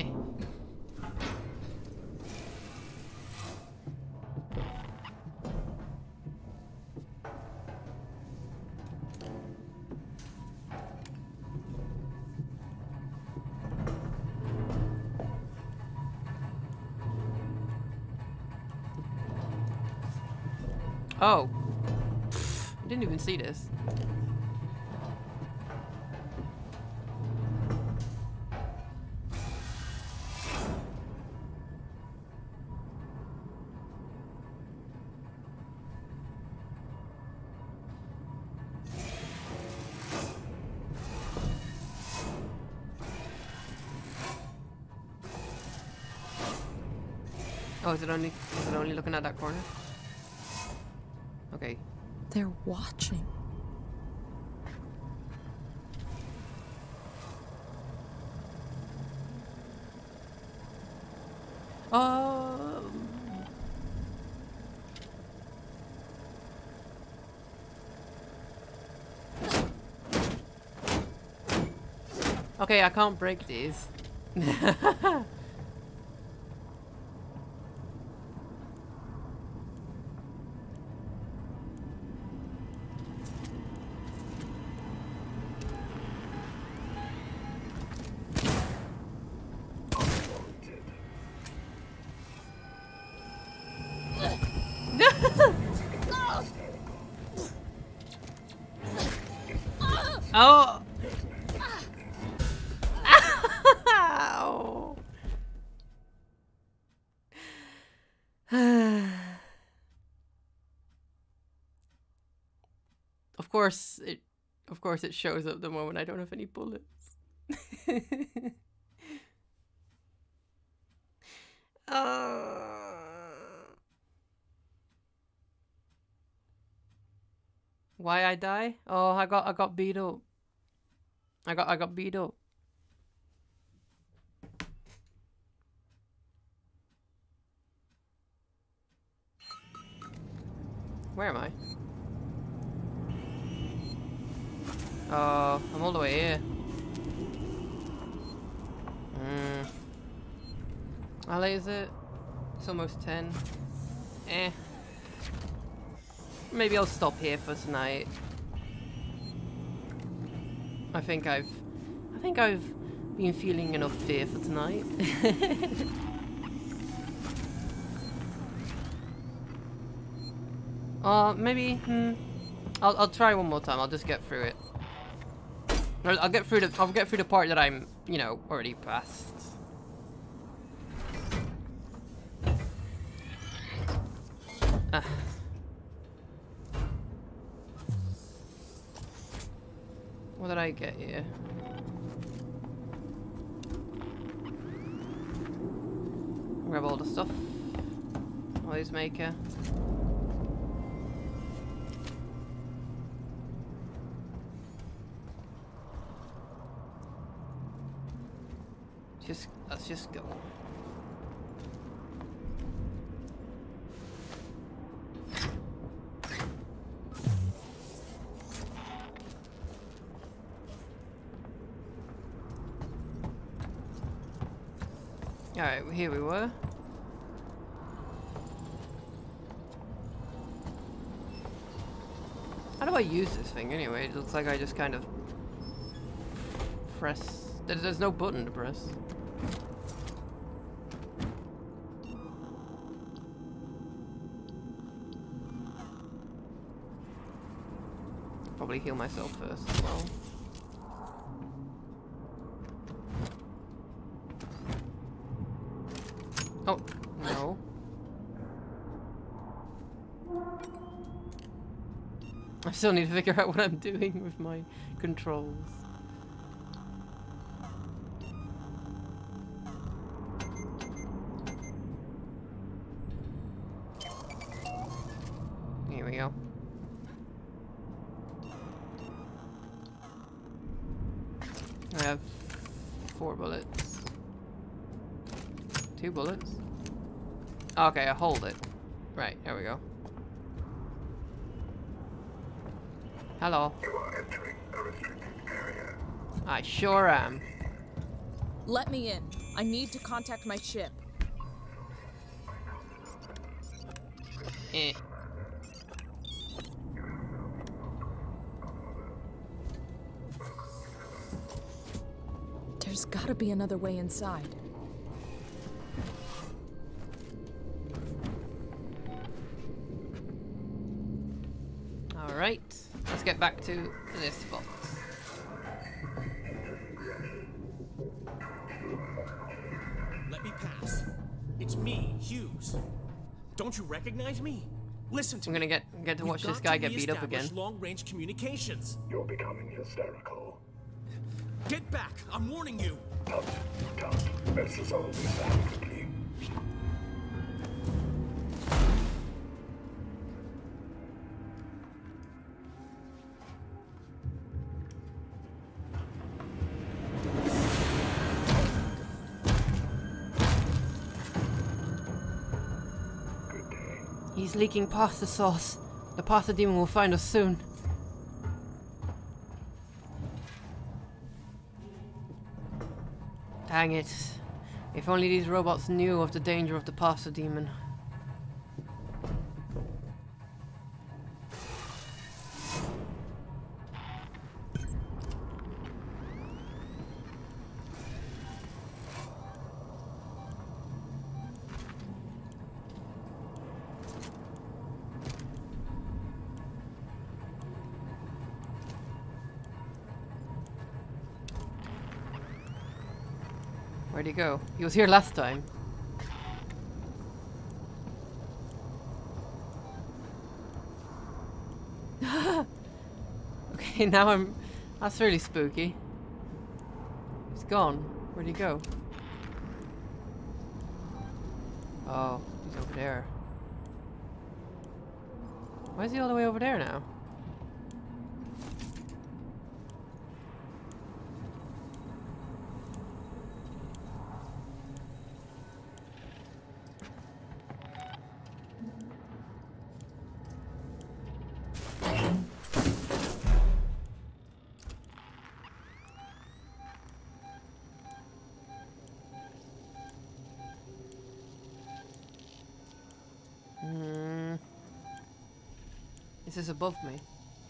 Oh. I didn't even see this. Oh, is it only looking at that corner? Okay. They're watching. Okay, I can't break these. Oh! Ow! Of course it shows up the moment I don't have any bullets. Why I die? Oh, I got beat up. I got beat up. Where am I? Oh, I'm all the way here. How late is it? It's almost 10. Eh. Maybe I'll stop here for tonight. I think I've been feeling enough fear for tonight. Maybe. I'll try one more time. I'll just get through it. I'll get through the part that I'm, you know, already past. What did I get here? Grab all the stuff. Noise maker. Let's just go. Alright, here we were. How do I use this thing anyway? It looks like I just kind of press. There's no button to press. probably heal myself first as well. Oh, no. I still need to figure out what I'm doing with my controls. Here we go. I have 4 bullets. 2 bullets? Okay, I hold it. Right, there we go. Hello. You are entering a restricted area. I sure am. Let me in. I need to contact my ship. Eh. There's gotta be another way inside. Alright, let's get back to this box. Let me pass. It's me, Hughes. Don't you recognize me? Listen to I'm me. gonna get to watch this guy get beat up again. Long-range communications. You're becoming hysterical. Get back! I'm warning you. Don't. Let's resolve this amicably. He's leaking pasta sauce. The pasta demon will find us soon. Dang it. If only these robots knew of the danger of the pasta demon. Where'd he go? He was here last time. Okay, now I'm... That's really spooky. He's gone. Where'd he go? Oh, he's over there. Why is he all the way over there now? This is above me.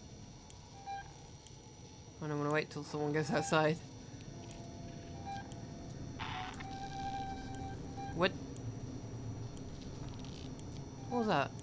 And I'm gonna wait till someone goes outside. What? What was that?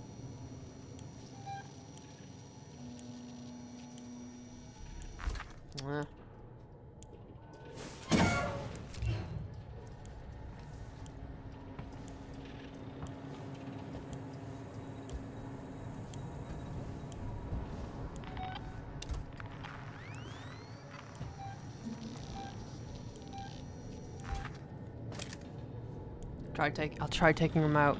I'll try taking them out.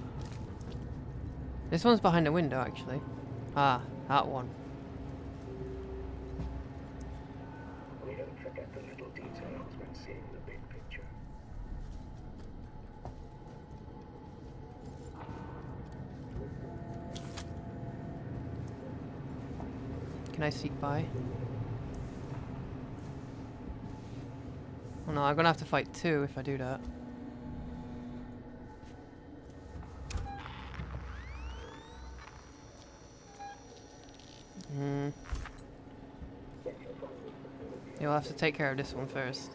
This one's behind a window, actually. Ah, that one. We don't forget the little details when seeing the big picture. Can I sneak by? Oh no, I'm gonna have to fight 2 if I do that. You'll have to take care of this one first.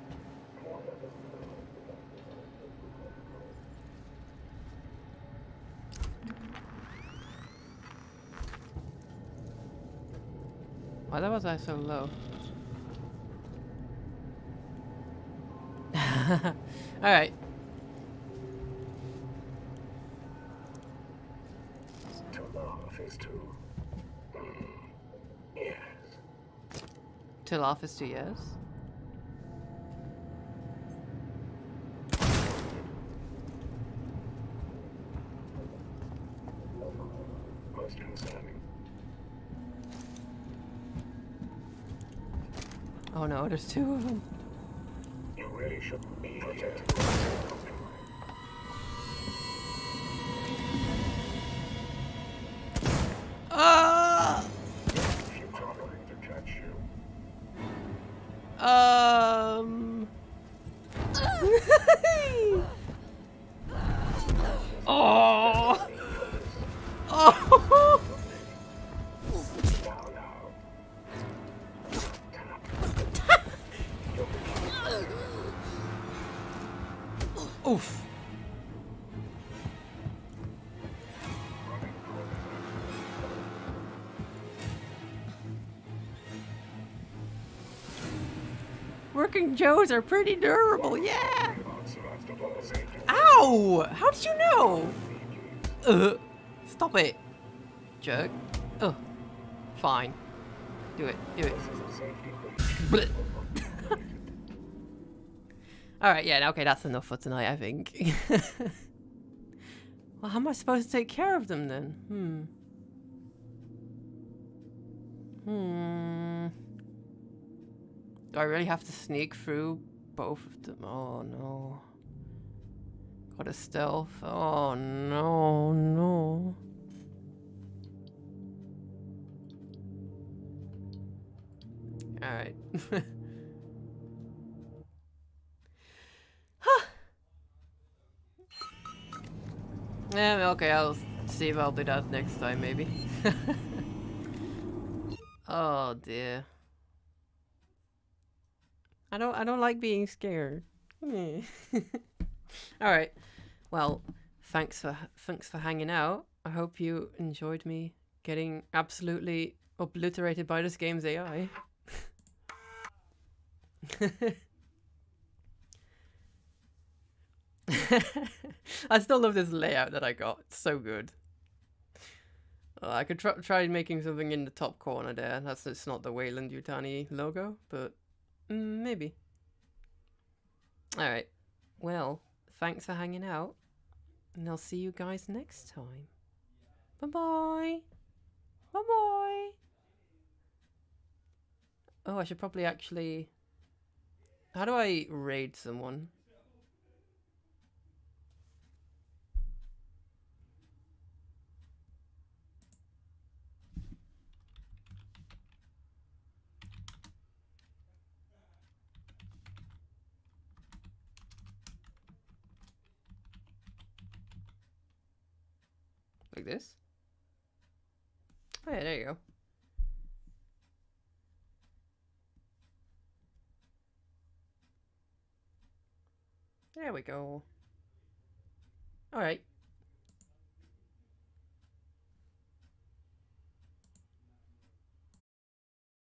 Why was I so low? Alright. To laugh is to... yes. To laugh is to yes? Most concerning. Oh no, there's two of them. You really shouldn't be here. Ah! If you trying to catch you. Oh! Oh! Oof. Working Joes are pretty durable, yeah! Ow! How did you know? Stop it, jerk. Fine. Do it, do it. Alright, yeah, okay, that's enough for tonight, I think. Well, how am I supposed to take care of them then? Do I really have to sneak through both of them? Oh no. Got a stealth. Oh no, no. Alright. Yeah, okay, I'll see if I'll do that next time, maybe. Oh dear. I don't like being scared. Alright. Well, thanks for hanging out. I hope you enjoyed me getting absolutely obliterated by this game's AI. I still love this layout that I got. It's so good. I could try making something in the top corner there. It's not the Weyland-Yutani logo, but maybe. Alright. Well, thanks for hanging out. And I'll see you guys next time. Bye-bye. Bye-bye. Oh, I should probably actually... How do I raid someone? Like this? Oh yeah, there you go. There we go. Alright.